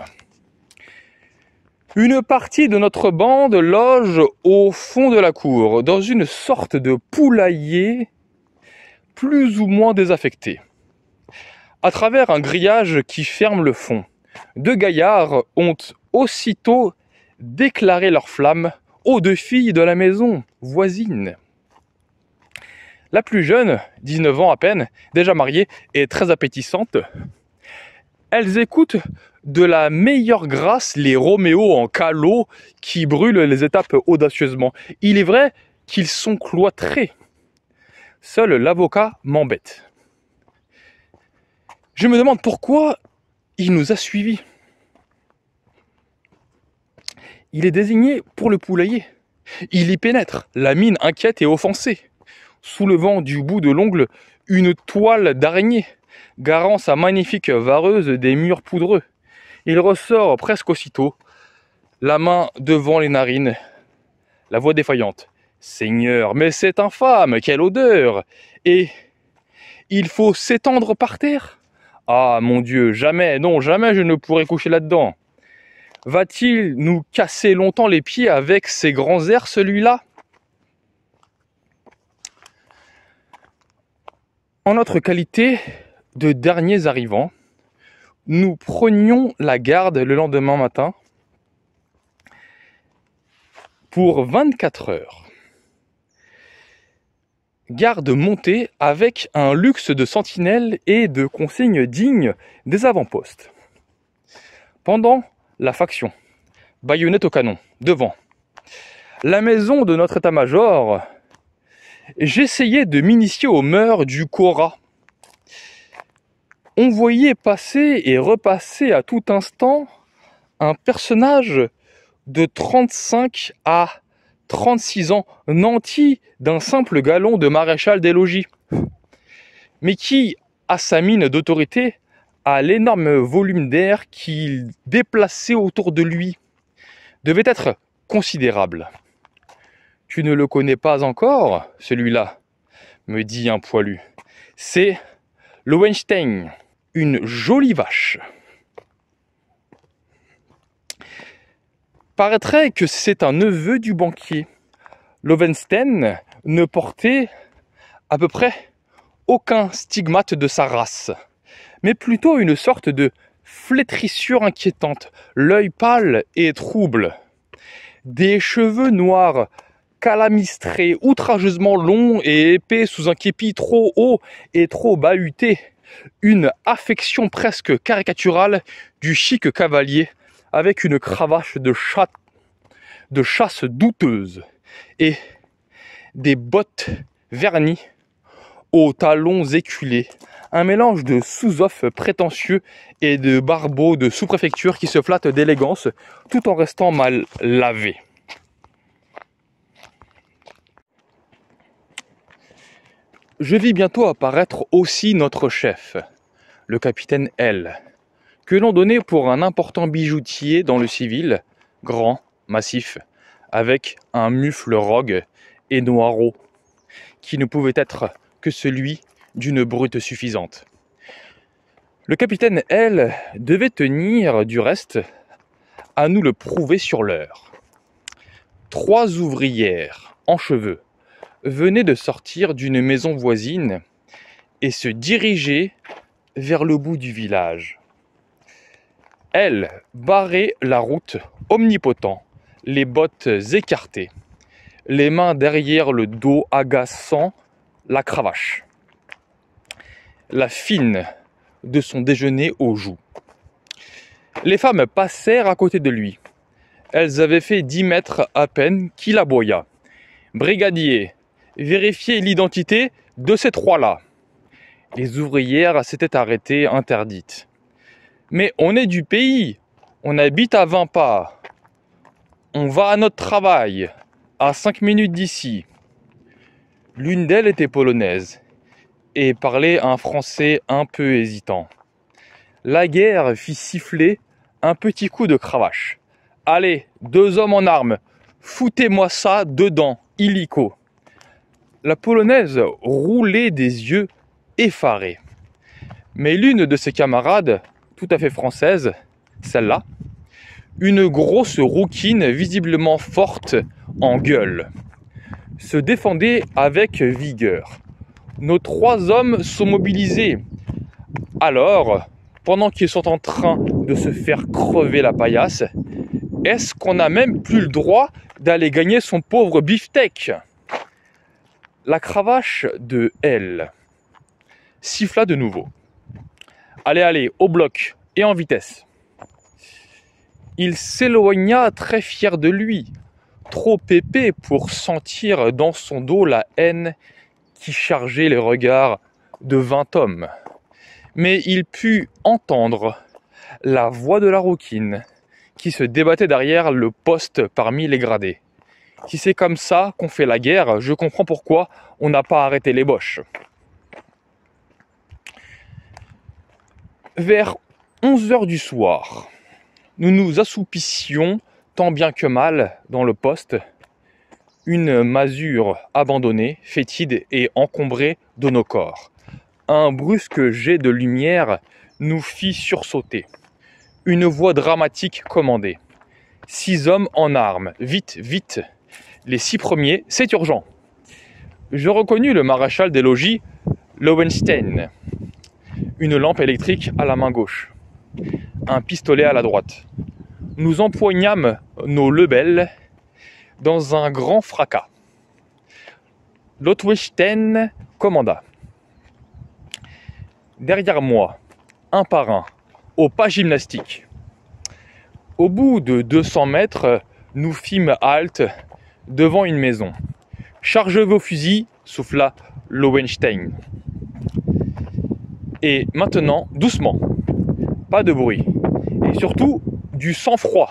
Une partie de notre bande loge au fond de la cour, dans une sorte de poulailler plus ou moins désaffecté. À travers un grillage qui ferme le fond, 2 gaillards ont aussitôt déclaré leur flamme aux 2 filles de la maison voisine. La plus jeune, 19 ans à peine, déjà mariée et très appétissante, elles écoutent de la meilleure grâce les Roméo en calot qui brûlent les étapes audacieusement. Il est vrai qu'ils sont cloîtrés. Seul l'avocat m'embête. Je me demande pourquoi il nous a suivis. Il est désigné pour le poulailler. Il y pénètre, la mine inquiète et offensée, soulevant du bout de l'ongle une toile d'araignée, garant sa magnifique vareuse des murs poudreux. Il ressort presque aussitôt, la main devant les narines, la voix défaillante. Seigneur, mais c'est infâme, quelle odeur! Et il faut s'étendre par terre? Ah mon Dieu, jamais, non, jamais je ne pourrai coucher là-dedans. Va-t-il nous casser longtemps les pieds avec ses grands airs, celui-là? En notre qualité de derniers arrivants, nous prenions la garde le lendemain matin pour 24 heures. Garde montée avec un luxe de sentinelles et de consignes dignes des avant-postes. Pendant la faction, baïonnette au canon, devant la maison de notre état-major, j'essayais de m'initier aux mœurs du Kora. On voyait passer et repasser à tout instant un personnage de 35 à 36 ans, nanti d'un simple galon de maréchal des logis, mais qui, à sa mine d'autorité, a l'énorme volume d'air qu'il déplaçait autour de lui, devait être considérable. « Tu ne le connais pas encore, celui-là ?» me dit un poilu. « C'est Lowenstein, une jolie vache. » Paraîtrait que c'est un neveu du banquier. Lowenstein ne portait à peu près aucun stigmate de sa race, mais plutôt une sorte de flétrissure inquiétante, l'œil pâle et trouble, des cheveux noirs calamistrés, outrageusement longs et épais sous un képi trop haut et trop bahuté, une affection presque caricaturale du chic cavalier, avec une cravache de chasse douteuse et des bottes vernies aux talons éculés, un mélange de sous-off prétentieux et de barbeaux de sous-préfecture qui se flattent d'élégance tout en restant mal lavés. Je vis bientôt apparaître aussi notre chef, le capitaine L, que l'on donnait pour un important bijoutier dans le civil, grand, massif, avec un mufle rogue et noireau, qui ne pouvait être que celui d'une brute suffisante. Le capitaine L devait tenir, du reste, à nous le prouver sur l'heure. 3 ouvrières en cheveux venaient de sortir d'une maison voisine et se dirigeaient vers le bout du village. Elle barrait la route, omnipotent, les bottes écartées, les mains derrière le dos agaçant, la cravache, la fine de son déjeuner aux joues. Les femmes passèrent à côté de lui. Elles avaient fait 10 mètres à peine qu'il aboya. « Brigadier, vérifiez l'identité de ces 3-là. » Les ouvrières s'étaient arrêtées, interdites. « Mais on est du pays, on habite à 20 pas. On va à notre travail, à 5 minutes d'ici. » L'une d'elles était polonaise et parlait un français un peu hésitant. La guerre fit siffler un petit coup de cravache. « Allez, 2 hommes en armes, foutez-moi ça dedans, illico !» La polonaise roulait des yeux effarés. Mais l'une de ses camarades, tout à fait française, celle-là, une grosse rouquine visiblement forte en gueule, se défendait avec vigueur. Nos 3 hommes sont mobilisés. Alors, pendant qu'ils sont en train de se faire crever la paillasse, est-ce qu'on n'a même plus le droit d'aller gagner son pauvre beefsteak? La cravache de L siffla de nouveau. Allez, allez, au bloc et en vitesse. Il s'éloigna très fier de lui, trop épais pour sentir dans son dos la haine qui chargeait les regards de 20 hommes. Mais il put entendre la voix de la rouquine qui se débattait derrière le poste parmi les gradés. Si c'est comme ça qu'on fait la guerre, je comprends pourquoi on n'a pas arrêté les Boches. Vers 11h du soir, nous nous assoupissions tant bien que mal dans le poste. une masure abandonnée, fétide et encombrée de nos corps. Un brusque jet de lumière nous fit sursauter. Une voix dramatique commandait. 6 hommes en armes, vite, vite. Les 6 premiers, c'est urgent. Je reconnus le maréchal des logis, Lowenstein. Une lampe électrique à la main gauche. Un pistolet à la droite. Nous empoignâmes nos lebels dans un grand fracas. Lowenstein commanda. Derrière moi, un par un, au pas gymnastique. Au bout de 200 mètres, nous fîmes halte devant une maison. Chargez vos fusils, souffla Lowenstein. Et maintenant, doucement, pas de bruit. Et surtout, du sang-froid.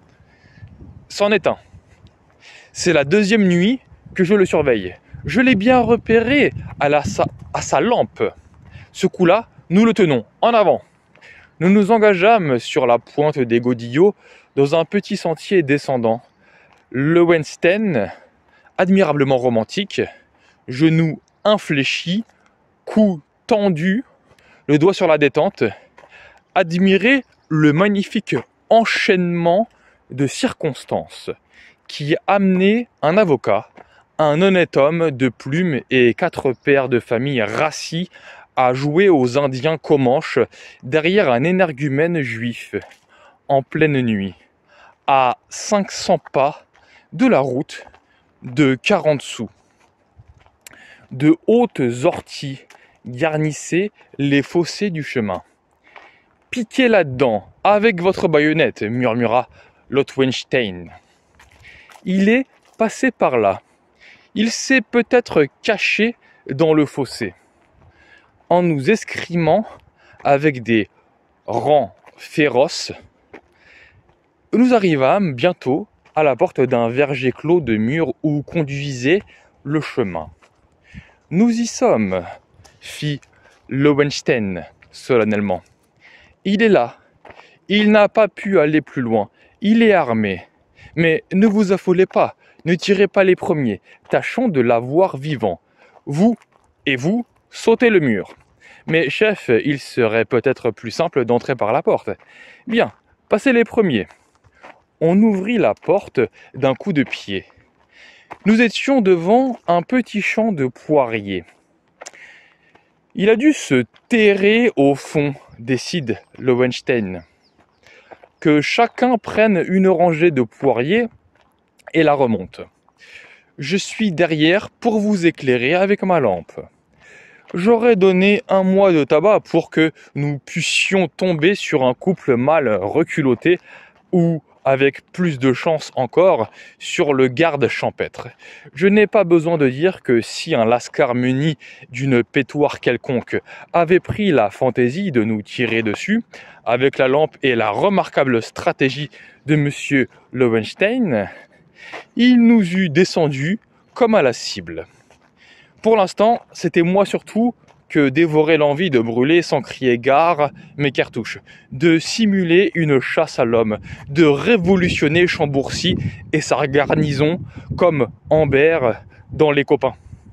C'en est un. C'est la 2e nuit que je le surveille. Je l'ai bien repéré à sa lampe. Ce coup-là, nous le tenons, en avant. Nous nous engageâmes sur la pointe des godillots dans un petit sentier descendant. Lowenstein, admirablement romantique, genoux infléchis, cou tendu, le doigt sur la détente, admirait le magnifique enchaînement de circonstances qui amenait un avocat, un honnête homme de plumes et 4 pères de famille rassis à jouer aux Indiens Comanches derrière un énergumène juif en pleine nuit, à 500 pas de la route de 40 sous. De hautes orties garnissaient les fossés du chemin. « Piquez là-dedans, avec votre baïonnette » murmura Lowenstein. Il est passé par là. Il s'est peut-être caché dans le fossé. En nous escrimant avec des rangs féroces, nous arrivâmes bientôt à la porte d'un verger clos de murs où conduisait le chemin. « Nous y sommes » fit Lowenstein solennellement. « Il est là. Il n'a pas pu aller plus loin. Il est armé. Mais ne vous affolez pas. Ne tirez pas les premiers. Tâchons de l'avoir vivant. Vous et vous, sautez le mur. Mais chef, il serait peut-être plus simple d'entrer par la porte. Bien, passez les premiers. » On ouvrit la porte d'un coup de pied. Nous étions devant un petit champ de poiriers. Il a dû se terrer au fond, décide Lowenstein. Que chacun prenne une rangée de poiriers et la remonte. Je suis derrière pour vous éclairer avec ma lampe. J'aurais donné 1 mois de tabac pour que nous puissions tomber sur un couple mâle reculotté ou, avec plus de chance encore, sur le garde champêtre. Je n'ai pas besoin de dire que si un lascar muni d'une pétoire quelconque avait pris la fantaisie de nous tirer dessus, avec la lampe et la remarquable stratégie de monsieur Lowenstein, il nous eût descendu comme à la cible. Pour l'instant, c'était moi surtout que dévorait l'envie de brûler sans crier gare mes cartouches, de simuler une chasse à l'homme, de révolutionner Chambourcy et sa garnison comme Ambert dans Les Copains.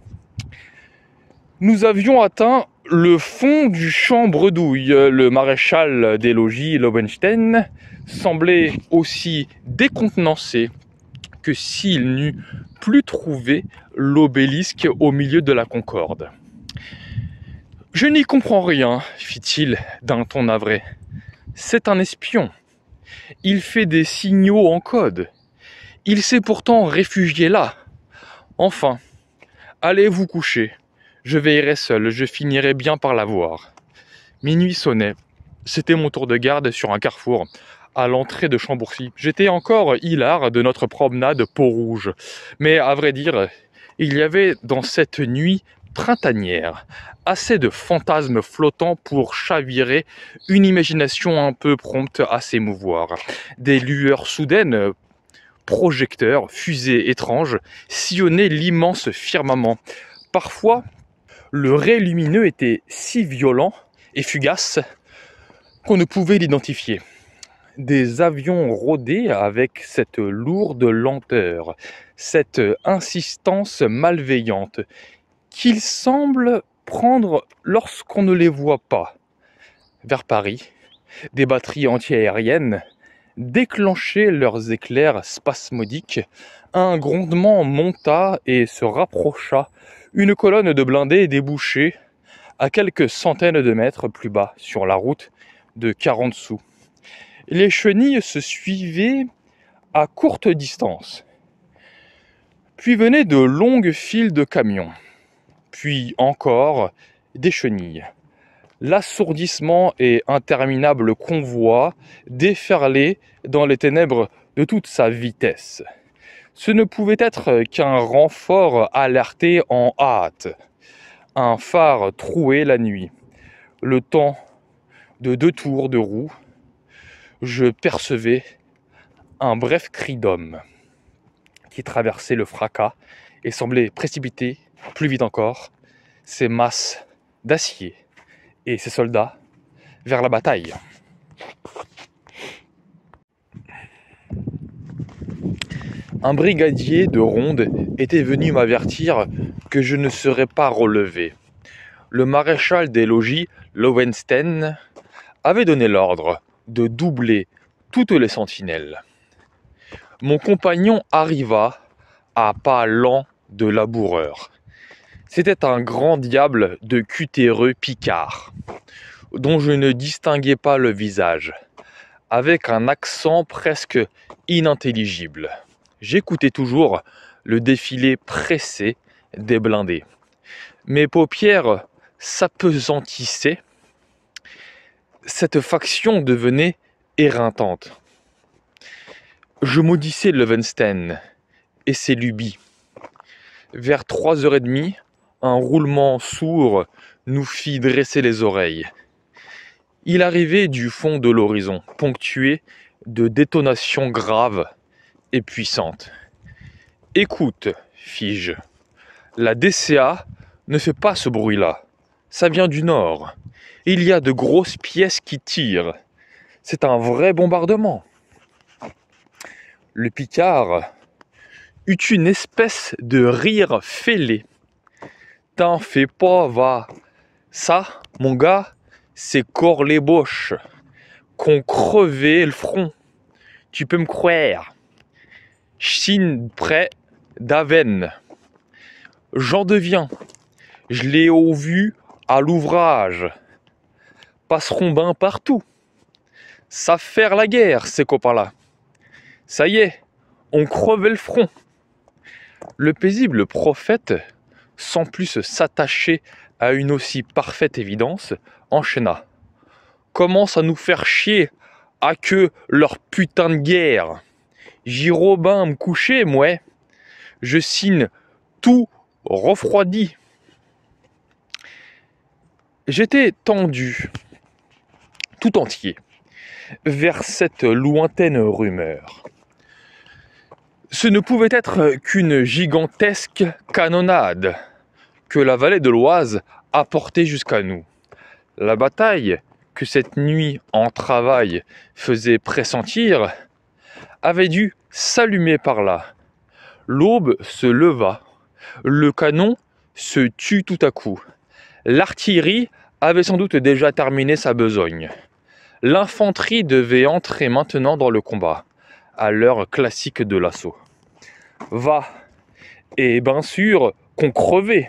Nous avions atteint le fond du champ bredouille. Le maréchal des logis Lowenstein semblait aussi décontenancé que s'il n'eût plus trouvé l'obélisque au milieu de la Concorde. « Je n'y comprends rien, fit-il d'un ton navré. C'est un espion. Il fait des signaux en code. Il s'est pourtant réfugié là. Enfin, allez vous coucher. Je veillerai seul, je finirai bien par la voir. » Minuit sonnait. C'était mon tour de garde sur un carrefour, à l'entrée de Chambourcy. J'étais encore hilar de notre promenade Peau-Rouge. Mais à vrai dire, il y avait dans cette nuit printanière assez de fantasmes flottants pour chavirer une imagination un peu prompte à s'émouvoir. Des lueurs soudaines, projecteurs, fusées étranges, sillonnaient l'immense firmament. Parfois, le ray lumineux était si violent et fugace qu'on ne pouvait l'identifier. des avions rôdaient avec cette lourde lenteur, cette insistance malveillante qu'ils semblent prendre lorsqu'on ne les voit pas. Vers Paris, des batteries antiaériennes déclenchaient leurs éclairs spasmodiques. Un grondement monta et se rapprocha. Une colonne de blindés débouchait à quelques centaines de mètres plus bas sur la route de 40 sous. Les chenilles se suivaient à courte distance. Puis venaient de longues files de camions. Puis encore des chenilles. L'assourdissement et interminable convoi déferlait dans les ténèbres de toute sa vitesse. Ce ne pouvait être qu'un renfort alerté en hâte. Un phare trouait la nuit. Le temps de 2 tours de roue, je percevais un bref cri d'homme qui traversait le fracas et semblait précipiter, plus vite encore, ses masses d'acier et ses soldats vers la bataille. Un brigadier de ronde était venu m'avertir que je ne serais pas relevé. Le maréchal des logis, Lowenstein, avait donné l'ordre de doubler toutes les sentinelles. Mon compagnon arriva à pas lents de laboureur. C'était un grand diable de cutéreux picard, dont je ne distinguais pas le visage, avec un accent presque inintelligible. J'écoutais toujours le défilé pressé des blindés. Mes paupières s'appesantissaient. Cette faction devenait éreintante. Je maudissais Lowenstein et ses lubies. Vers 3h30, un roulement sourd nous fit dresser les oreilles. Il arrivait du fond de l'horizon, ponctué de détonations graves et puissantes. « Écoute, fis-je, la DCA ne fait pas ce bruit-là. Ça vient du nord. Il y a de grosses pièces qui tirent. C'est un vrai bombardement. » Le Picard eut une espèce de rire fêlé. « T'en fais pas, va. Ça, mon gars, c'est corps les boches qu'on crevait le front. Tu peux me croire. Chine près d'Aven. J'en deviens. Je l'ai vu à l'ouvrage. Passeront ben partout. Ça faire la guerre, ces copains-là. Ça y est, on crevait le front. » Le paisible prophète, sans plus s'attacher à une aussi parfaite évidence, enchaîna. « Commence à nous faire chier à que leur putain de guerre. J'irai ben me coucher, mouais. Je signe tout refroidi. » J'étais tendu, tout entier, vers cette lointaine rumeur. Ce ne pouvait être qu'une gigantesque canonnade que la vallée de l'Oise apportait jusqu'à nous. La bataille que cette nuit en travail faisait pressentir avait dû s'allumer par là. L'aube se leva, le canon se tut tout à coup. L'artillerie avait sans doute déjà terminé sa besogne. L'infanterie devait entrer maintenant dans le combat, à l'heure classique de l'assaut. Va, et bien sûr qu'on crevait.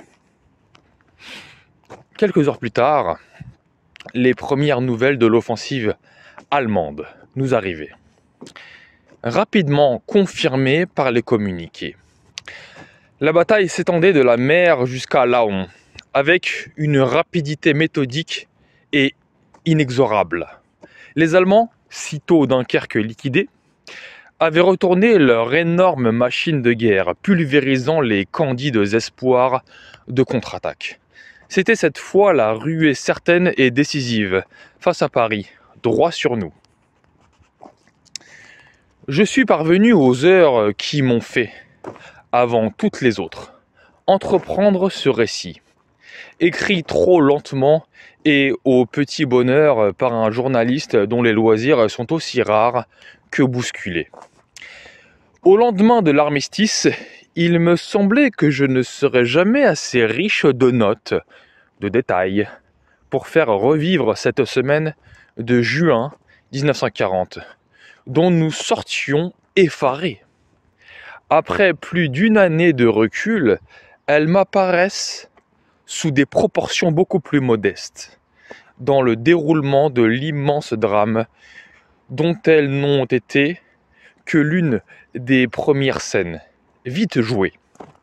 Quelques heures plus tard, les premières nouvelles de l'offensive allemande nous arrivaient, rapidement confirmées par les communiqués. La bataille s'étendait de la mer jusqu'à Laon, avec une rapidité méthodique et inexorable. Les Allemands, sitôt Dunkerque liquidée, avaient retourné leur énorme machine de guerre, pulvérisant les candides espoirs de contre-attaque. C'était cette fois la ruée certaine et décisive, face à Paris, droit sur nous. Je suis parvenu aux heures qui m'ont fait, avant toutes les autres, entreprendre ce récit. écrit trop lentement et au petit bonheur par un journaliste dont les loisirs sont aussi rares que bousculés. Au lendemain de l'armistice, il me semblait que je ne serais jamais assez riche de notes, de détails, pour faire revivre cette semaine de juin 1940, dont nous sortions effarés. Après plus d'une année de recul, elles m'apparaissent sous des proportions beaucoup plus modestes, dans le déroulement de l'immense drame dont elles n'ont été que l'une des premières scènes, vite jouée.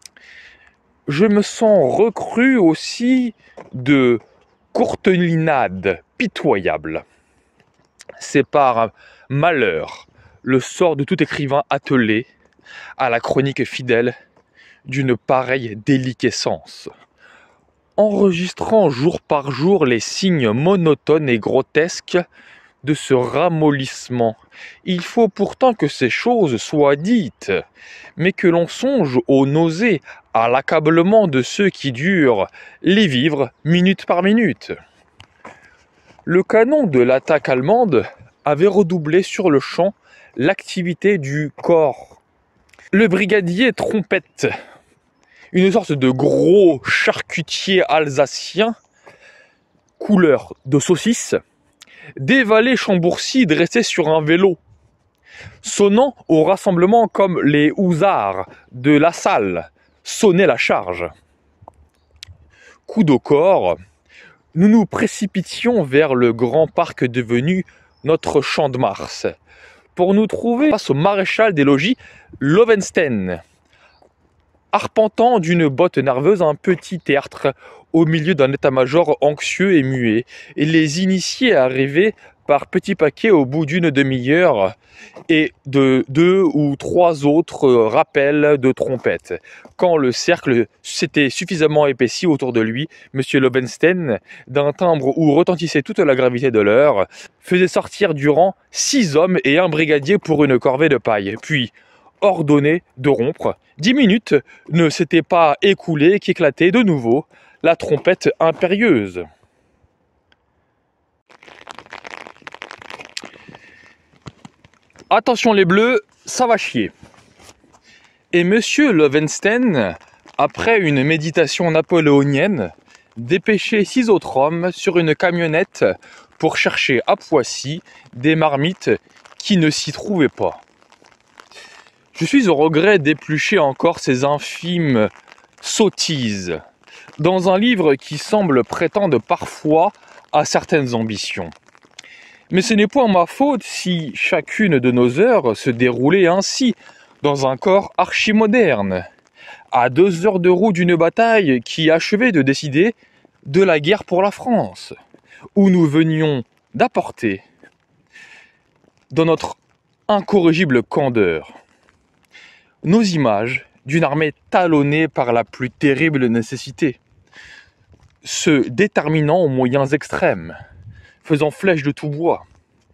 Je me sens recru aussi de courtelinade pitoyable. C'est par malheur le sort de tout écrivain attelé à la chronique fidèle d'une pareille déliquescence. Enregistrant jour par jour les signes monotones et grotesques de ce ramollissement, il faut pourtant que ces choses soient dites, mais que l'on songe aux nausées, à l'accablement de ceux qui durent les vivre minute par minute. Le canon de l'attaque allemande avait redoublé sur le champ l'activité du corps. Le brigadier Trompette, une sorte de gros charcutier alsacien, couleur de saucisse, dévalait Chambourcy dressé sur un vélo, sonnant au rassemblement comme les housards de la salle sonnaient la charge. Coup de corps, nous nous précipitions vers le grand parc devenu notre champ de Mars, pour nous trouver face au maréchal des logis Lovenstein, arpentant d'une botte nerveuse un petit théâtre au milieu d'un état-major anxieux et muet, et les initiés arrivaient par petits paquets au bout d'une demi-heure et de 2 ou 3 autres rappels de trompettes. Quand le cercle s'était suffisamment épaissi autour de lui, M. Lovenstein, d'un timbre où retentissait toute la gravité de l'heure, faisait sortir du rang 6 hommes et un brigadier pour une corvée de paille, puis ordonné de rompre. 10 minutes ne s'étaient pas écoulées qu'éclatait de nouveau la trompette impérieuse. Attention les bleus, ça va chier. Et monsieur Lovenstein, après une méditation napoléonienne, dépêchait 6 autres hommes sur une camionnette pour chercher à Poissy des marmites qui ne s'y trouvaient pas. Je suis au regret d'éplucher encore ces infimes sottises dans un livre qui semble prétendre parfois à certaines ambitions. Mais ce n'est point ma faute si chacune de nos heures se déroulait ainsi, dans un corps archimoderne, à 2 heures de roue d'une bataille qui achevait de décider de la guerre pour la France, où nous venions d'apporter, dans notre incorrigible candeur, nos images d'une armée talonnée par la plus terrible nécessité, se déterminant aux moyens extrêmes, faisant flèche de tout bois.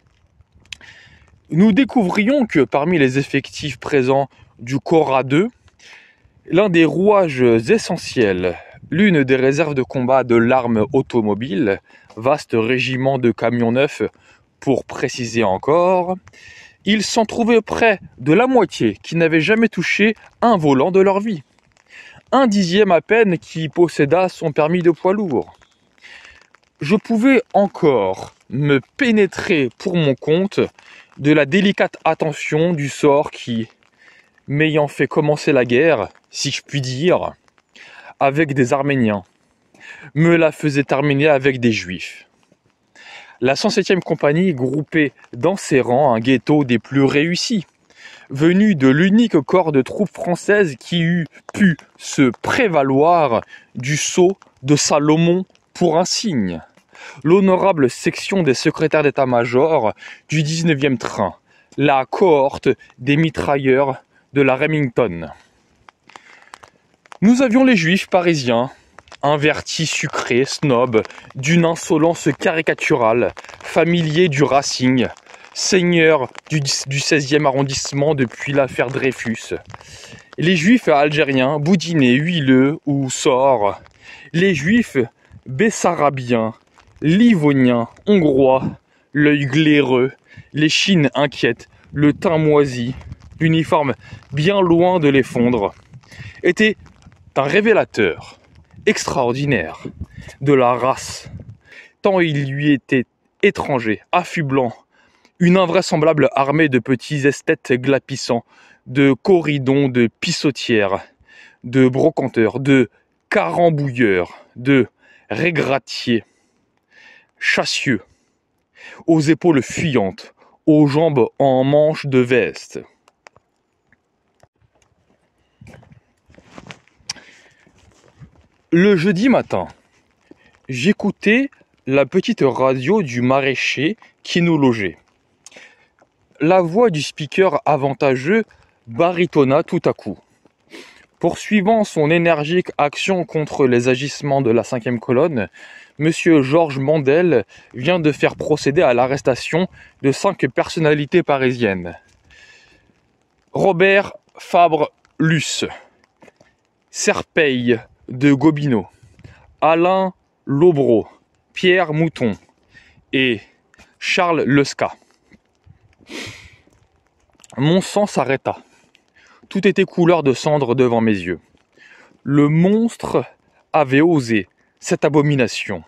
Nous découvrions que parmi les effectifs présents du Corps A2, l'un des rouages essentiels, l'une des réserves de combat de l'arme automobile, vaste régiment de camions neufs pour préciser encore, il s'en trouvait près de la moitié qui n'avaient jamais touché un volant de leur vie. 1/10 à peine qui posséda son permis de poids lourd. Je pouvais encore me pénétrer pour mon compte de la délicate attention du sort qui, m'ayant fait commencer la guerre, si je puis dire, avec des Arméniens, me la faisait terminer avec des Juifs. La 107e compagnie groupait dans ses rangs un ghetto des plus réussis, venu de l'unique corps de troupes françaises qui eût pu se prévaloir du sceau de Salomon pour un signe, l'honorable section des secrétaires d'état-major du 19e train, la cohorte des mitrailleurs de la Remington. Nous avions les juifs parisiens, invertis, sucrés, snobs, d'une insolence caricaturale, familiers du Racing, seigneurs du 16e arrondissement depuis l'affaire Dreyfus. Les juifs algériens, boudinés, huileux ou sores, les Juifs bessarabiens, livoniens, hongrois, l'œil glaireux, l'échine inquiète, le teint moisi, l'uniforme bien loin de les fondre, étaient un révélateur extraordinaire de la race, tant il lui était étranger, affublant, une invraisemblable armée de petits esthètes glapissants, de corridons, de pissotières, de brocanteurs, de carambouilleurs, de régratiers, chassieux, aux épaules fuyantes, aux jambes en manches de veste. Le jeudi matin, j'écoutais la petite radio du maraîcher qui nous logeait. La voix du speaker avantageux barytonna tout à coup. Poursuivant son énergique action contre les agissements de la 5e colonne, M. Georges Mandel vient de faire procéder à l'arrestation de 5 personnalités parisiennes. Robert Fabre-Luce, Serpeille de Gobineau, Alain Lobreau, Pierre Mouton et Charles Lesca. Mon sang s'arrêta. Tout était couleur de cendre devant mes yeux. Le monstre avait osé cette abomination.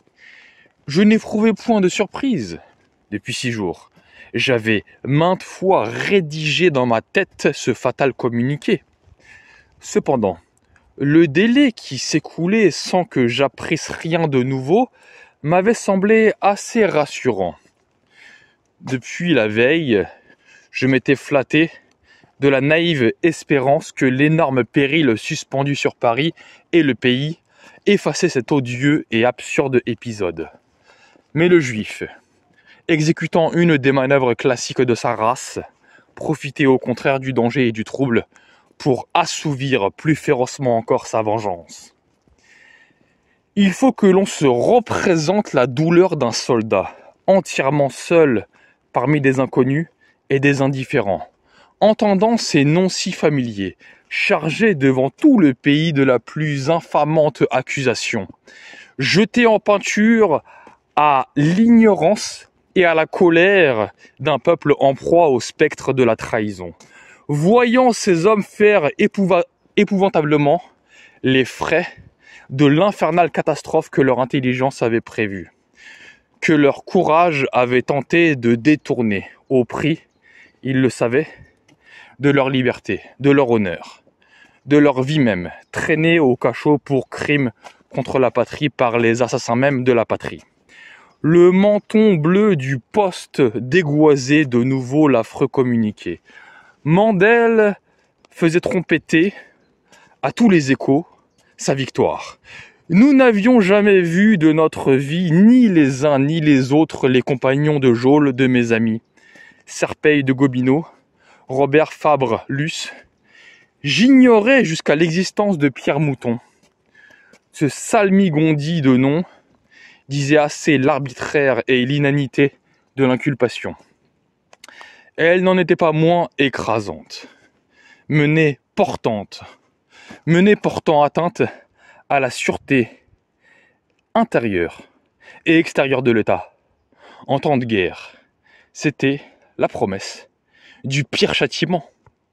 Je n'éprouvais point de surprise depuis 6 jours. J'avais maintes fois rédigé dans ma tête ce fatal communiqué. Cependant, le délai qui s'écoulait sans que j'apprisse rien de nouveau m'avait semblé assez rassurant. Depuis la veille, je m'étais flatté de la naïve espérance que l'énorme péril suspendu sur Paris et le pays effaçait cet odieux et absurde épisode. Mais le Juif, exécutant une des manœuvres classiques de sa race, profitait au contraire du danger et du trouble pour assouvir plus férocement encore sa vengeance. Il faut que l'on se représente la douleur d'un soldat, entièrement seul parmi des inconnus et des indifférents, entendant ces noms si familiers, chargés devant tout le pays de la plus infamante accusation, jeté en peinture à l'ignorance et à la colère d'un peuple en proie au spectre de la trahison, voyant ces hommes faire épouvantablement les frais de l'infernale catastrophe que leur intelligence avait prévue, que leur courage avait tenté de détourner au prix, ils le savaient, de leur liberté, de leur honneur, de leur vie même, traînés au cachot pour crimes contre la patrie par les assassins même de la patrie. Le menton bleu du poste dégoisait de nouveau l'affreux communiqué. Mandel faisait trompeter à tous les échos sa victoire. Nous n'avions jamais vu de notre vie, ni les uns ni les autres, les compagnons de geôle de mes amis, Serpeille de Gobineau, Robert Fabre-Luce. J'ignorais jusqu'à l'existence de Pierre Mouton. Ce salmigondis de nom disait assez l'arbitraire et l'inanité de l'inculpation. Elle n'en était pas moins écrasante, menée portant atteinte à la sûreté intérieure et extérieure de l'État. En temps de guerre, c'était la promesse du pire châtiment.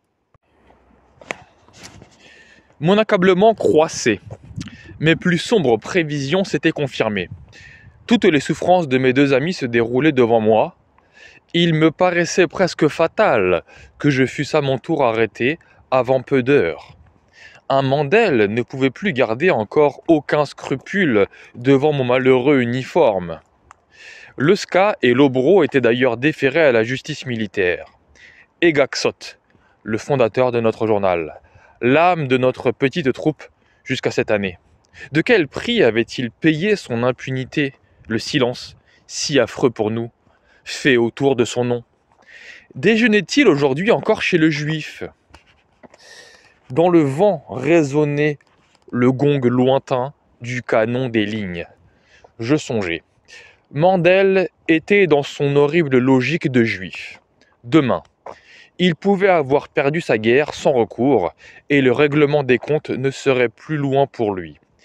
Mon accablement croissait. Mes plus sombres prévisions s'étaient confirmées. Toutes les souffrances de mes 2 amis se déroulaient devant moi. Il me paraissait presque fatal que je fusse à mon tour arrêté avant peu d'heures. Un Mandel ne pouvait plus garder encore aucun scrupule devant mon malheureux uniforme. Lesca et Lobreau étaient d'ailleurs déférés à la justice militaire. Egaxot, le fondateur de notre journal, l'âme de notre petite troupe jusqu'à cette année. De quel prix avait-il payé son impunité, le silence, si affreux pour nous, fait autour de son nom? Déjeunait-il aujourd'hui encore chez le Juif? Dans le vent résonnait le gong lointain du canon des lignes. Je songeais. Mandel était dans son horrible logique de Juif. Demain, il pouvait avoir perdu sa guerre sans recours et le règlement des comptes ne serait plus loin pour lui.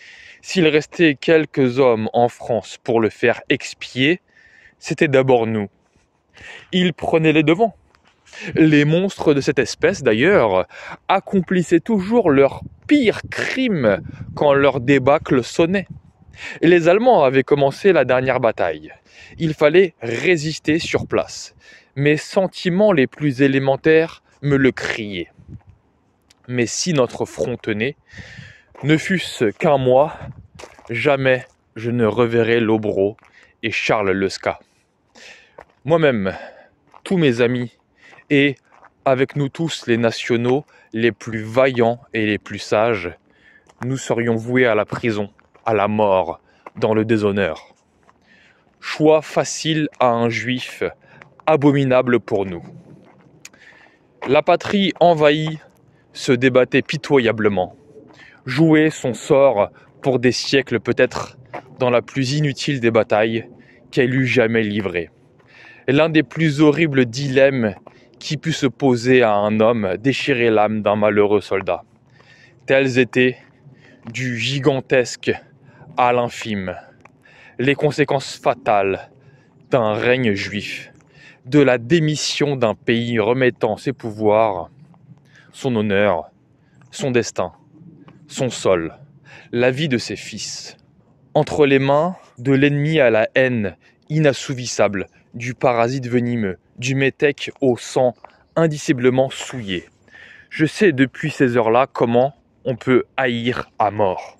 S'il restait quelques hommes en France pour le faire expier, c'était d'abord nous. Ils prenaient les devants. Les monstres de cette espèce, d'ailleurs, accomplissaient toujours leurs pires crimes quand leur débâcle sonnait. Et les Allemands avaient commencé la dernière bataille. Il fallait résister sur place. Mes sentiments les plus élémentaires me le criaient. Mais si notre front tenait, ne fût-ce qu'un mois, jamais je ne reverrai Lobro et Charles Lesca. Moi-même, tous mes amis, et avec nous tous les nationaux les plus vaillants et les plus sages, nous serions voués à la prison, à la mort, dans le déshonneur. Choix facile à un juif, abominable pour nous. La patrie envahie se débattait pitoyablement, jouait son sort pour des siècles peut-être dans la plus inutile des batailles qu'elle eût jamais livrée. L'un des plus horribles dilemmes qui put se poser à un homme déchirait l'âme d'un malheureux soldat. Telles étaient, du gigantesque à l'infime, les conséquences fatales d'un règne juif, de la démission d'un pays remettant ses pouvoirs, son honneur, son destin, son sol, la vie de ses fils, entre les mains de l'ennemi à la haine inassouvissable, du parasite venimeux, du métèque au sang indiciblement souillé. Je sais depuis ces heures-là comment on peut haïr à mort.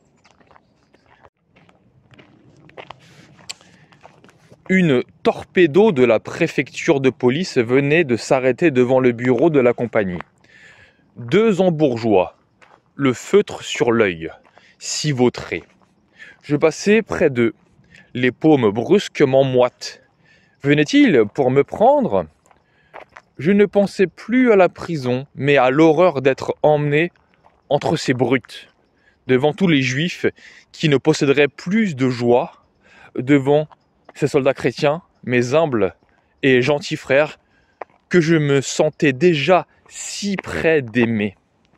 Une torpédo de la préfecture de police venait de s'arrêter devant le bureau de la compagnie. 2 Hambourgeois, le feutre sur l'œil, s'y vautraient. Je passais près d'eux, les paumes brusquement moites. Venait-il pour me prendre ? Je ne pensais plus à la prison, mais à l'horreur d'être emmené entre ces brutes, devant tous les juifs qui ne posséderaient plus de joie, devant ces soldats chrétiens, mes humbles et gentils frères, que je me sentais déjà si près d'aimer.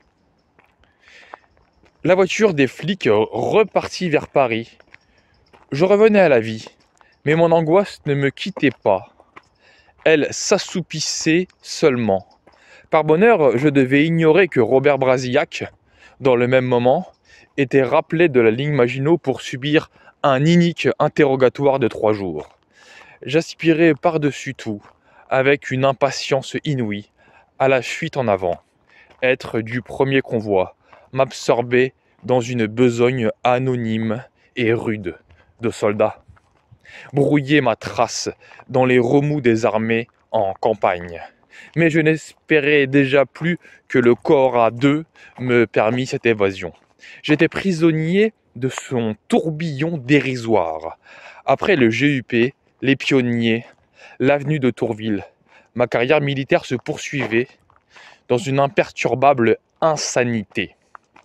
La voiture des flics repartit vers Paris. Je revenais à la vie, mais mon angoisse ne me quittait pas. Elle s'assoupissait seulement. Par bonheur, je devais ignorer que Robert Brasillac, dans le même moment, était rappelé de la ligne Maginot pour subir un inique interrogatoire de 3 jours. J'aspirais par-dessus tout, avec une impatience inouïe, à la fuite en avant, être du premier convoi, m'absorber dans une besogne anonyme et rude de soldats, brouiller ma trace dans les remous des armées en campagne. Mais je n'espérais déjà plus que le corps à 2 me permît cette évasion. J'étais prisonnier de son tourbillon dérisoire. Après le GUP, les pionniers, l'avenue de Tourville, ma carrière militaire se poursuivait dans une imperturbable insanité.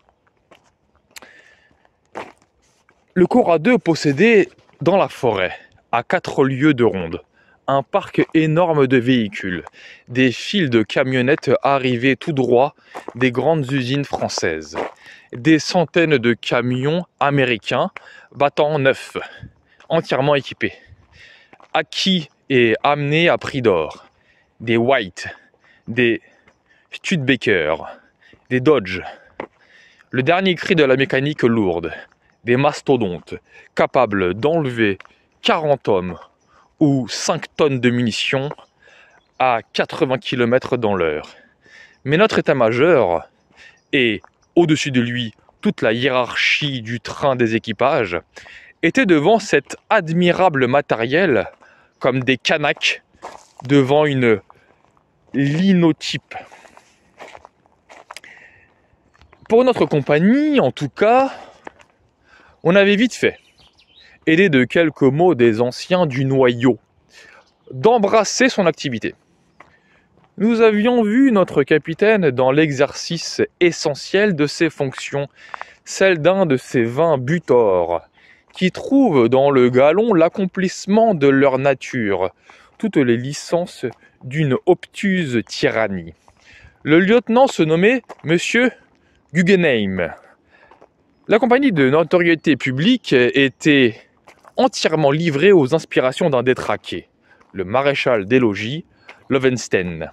Le corps à 2 possédait dans la forêt, à 4 lieues de ronde, un parc énorme de véhicules, des files de camionnettes arrivées tout droit des grandes usines françaises, des centaines de camions américains battant neuf, entièrement équipés, acquis et amenés à prix d'or, des White, des Studebaker, des Dodge, le dernier cri de la mécanique lourde, des mastodontes capables d'enlever 40 hommes ou 5 tonnes de munitions à 80 km dans l'heure. Mais notre état-major, et au-dessus de lui toute la hiérarchie du train des équipages, était devant cet admirable matériel comme des canaques devant une linotype. Pour notre compagnie, en tout cas, on avait vite fait, aidé de quelques mots des anciens du noyau, d'embrasser son activité. Nous avions vu notre capitaine dans l'exercice essentiel de ses fonctions, celle d'un de ces vains butors, qui trouvent dans le galon l'accomplissement de leur nature, toutes les licences d'une obtuse tyrannie. Le lieutenant se nommait Monsieur Guggenheim. La compagnie de notoriété publique était entièrement livrée aux inspirations d'un détraqué, le maréchal des logis, Lowenstein.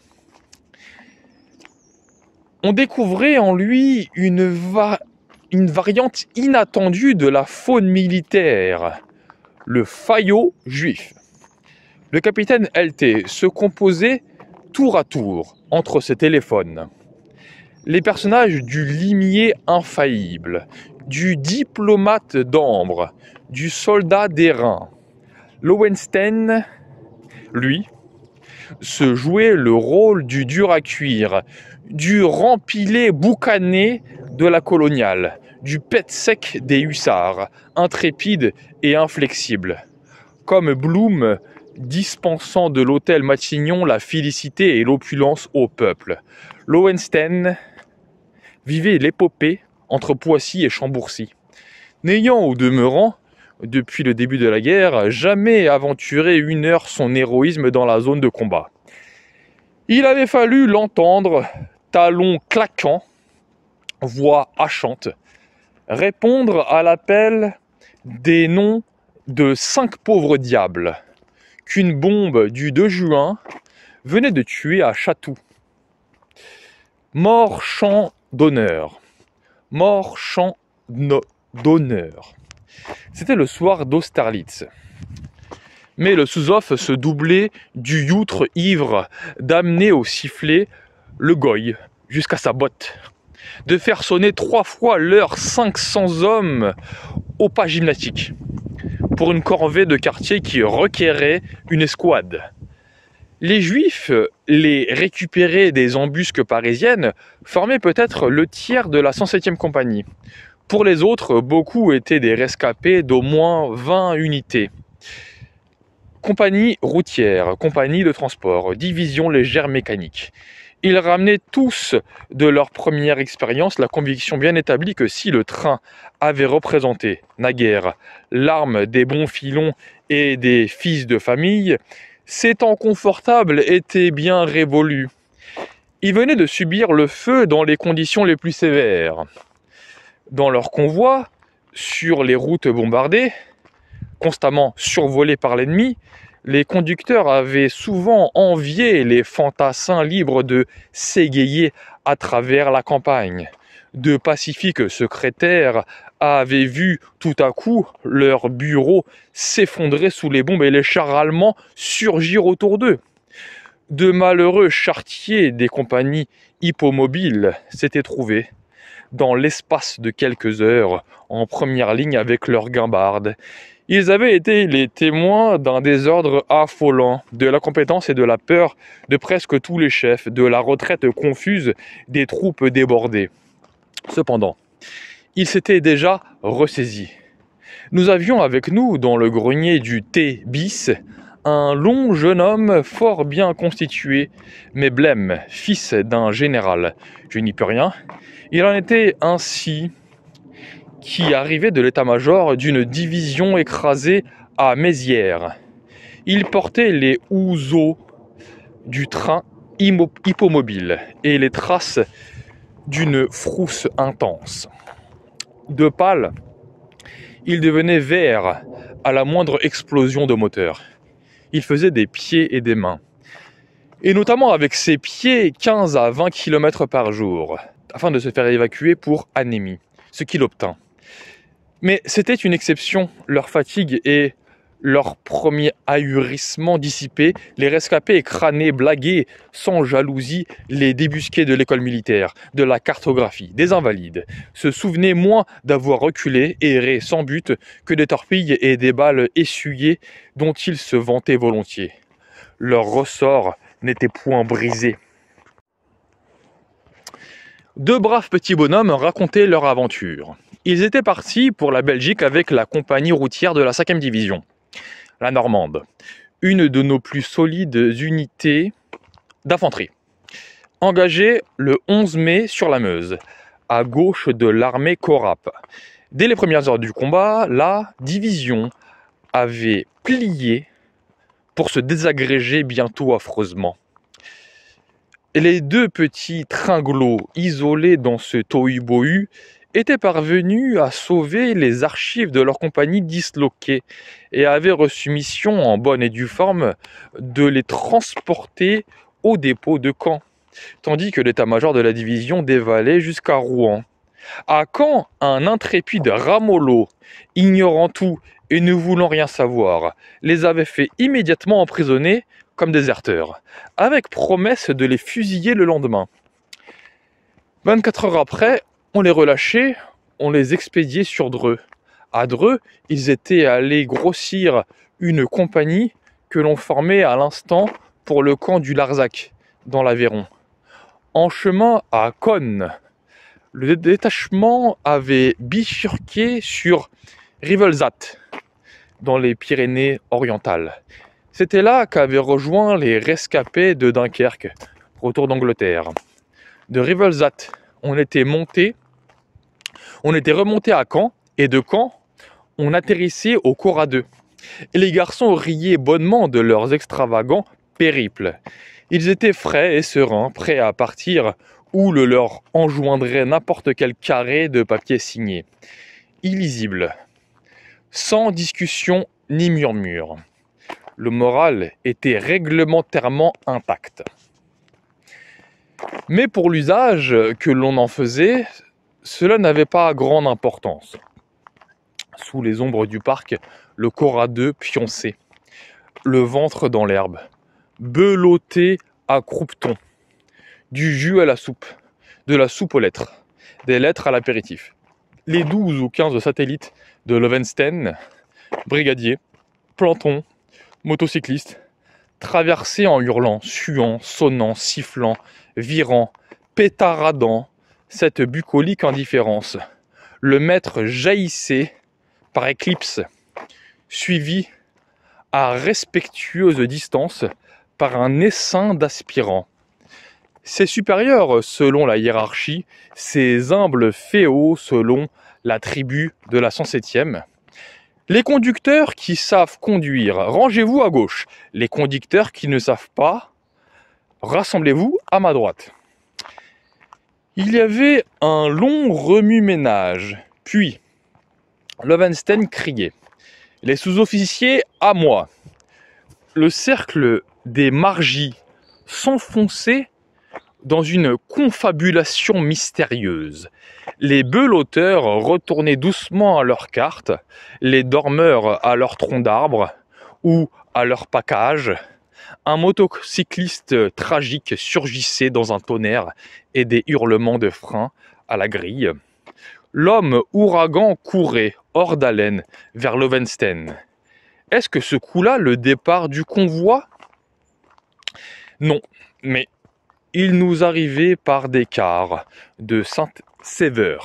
On découvrait en lui une variante inattendue de la faune militaire, le faillot juif. Le capitaine LT se composait tour à tour entre ses téléphones. Les personnages du limier infaillible, du diplomate d'ambre, du soldat d'airain. Lowenstein, lui, se jouait le rôle du dur à cuire, du rempilé boucané de la coloniale, du pet sec des hussards, intrépide et inflexible. Comme Blum dispensant de l'hôtel Matignon la félicité et l'opulence au peuple. Lowenstein vivait l'épopée entre Poissy et Chambourcy, n'ayant au demeurant, depuis le début de la guerre, jamais aventuré une heure son héroïsme dans la zone de combat. Il avait fallu l'entendre, talons claquants, voix hachante, répondre à l'appel des noms de 5 pauvres diables qu'une bombe du 2 juin venait de tuer à Chatou. Mort champ d'honneur. Mort champ d'honneur. C'était le soir d'Austerlitz. Mais le sous-off se doublait du youtre ivre d'amener au sifflet le goy jusqu'à sa botte, de faire sonner 3 fois l'heure 500 hommes au pas gymnastique, pour une corvée de quartier qui requérait une escouade. Les Juifs, les récupérés des embusques parisiennes, formaient peut-être le tiers de la 107e compagnie. Pour les autres, beaucoup étaient des rescapés d'au moins 20 unités. Compagnie routière, compagnie de transport, division légère mécanique. Ils ramenaient tous de leur première expérience la conviction bien établie que si le train avait représenté, naguère, l'arme des bons filons et des fils de famille, ces temps confortables étaient bien révolus. Ils venaient de subir le feu dans les conditions les plus sévères. Dans leur convoi, sur les routes bombardées, constamment survolées par l'ennemi, les conducteurs avaient souvent envié les fantassins libres de s'égayer à travers la campagne. De pacifiques secrétaires avaient vu tout à coup leur bureau s'effondrer sous les bombes et les chars allemands surgir autour d'eux. De malheureux charretiers des compagnies hippomobiles s'étaient trouvés, dans l'espace de quelques heures, en première ligne avec leurs guimbardes. Ils avaient été les témoins d'un désordre affolant, de l'incompétence et de la peur de presque tous les chefs, de la retraite confuse des troupes débordées. Cependant, ils s'étaient déjà ressaisis. Nous avions avec nous, dans le grenier du T bis, un long jeune homme fort bien constitué, mais blême, fils d'un général. Je n'y peux rien. Il en était ainsi qui arrivait de l'état-major d'une division écrasée à Mézières. Il portait les houseaux du train hippomobile et les traces d'une frousse intense. De pâle, il devenait vert à la moindre explosion de moteur. Il faisait des pieds et des mains, et notamment avec ses pieds 15 à 20 km par jour, afin de se faire évacuer pour anémie, ce qu'il obtint. Mais c'était une exception, leur fatigue et leur premier ahurissement dissipé, les rescapés crânés blaguaient sans jalousie les débusqués de l'école militaire, de la cartographie, des invalides, se souvenaient moins d'avoir reculé, erré sans but, que des torpilles et des balles essuyées dont ils se vantaient volontiers. Leur ressort n'était point brisé. 2 braves petits bonhommes racontaient leur aventure. Ils étaient partis pour la Belgique avec la compagnie routière de la 5e division, la Normande, une de nos plus solides unités d'infanterie, engagée le 11 mai sur la Meuse, à gauche de l'armée Corap. Dès les premières heures du combat, la division avait plié pour se désagréger bientôt affreusement. Les 2 petits tringlots isolés dans ce tohu-bohu étaient parvenus à sauver les archives de leur compagnie disloquées et avaient reçu mission en bonne et due forme de les transporter au dépôt de Caen, tandis que l'état-major de la division dévalait jusqu'à Rouen. À Caen, un intrépide ramollo, ignorant tout et ne voulant rien savoir, les avait fait immédiatement emprisonner comme déserteurs, avec promesse de les fusiller le lendemain. 24 heures après, on les relâchait, on les expédiait sur Dreux. À Dreux, ils étaient allés grossir une compagnie que l'on formait à l'instant pour le camp du Larzac, dans l'Aveyron. En chemin à Cosne, le détachement avait bifurqué sur Rivelzat, dans les Pyrénées-Orientales. C'était là qu'avaient rejoint les rescapés de Dunkerque, retour d'Angleterre. De Rivelzat, on était remonté à Caen, et de Caen, on atterrissait au Coradeux. Et les garçons riaient bonnement de leurs extravagants périples. Ils étaient frais et sereins, prêts à partir où le leur enjoindrait n'importe quel carré de papier signé. Illisible, sans discussion ni murmure. Le moral était réglementairement intact. Mais pour l'usage que l'on en faisait, cela n'avait pas grande importance. Sous les ombres du parc, le Coradeux pionçait, le ventre dans l'herbe, belotté à croupeton, du jus à la soupe, de la soupe aux lettres, des lettres à l'apéritif. Les 12 ou 15 satellites de Lowenstein, brigadiers, plantons, motocyclistes, traversaient en hurlant, suant, sonnant, sifflant, virant, pétaradant cette bucolique indifférence. Le maître jaillissait par éclipse, suivi à respectueuse distance par un essaim d'aspirants. Ses supérieurs selon la hiérarchie, ses humbles féaux selon la tribu de la 107e. Les conducteurs qui savent conduire, rangez-vous à gauche. Les conducteurs qui ne savent pas, rassemblez-vous à ma droite. Il y avait un long remue-ménage, puis Lowenstein criait. Les sous-officiers, à moi. Le cercle des margis s'enfonçait dans une confabulation mystérieuse. Les beloteurs retournaient doucement à leurs cartes, les dormeurs à leur tronc d'arbre ou à leur package. Un motocycliste tragique surgissait dans un tonnerre et des hurlements de frein à la grille. L'homme ouragan courait, hors d'haleine, vers Lowenstein. Est-ce que ce coup-là le départ du convoi ? Non, mais il nous arrivait par des cars de Saint-Séver,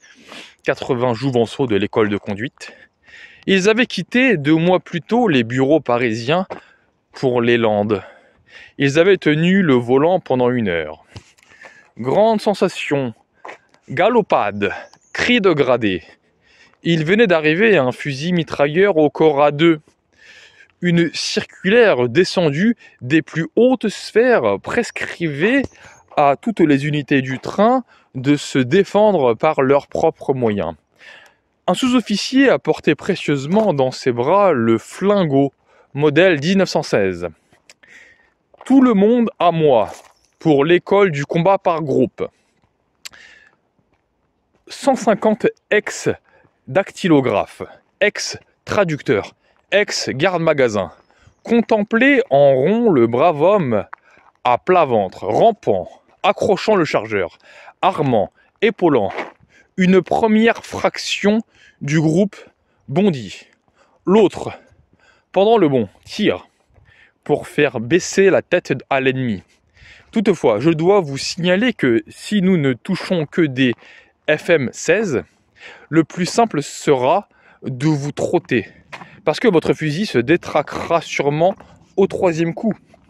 80 jouvenceaux de l'école de conduite. Ils avaient quitté 2 mois plus tôt les bureaux parisiens pour les Landes. Ils avaient tenu le volant pendant 1 heure. Grande sensation, galopade, cris de gradé. Il venait d'arriver un fusil mitrailleur au Coradeux. Une circulaire descendue des plus hautes sphères prescrivait à toutes les unités du train de se défendre par leurs propres moyens. Un sous-officier apportait précieusement dans ses bras le flingot, modèle 1916. Tout le monde à moi, pour l'école du combat par groupe. 150 ex-dactylographes, ex-traducteurs, ex-garde-magasin, contemplaient en rond le brave homme à plat ventre, rampant, accrochant le chargeur, armant, épaulant. Une première fraction du groupe bondit. L'autre, pendant le bond, tire pour faire baisser la tête à l'ennemi. Toutefois, je dois vous signaler que si nous ne touchons que des FM-16, le plus simple sera de vous trotter, parce que votre fusil se détraquera sûrement au 3e coup.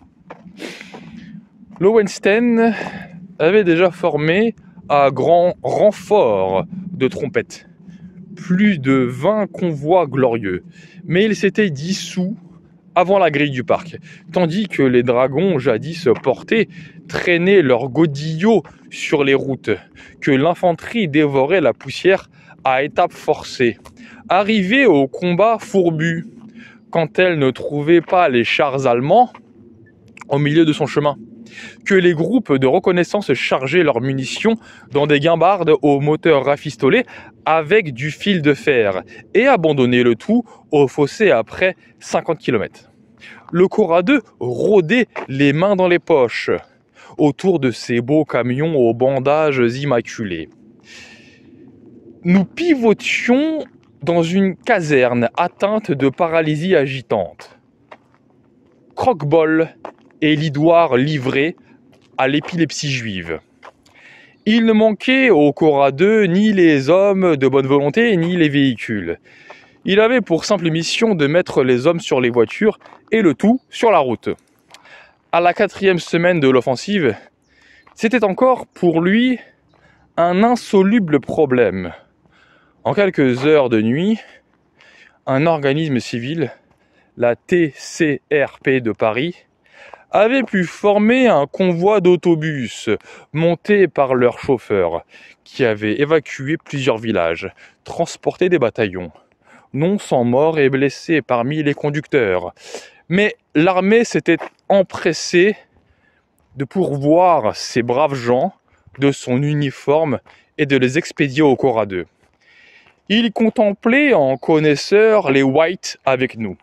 Lowenstein avait déjà formé à grand renfort de trompettes plus de 20 convois glorieux, mais il s'était dissous avant la grille du parc, tandis que les dragons jadis portés traînaient leurs godillots sur les routes, que l'infanterie dévorait la poussière à étapes forcées, arrivée au combat fourbu, quand elle ne trouvait pas les chars allemands au milieu de son chemin, que les groupes de reconnaissance chargeaient leurs munitions dans des guimbardes aux moteurs rafistolés avec du fil de fer et abandonnaient le tout au fossé après 50 km. Le Cora 2 rôdait les mains dans les poches autour de ces beaux camions aux bandages immaculés. Nous pivotions dans une caserne atteinte de paralysie agitante. Croque-bol et lidoire livrés à l'épilepsie juive. Il ne manquait au Cora 2 ni les hommes de bonne volonté ni les véhicules. Il avait pour simple mission de mettre les hommes sur les voitures et le tout sur la route. À la 4e semaine de l'offensive, c'était encore pour lui un insoluble problème. En quelques heures de nuit, un organisme civil, la TCRP de Paris, avait pu former un convoi d'autobus montés par leurs chauffeurs qui avaient évacué plusieurs villages, transporté des bataillons, non sans morts et blessés parmi les conducteurs. Mais l'armée s'était empressée de pourvoir ces braves gens de son uniforme et de les expédier au Cora 2. Il contemplait en connaisseur les whites avec nous.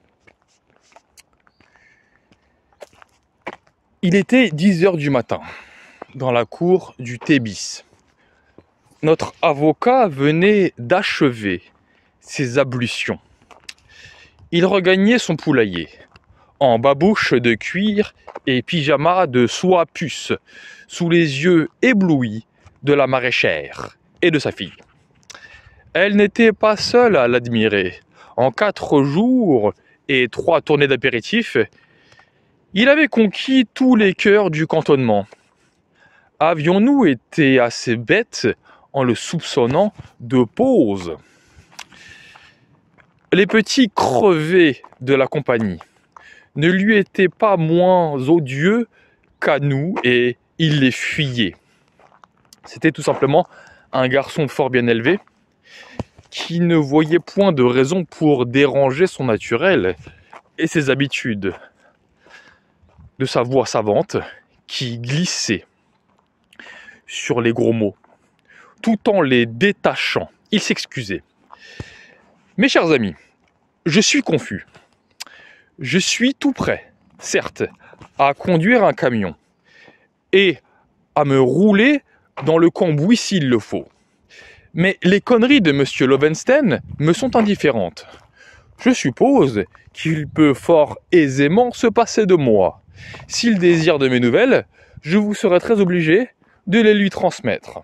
Il était 10h du matin, dans la cour du T-bis. Notre avocat venait d'achever ses ablutions. Il regagnait son poulailler, en babouche de cuir et pyjama de soie puce, sous les yeux éblouis de la maraîchère et de sa fille. Elle n'était pas seule à l'admirer. En 4 jours et 3 tournées d'apéritif, il avait conquis tous les cœurs du cantonnement. Avions-nous été assez bêtes en le soupçonnant de pose? Les petits crevés de la compagnie ne lui étaient pas moins odieux qu'à nous et il les fuyait. C'était tout simplement un garçon fort bien élevé qui ne voyait point de raison pour déranger son naturel et ses habitudes, de sa voix savante qui glissait sur les gros mots, tout en les détachant. Il s'excusait. Mes chers amis, je suis confus. Je suis tout prêt, certes, à conduire un camion et à me rouler dans le cambouis s'il le faut. Mais les conneries de M. Lovenstein me sont indifférentes. Je suppose qu'il peut fort aisément se passer de moi. S'il désire de mes nouvelles, je vous serai très obligé de les lui transmettre.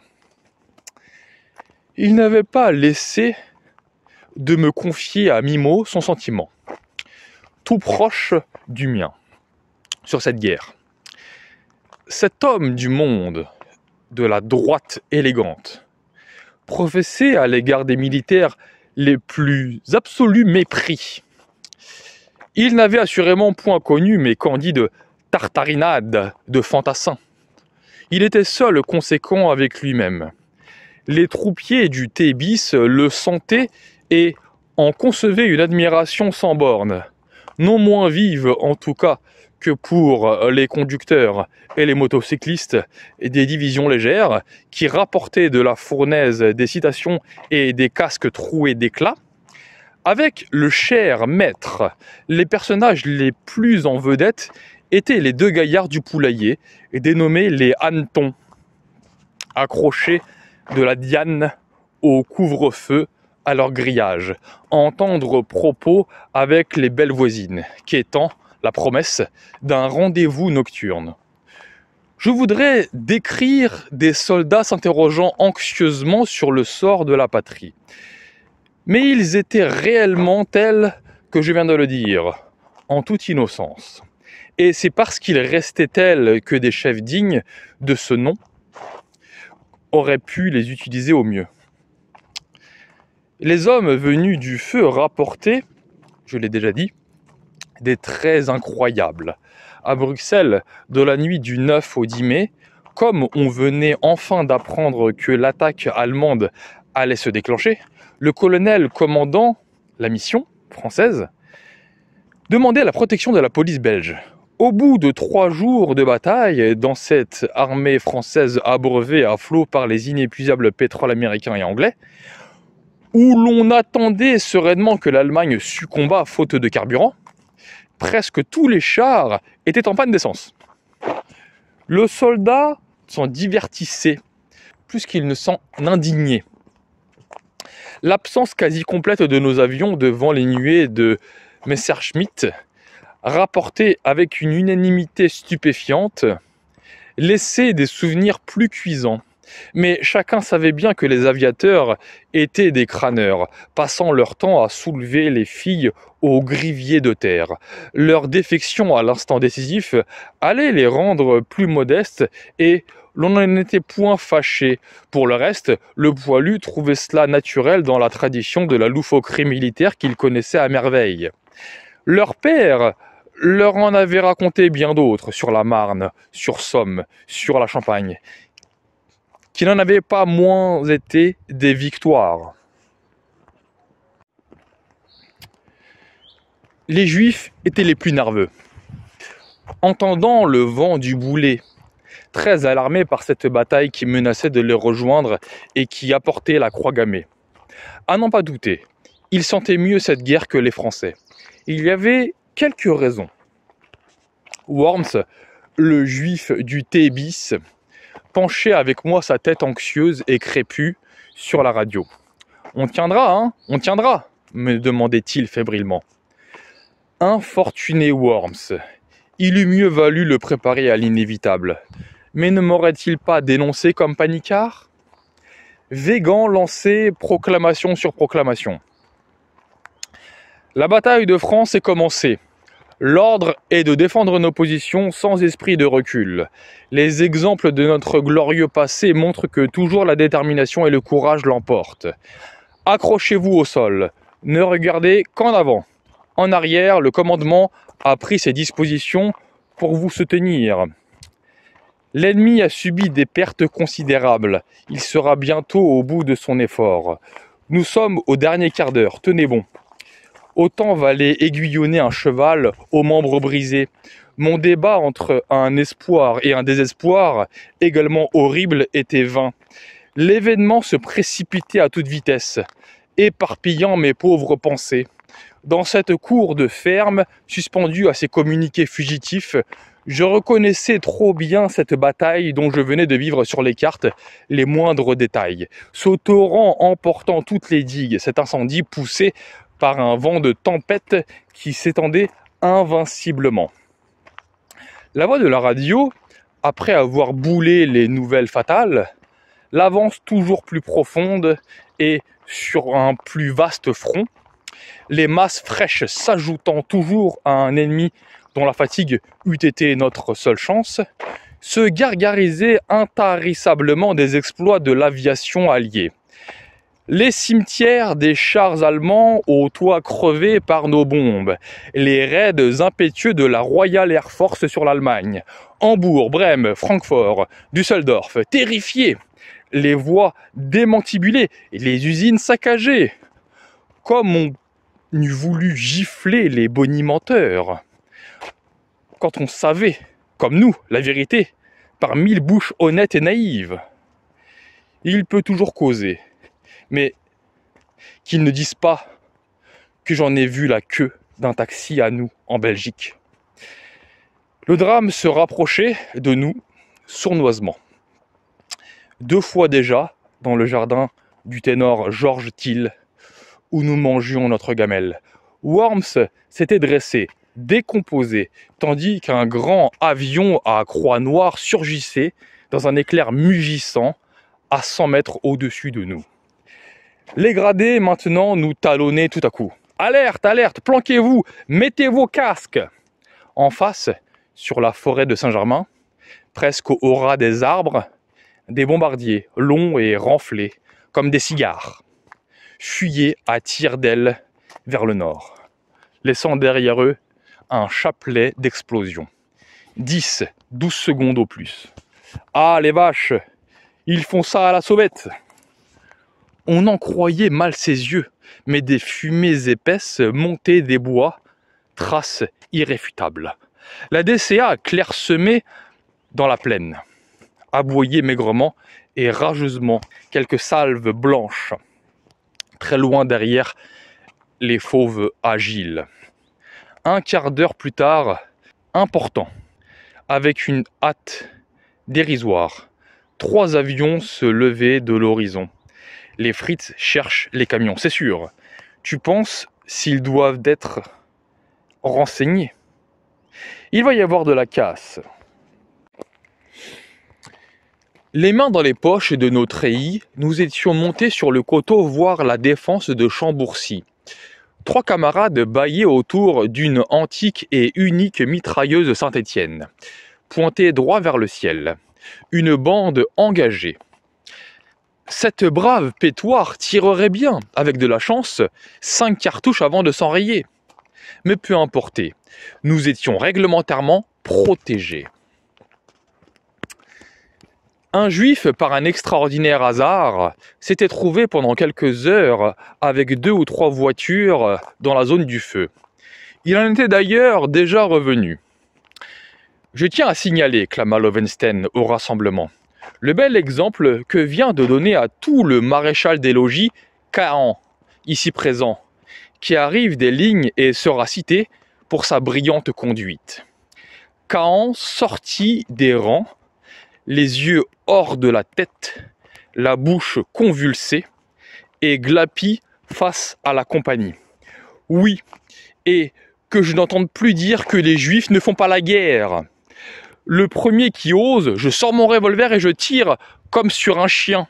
Il n'avait pas laissé de me confier à mi-mot son sentiment, tout proche du mien, sur cette guerre. Cet homme du monde, de la droite élégante, professait à l'égard des militaires les plus absolus mépris. Il n'avait assurément point connu mes candides tartarinades de fantassins. Il était seul conséquent avec lui-même. Les troupiers du T-bis le sentaient et en concevaient une admiration sans borne, non moins vive en tout cas que pour les conducteurs et les motocyclistes des divisions légères qui rapportaient de la fournaise des citations et des casques troués d'éclat. Avec le cher maître, les personnages les plus en vedette étaient les 2 gaillards du poulailler, dénommés les hannetons, accrochés de la diane au couvre-feu à leur grillage, en tendre propos avec les belles voisines, quêtant la promesse d'un rendez-vous nocturne. Je voudrais décrire des soldats s'interrogeant anxieusement sur le sort de la patrie. Mais ils étaient réellement tels que je viens de le dire, en toute innocence. Et c'est parce qu'ils restaient tels que des chefs dignes de ce nom auraient pu les utiliser au mieux. Les hommes venus du feu rapportaient, je l'ai déjà dit, des traits incroyables. À Bruxelles, de la nuit du 9 au 10 mai, comme on venait enfin d'apprendre que l'attaque allemande allait se déclencher, le colonel commandant la mission française demandait la protection de la police belge. Au bout de 3 jours de bataille, dans cette armée française abreuvée à flot par les inépuisables pétroles américains et anglais, où l'on attendait sereinement que l'Allemagne succombât faute de carburant, presque tous les chars étaient en panne d'essence. Le soldat s'en divertissait plus qu'il ne s'en indignait. L'absence quasi complète de nos avions devant les nuées de Messerschmitt, rapportée avec une unanimité stupéfiante, laissait des souvenirs plus cuisants. Mais chacun savait bien que les aviateurs étaient des crâneurs, passant leur temps à soulever les filles au grivier de terre. Leur défection à l'instant décisif allait les rendre plus modestes et l'on n'en était point fâché. Pour le reste, le poilu trouvait cela naturel dans la tradition de la loufoquerie militaire qu'il connaissait à merveille. Leur père leur en avait raconté bien d'autres sur la Marne, sur Somme, sur la Champagne, qui n'en avaient pas moins été des victoires. Les Juifs étaient les plus nerveux. Entendant le vent du boulet, très alarmés par cette bataille qui menaçait de les rejoindre et qui apportait la croix gammée. À n'en pas douter, ils sentaient mieux cette guerre que les Français. Il y avait quelques raisons. Worms, le juif du thé bis, penchait avec moi sa tête anxieuse et crépue sur la radio. « On tiendra, hein ? On tiendra !» me demandait-il fébrilement. Infortuné Worms, il eût mieux valu le préparer à l'inévitable. Mais ne m'aurait-il pas dénoncé comme panicard ? Végan lançait proclamation sur proclamation. La bataille de France est commencée. L'ordre est de défendre nos positions sans esprit de recul. Les exemples de notre glorieux passé montrent que toujours la détermination et le courage l'emportent. Accrochez-vous au sol. Ne regardez qu'en avant. En arrière, le commandement a pris ses dispositions pour vous soutenir. L'ennemi a subi des pertes considérables. Il sera bientôt au bout de son effort. Nous sommes au dernier quart d'heure. Tenez bon. Autant valait aiguillonner un cheval aux membres brisés. Mon débat entre un espoir et un désespoir, également horrible, était vain. L'événement se précipitait à toute vitesse, éparpillant mes pauvres pensées. Dans cette cour de ferme, suspendue à ses communiqués fugitifs, je reconnaissais trop bien cette bataille dont je venais de vivre sur les cartes les moindres détails. Ce torrent emportant toutes les digues, cet incendie poussé par un vent de tempête qui s'étendait invinciblement. La voix de la radio, après avoir boulé les nouvelles fatales, l'avance toujours plus profonde et sur un plus vaste front, les masses fraîches s'ajoutant toujours à un ennemi dont la fatigue eût été notre seule chance, se gargarisaient intarissablement des exploits de l'aviation alliée. Les cimetières des chars allemands aux toits crevés par nos bombes, les raids impétueux de la Royal Air Force sur l'Allemagne, Hambourg, Brême, Francfort, Düsseldorf, terrifiés, les voies démantibulées, les usines saccagées, comme on eût voulu gifler les bonimenteurs. Quand on savait, comme nous, la vérité, par 1000 bouches honnêtes et naïves, il peut toujours causer. Mais qu'ils ne disent pas que j'en ai vu la queue d'un taxi à nous en Belgique. Le drame se rapprochait de nous sournoisement. 2 fois déjà, dans le jardin du ténor Georges Thiel, où nous mangions notre gamelle, Worms s'était dressé, décomposé, tandis qu'un grand avion à croix noire surgissait dans un éclair mugissant à 100 mètres au-dessus de nous. Les gradés, maintenant, nous talonnaient tout à coup. « Alerte, alerte, planquez-vous, mettez vos casques !» En face, sur la forêt de Saint-Germain, presque au ras des arbres, des bombardiers, longs et renflés, comme des cigares, fuyaient à tire-d'aile vers le nord, laissant derrière eux un chapelet d'explosion. 10, 12 secondes au plus. Ah les vaches, ils font ça à la sauvette. On en croyait mal ses yeux, mais des fumées épaisses montaient des bois, traces irréfutables. La DCA clairsemait dans la plaine, aboyait maigrement et rageusement quelques salves blanches, très loin derrière les fauves agiles. Un quart d'heure plus tard, important, avec une hâte dérisoire, 3 avions se levaient de l'horizon. Les frites cherchent les camions, c'est sûr. Tu penses s'ils doivent être renseignés? Il va y avoir de la casse. Les mains dans les poches de nos treillis, nous étions montés sur le coteau voir la défense de Chambourcy. 3 camarades bâillaient autour d'une antique et unique mitrailleuse de Saint-Étienne, pointée droit vers le ciel. Une bande engagée. Cette brave pétoire tirerait bien, avec de la chance, 5 cartouches avant de s'enrayer. Mais peu importait, nous étions réglementairement protégés. Un juif, par un extraordinaire hasard, s'était trouvé pendant quelques heures avec 2 ou 3 voitures dans la zone du feu. Il en était d'ailleurs déjà revenu. « Je tiens à signaler », clama Lowenstein au rassemblement, le bel exemple que vient de donner à tout le maréchal des logis, Cahan, ici présent, qui arrive des lignes et sera cité pour sa brillante conduite. Cahan sortit des rangs, les yeux hors de la tête, la bouche convulsée, et glapit face à la compagnie. Oui, et que je n'entende plus dire que les Juifs ne font pas la guerre. Le premier qui ose, je sors mon revolver et je tire comme sur un chien.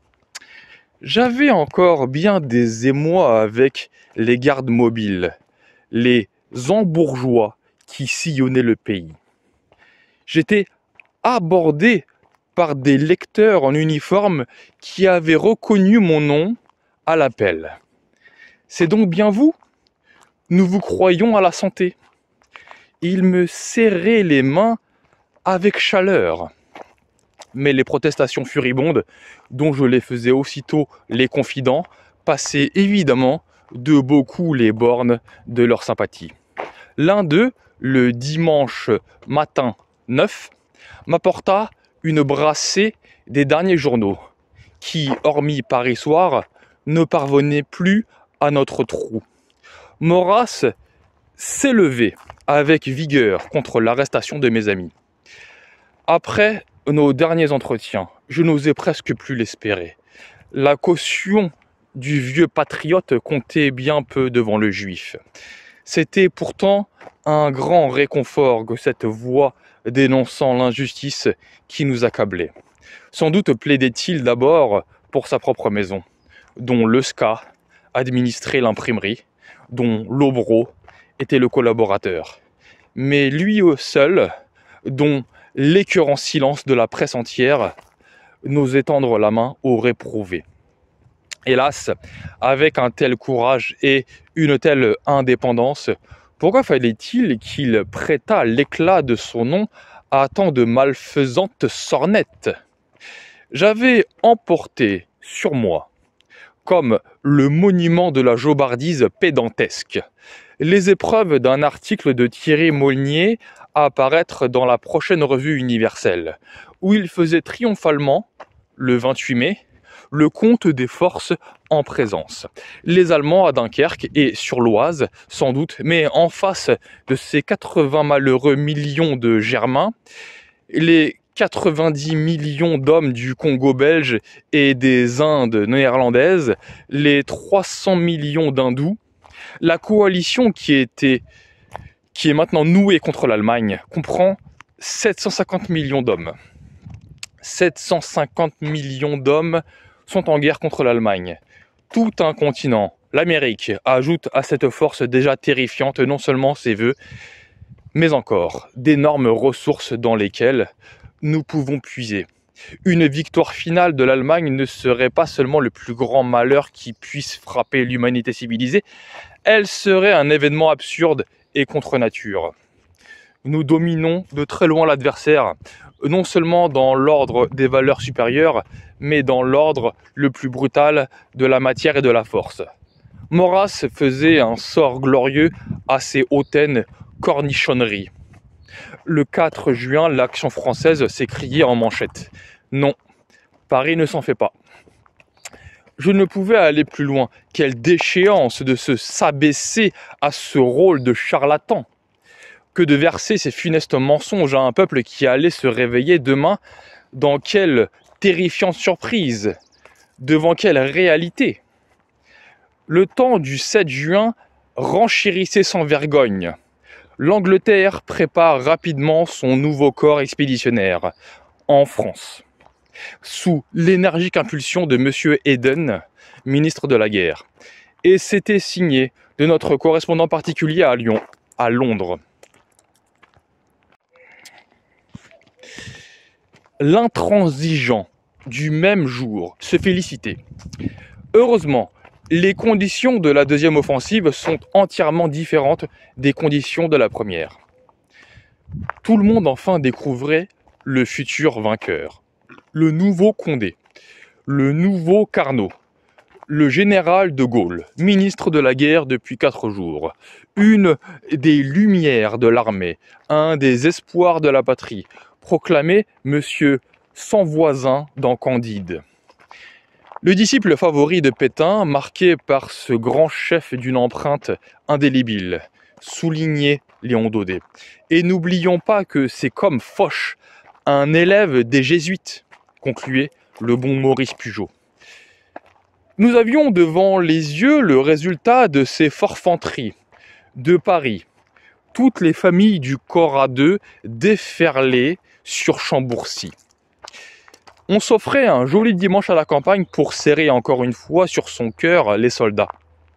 J'avais encore bien des émois avec les gardes mobiles, les embourgeois qui sillonnaient le pays. J'étais abordé par des lecteurs en uniforme qui avaient reconnu mon nom à l'appel. « C'est donc bien vous? Nous vous croyons à la santé. » Ils me serraient les mains avec chaleur. Mais les protestations furibondes, dont je les faisais aussitôt les confidents, passaient évidemment de beaucoup les bornes de leur sympathie. L'un d'eux, le dimanche matin 9, m'apporta une brassée des derniers journaux, qui, hormis Paris Soir, ne parvenaient plus à notre trou. Maurras s'est levé avec vigueur contre l'arrestation de mes amis. Après nos derniers entretiens, je n'osais presque plus l'espérer. La caution du vieux patriote comptait bien peu devant le juif. C'était pourtant un grand réconfort que cette voix dénonçant l'injustice qui nous accablait. Sans doute plaidait-il d'abord pour sa propre maison, dont le SCA administrait l'imprimerie, dont l'Obro était le collaborateur. Mais lui seul, dont l'écœurant silence de la presse entière n'osait tendre la main aux réprouvés. Hélas, avec un tel courage et une telle indépendance, pourquoi fallait-il qu'il prêtât l'éclat de son nom à tant de malfaisantes sornettes? J'avais emporté sur moi, comme le monument de la jobardise pédantesque, les épreuves d'un article de Thierry Molnier à apparaître dans la prochaine revue universelle, où il faisait triomphalement, le 28 mai, le compte des forces en présence. Les Allemands à Dunkerque et sur l'Oise, sans doute, mais en face de ces 80 malheureux millions de Germains, les 90 millions d'hommes du Congo belge et des Indes néerlandaises, les 300 millions d'Hindous, la coalition qui est maintenant nouée contre l'Allemagne comprend 750 millions d'hommes. 750 millions d'hommes sont en guerre contre l'Allemagne. Tout un continent, l'Amérique, ajoute à cette force déjà terrifiante non seulement ses vœux, mais encore d'énormes ressources dans lesquelles nous pouvons puiser. Une victoire finale de l'Allemagne ne serait pas seulement le plus grand malheur qui puisse frapper l'humanité civilisée, elle serait un événement absurde et contre nature. Nous dominons de très loin l'adversaire, non seulement dans l'ordre des valeurs supérieures, mais dans l'ordre le plus brutal de la matière et de la force. Maurras faisait un sort glorieux à ces hautaines cornichonneries. Le 4 juin, l'Action française s'écriait en manchette. Non, Paris ne s'en fait pas. Je ne pouvais aller plus loin. Quelle déchéance de se s'abaisser à ce rôle de charlatan, que de verser ces funestes mensonges à un peuple qui allait se réveiller demain. Dans quelle terrifiante surprise, devant quelle réalité. Le temps du 7 juin renchérissait sans vergogne. L'Angleterre prépare rapidement son nouveau corps expéditionnaire en France, sous l'énergique impulsion de M. Eden, ministre de la Guerre. Et c'était signé de notre correspondant particulier à Lyon, à Londres. L'intransigeant du même jour se félicitait. Heureusement, les conditions de la deuxième offensive sont entièrement différentes des conditions de la première. Tout le monde enfin découvrait le futur vainqueur, le nouveau Condé, le nouveau Carnot, le général de Gaulle, ministre de la guerre depuis 4 jours, une des lumières de l'armée, un des espoirs de la patrie, proclamé Monsieur sans voisin dans Candide. Le disciple favori de Pétain, marqué par ce grand chef d'une empreinte indélébile, soulignait Léon Daudet. Et n'oublions pas que c'est comme Foch, un élève des Jésuites, concluait le bon Maurice Pugeot. Nous avions devant les yeux le résultat de ces forfanteries de Paris. Toutes les familles du corps à deux déferlaient sur Chambourcy. On s'offrait un joli dimanche à la campagne pour serrer encore une fois sur son cœur les soldats.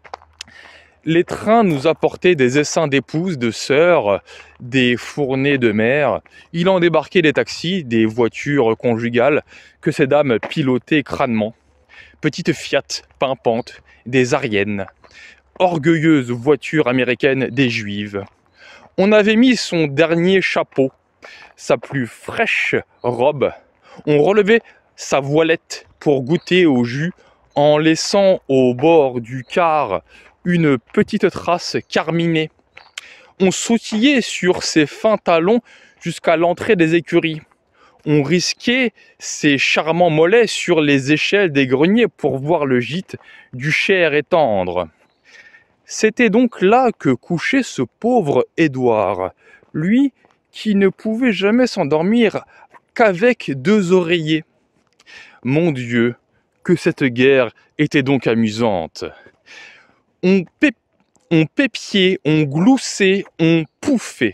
Les trains nous apportaient des essaims d'épouses, de sœurs, des fournées de mères. Il en débarquait des taxis, des voitures conjugales que ces dames pilotaient crânement. Petites Fiat pimpantes, des Ariennes, orgueilleuses voitures américaines des Juives. On avait mis son dernier chapeau, sa plus fraîche robe. On relevait sa voilette pour goûter au jus en laissant au bord du car une petite trace carminée. On sautillait sur ses fins talons jusqu'à l'entrée des écuries. On risquait ses charmants mollets sur les échelles des greniers pour voir le gîte du Cher étendre. C'était donc là que couchait ce pauvre Édouard, lui qui ne pouvait jamais s'endormir qu'avec 2 oreillers. Mon Dieu, que cette guerre était donc amusante. On pépiait, on gloussait, on pouffait.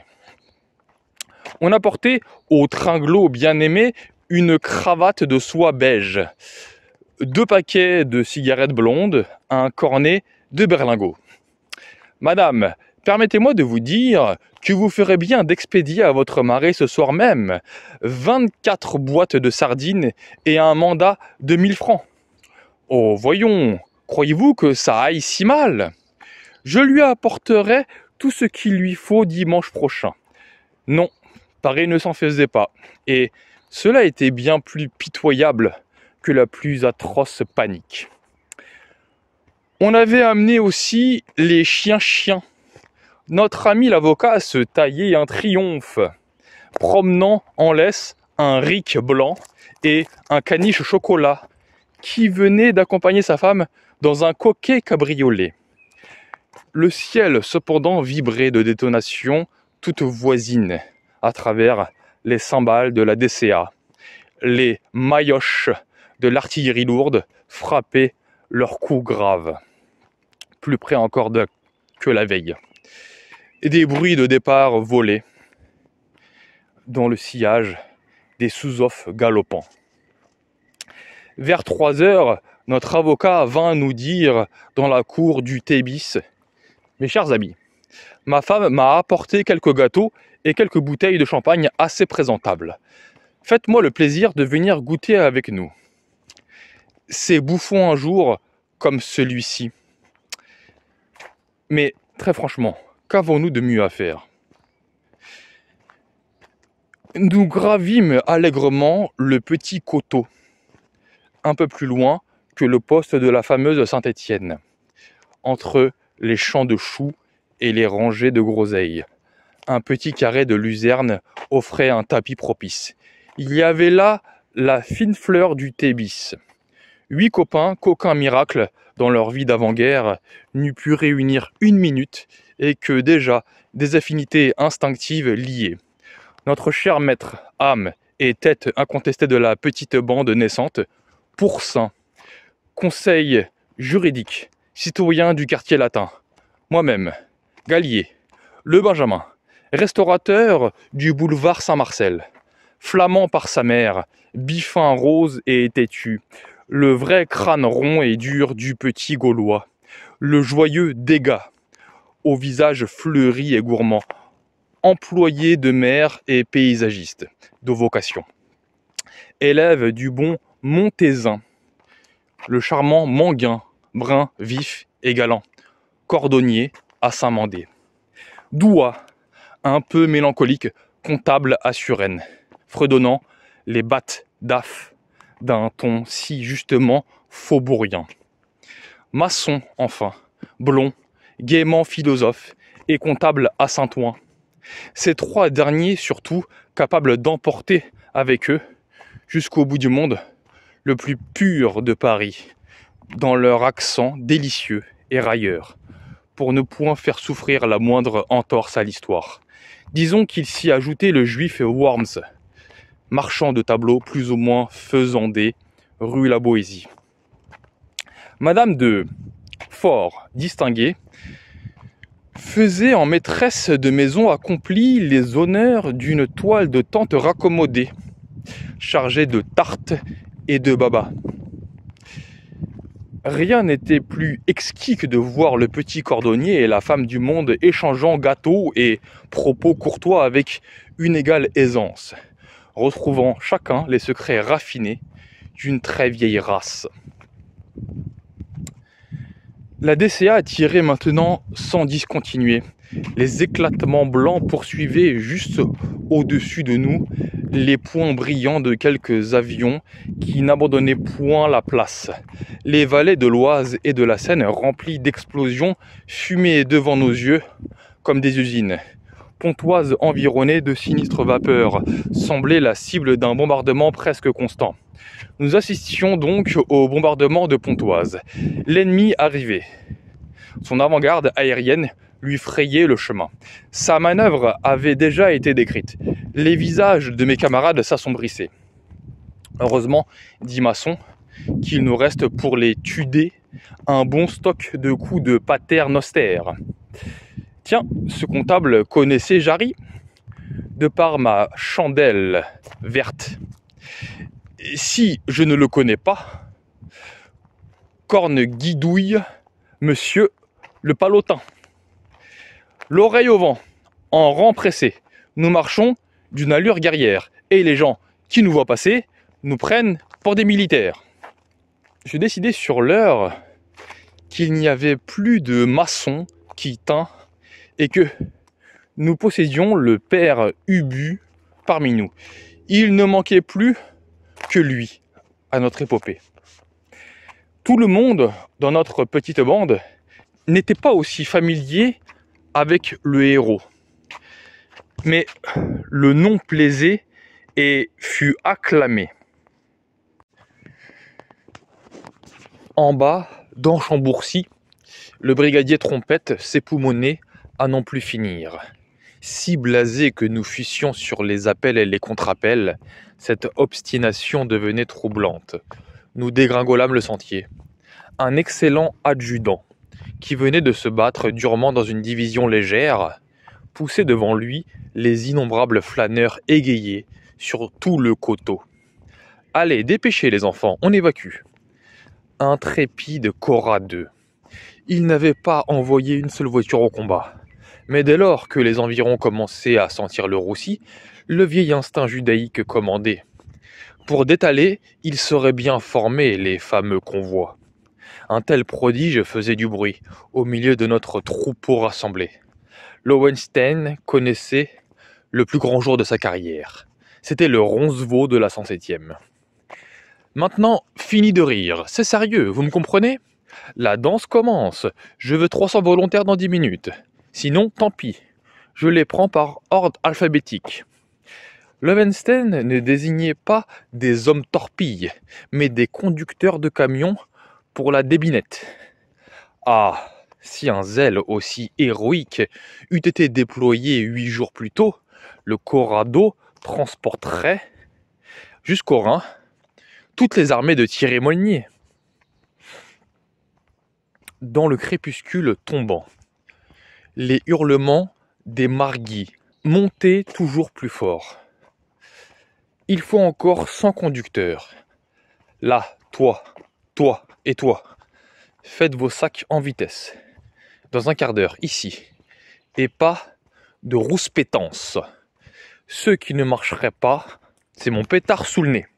On apportait au tringlot bien-aimé une cravate de soie beige, 2 paquets de cigarettes blondes, un cornet de berlingot. Madame, permettez-moi de vous dire que vous ferez bien d'expédier à votre mari ce soir même 24 boîtes de sardines et un mandat de 1000 francs. Oh, voyons, croyez-vous que ça aille si mal? Je lui apporterai tout ce qu'il lui faut dimanche prochain. Non, Paris ne s'en faisait pas, et cela était bien plus pitoyable que la plus atroce panique. On avait amené aussi les chiens. Notre ami l'avocat se taillait un triomphe, promenant en laisse un ric blanc et un caniche chocolat, qui venait d'accompagner sa femme dans un coquet cabriolet. Le ciel cependant vibrait de détonations toutes voisines à travers les cymbales de la DCA. Les maillotches de l'artillerie lourde frappaient leurs coups graves, plus près encore que la veille. Et des bruits de départ volaient dans le sillage des sous-offs galopants. Vers 3 heures, notre avocat vint nous dire dans la cour du Tébis: « Mes chers amis, ma femme m'a apporté quelques gâteaux et quelques bouteilles de champagne assez présentables. Faites-moi le plaisir de venir goûter avec nous. C'est bouffon un jour comme celui-ci. Mais très franchement, Qu'avons-nous de mieux à faire? Nous gravîmes allègrement le petit coteau, un peu plus loin que le poste de la fameuse Saint-Étienne, entre les champs de choux et les rangées de groseilles. Un petit carré de luzerne offrait un tapis propice. Il y avait là la fine fleur du thébis. 8 copains qu'aucun miracle, dans leur vie d'avant-guerre, n'eût pu réunir une minute, et que déjà des affinités instinctives liaient. Notre cher maître, âme et tête incontestée de la petite bande naissante, Pourçain, conseil juridique, citoyen du quartier latin, moi-même, Gallier, le Benjamin, restaurateur du boulevard Saint-Marcel, flamand par sa mère, bifin rose et têtu, le vrai crâne rond et dur du petit Gaulois, le joyeux dégât, au visage fleuri et gourmand, employé de maire et paysagiste de vocation, élève du bon Montezin, le charmant Manguin, brun, vif et galant, cordonnier à Saint-Mandé, Doua, un peu mélancolique, comptable à Suresnes, fredonnant les battes d'af d'un ton si justement faubourien. Maçon, enfin, blond, gaiement philosophe et comptable à Saint-Ouen. Ces 3 derniers surtout capables d'emporter avec eux, jusqu'au bout du monde, le plus pur de Paris, dans leur accent délicieux et railleur, pour ne point faire souffrir la moindre entorse à l'histoire. Disons qu'il s'y ajoutait le juif Worms, marchand de tableaux plus ou moins faisandé, rue La Boétie. Madame de Fort distinguée faisait en maîtresse de maison accomplie les honneurs d'une toile de tente raccommodée, chargée de tartes et de baba. Rien n'était plus exquis que de voir le petit cordonnier et la femme du monde échangeant gâteaux et propos courtois avec une égale aisance, retrouvant chacun les secrets raffinés d'une très vieille race. La DCA tirait maintenant sans discontinuer. Les éclatements blancs poursuivaient juste au-dessus de nous les points brillants de quelques avions qui n'abandonnaient point la place. Les vallées de l'Oise et de la Seine, remplies d'explosions, fumaient devant nos yeux comme des usines. Pontoise environnée de sinistres vapeurs, semblait la cible d'un bombardement presque constant. Nous assistions donc au bombardement de Pontoise. L'ennemi arrivait. Son avant-garde aérienne lui frayait le chemin. Sa manœuvre avait déjà été décrite. Les visages de mes camarades s'assombrissaient. Heureusement, dit Masson, qu'il nous reste pour les tuder un bon stock de coups de pater noster. Tiens, ce comptable connaissait Jarry, de par ma chandelle verte. Si je ne le connais pas, corne guidouille, monsieur le palotin. L'oreille au vent, en rang pressé, nous marchons d'une allure guerrière, et les gens qui nous voient passer nous prennent pour des militaires. Je décidai sur l'heure qu'il n'y avait plus de maçon qui tint et que nous possédions le père Ubu parmi nous. Il ne manquait plus que lui à notre épopée. Tout le monde dans notre petite bande n'était pas aussi familier avec le héros. Mais le nom plaisait et fut acclamé. En bas, dans Chambourcy, le brigadier Trompette s'époumonnait à n'en plus finir. Si blasés que nous fussions sur les appels et les contre-appels, cette obstination devenait troublante. Nous dégringolâmes le sentier. Un excellent adjudant, qui venait de se battre durement dans une division légère, poussait devant lui les innombrables flâneurs égayés sur tout le coteau. « Allez, dépêchez les enfants, on évacue !» Intrépide Cora II. Il n'avait pas envoyé une seule voiture au combat. Mais dès lors que les environs commençaient à sentir le roussi, le vieil instinct judaïque commandait. Pour détaler, il serait bien formé les fameux convois. Un tel prodige faisait du bruit au milieu de notre troupeau rassemblé. Lowenstein connaissait le plus grand jour de sa carrière. C'était le Roncevaux de la 107e. Maintenant, fini de rire. C'est sérieux, vous me comprenez? La danse commence. Je veux 300 volontaires dans 10 minutes. Sinon, tant pis. Je les prends par ordre alphabétique. Lowenstein ne désignait pas des hommes torpilles, mais des conducteurs de camions pour la débinette. Ah, si un zèle aussi héroïque eût été déployé 8 jours plus tôt, le Corrado transporterait jusqu'au Rhin toutes les armées de Thierry Molnier. Dans le crépuscule tombant, les hurlements des marguis montaient toujours plus fort. Il faut encore 100 conducteurs. Là, toi et toi. Faites vos sacs en vitesse. Dans un quart d'heure, ici. Et pas de rouspétance. Ceux qui ne marcheraient pas, c'est mon pétard sous le nez.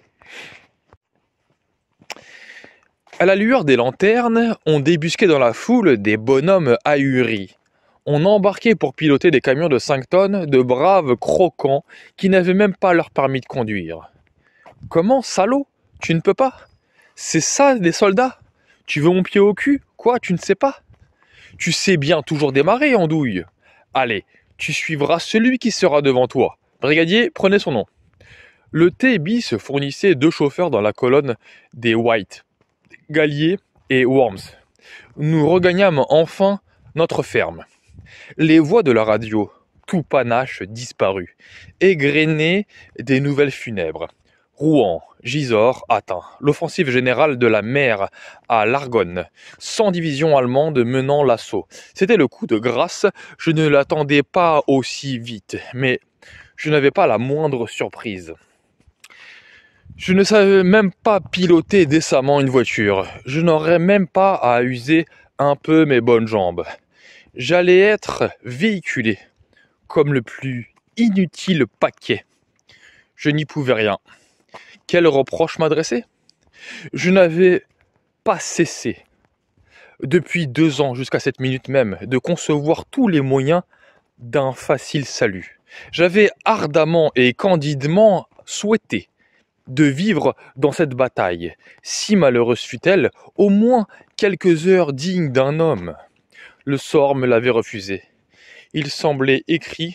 À la lueur des lanternes, on débusquait dans la foule des bonhommes ahuris. On embarquait pour piloter des camions de 5 tonnes de braves croquants qui n'avaient même pas leur permis de conduire. Comment, salaud? Tu ne peux pas? C'est ça, des soldats? Tu veux mon pied au cul? Quoi, tu ne sais pas? Tu sais bien toujours démarrer, andouille. Allez, tu suivras celui qui sera devant toi. Brigadier, prenez son nom. Le T-bis fournissait 2 chauffeurs dans la colonne des White, Gallier et Worms. Nous regagnâmes enfin notre ferme. Les voix de la radio, tout panache disparu, égrenaient des nouvelles funèbres. Rouen, Gisors atteint, l'offensive générale de la mer à l'Argonne, 100 divisions allemandes menant l'assaut. C'était le coup de grâce, je ne l'attendais pas aussi vite, mais je n'avais pas la moindre surprise. Je ne savais même pas piloter décemment une voiture, je n'aurais même pas à user un peu mes bonnes jambes. J'allais être véhiculé comme le plus inutile paquet. Je n'y pouvais rien. Quel reproche m'adresser? Je n'avais pas cessé, depuis 2 ans jusqu'à cette minute même, de concevoir tous les moyens d'un facile salut. J'avais ardemment et candidement souhaité de vivre dans cette bataille, si malheureuse fût-elle, au moins quelques heures dignes d'un homme. Le sort me l'avait refusé. Il semblait écrit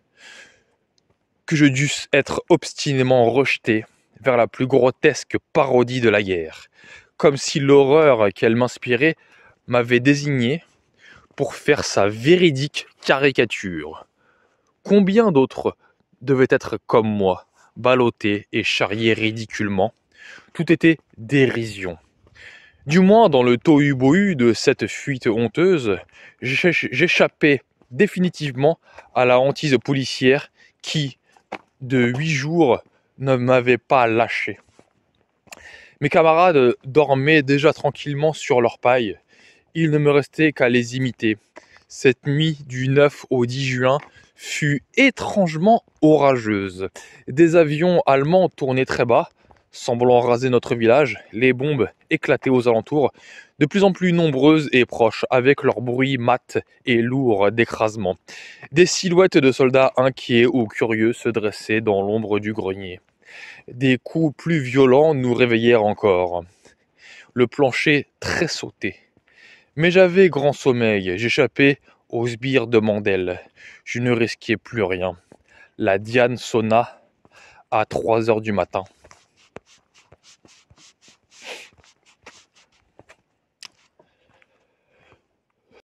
que je dusse être obstinément rejeté vers la plus grotesque parodie de la guerre, comme si l'horreur qu'elle m'inspirait m'avait désigné pour faire sa véridique caricature. Combien d'autres devaient être comme moi, ballottés et charriés ridiculement? Tout était dérision. Du moins, dans le tohu-bohu de cette fuite honteuse, j'échappais définitivement à la hantise policière qui, de 8 jours, ne m'avait pas lâché. Mes camarades dormaient déjà tranquillement sur leur paille. Il ne me restait qu'à les imiter. Cette nuit du 9 au 10 juin fut étrangement orageuse. Des avions allemands tournaient très bas, semblant raser notre village. Les bombes éclataient aux alentours, de plus en plus nombreuses et proches, avec leur bruit mat et lourd d'écrasement. Des silhouettes de soldats inquiets ou curieux se dressaient dans l'ombre du grenier. Des coups plus violents nous réveillèrent encore. Le plancher tressautait. Mais j'avais grand sommeil, j'échappais aux sbires de Mandel. Je ne risquais plus rien. La Diane sonna à 3 heures du matin.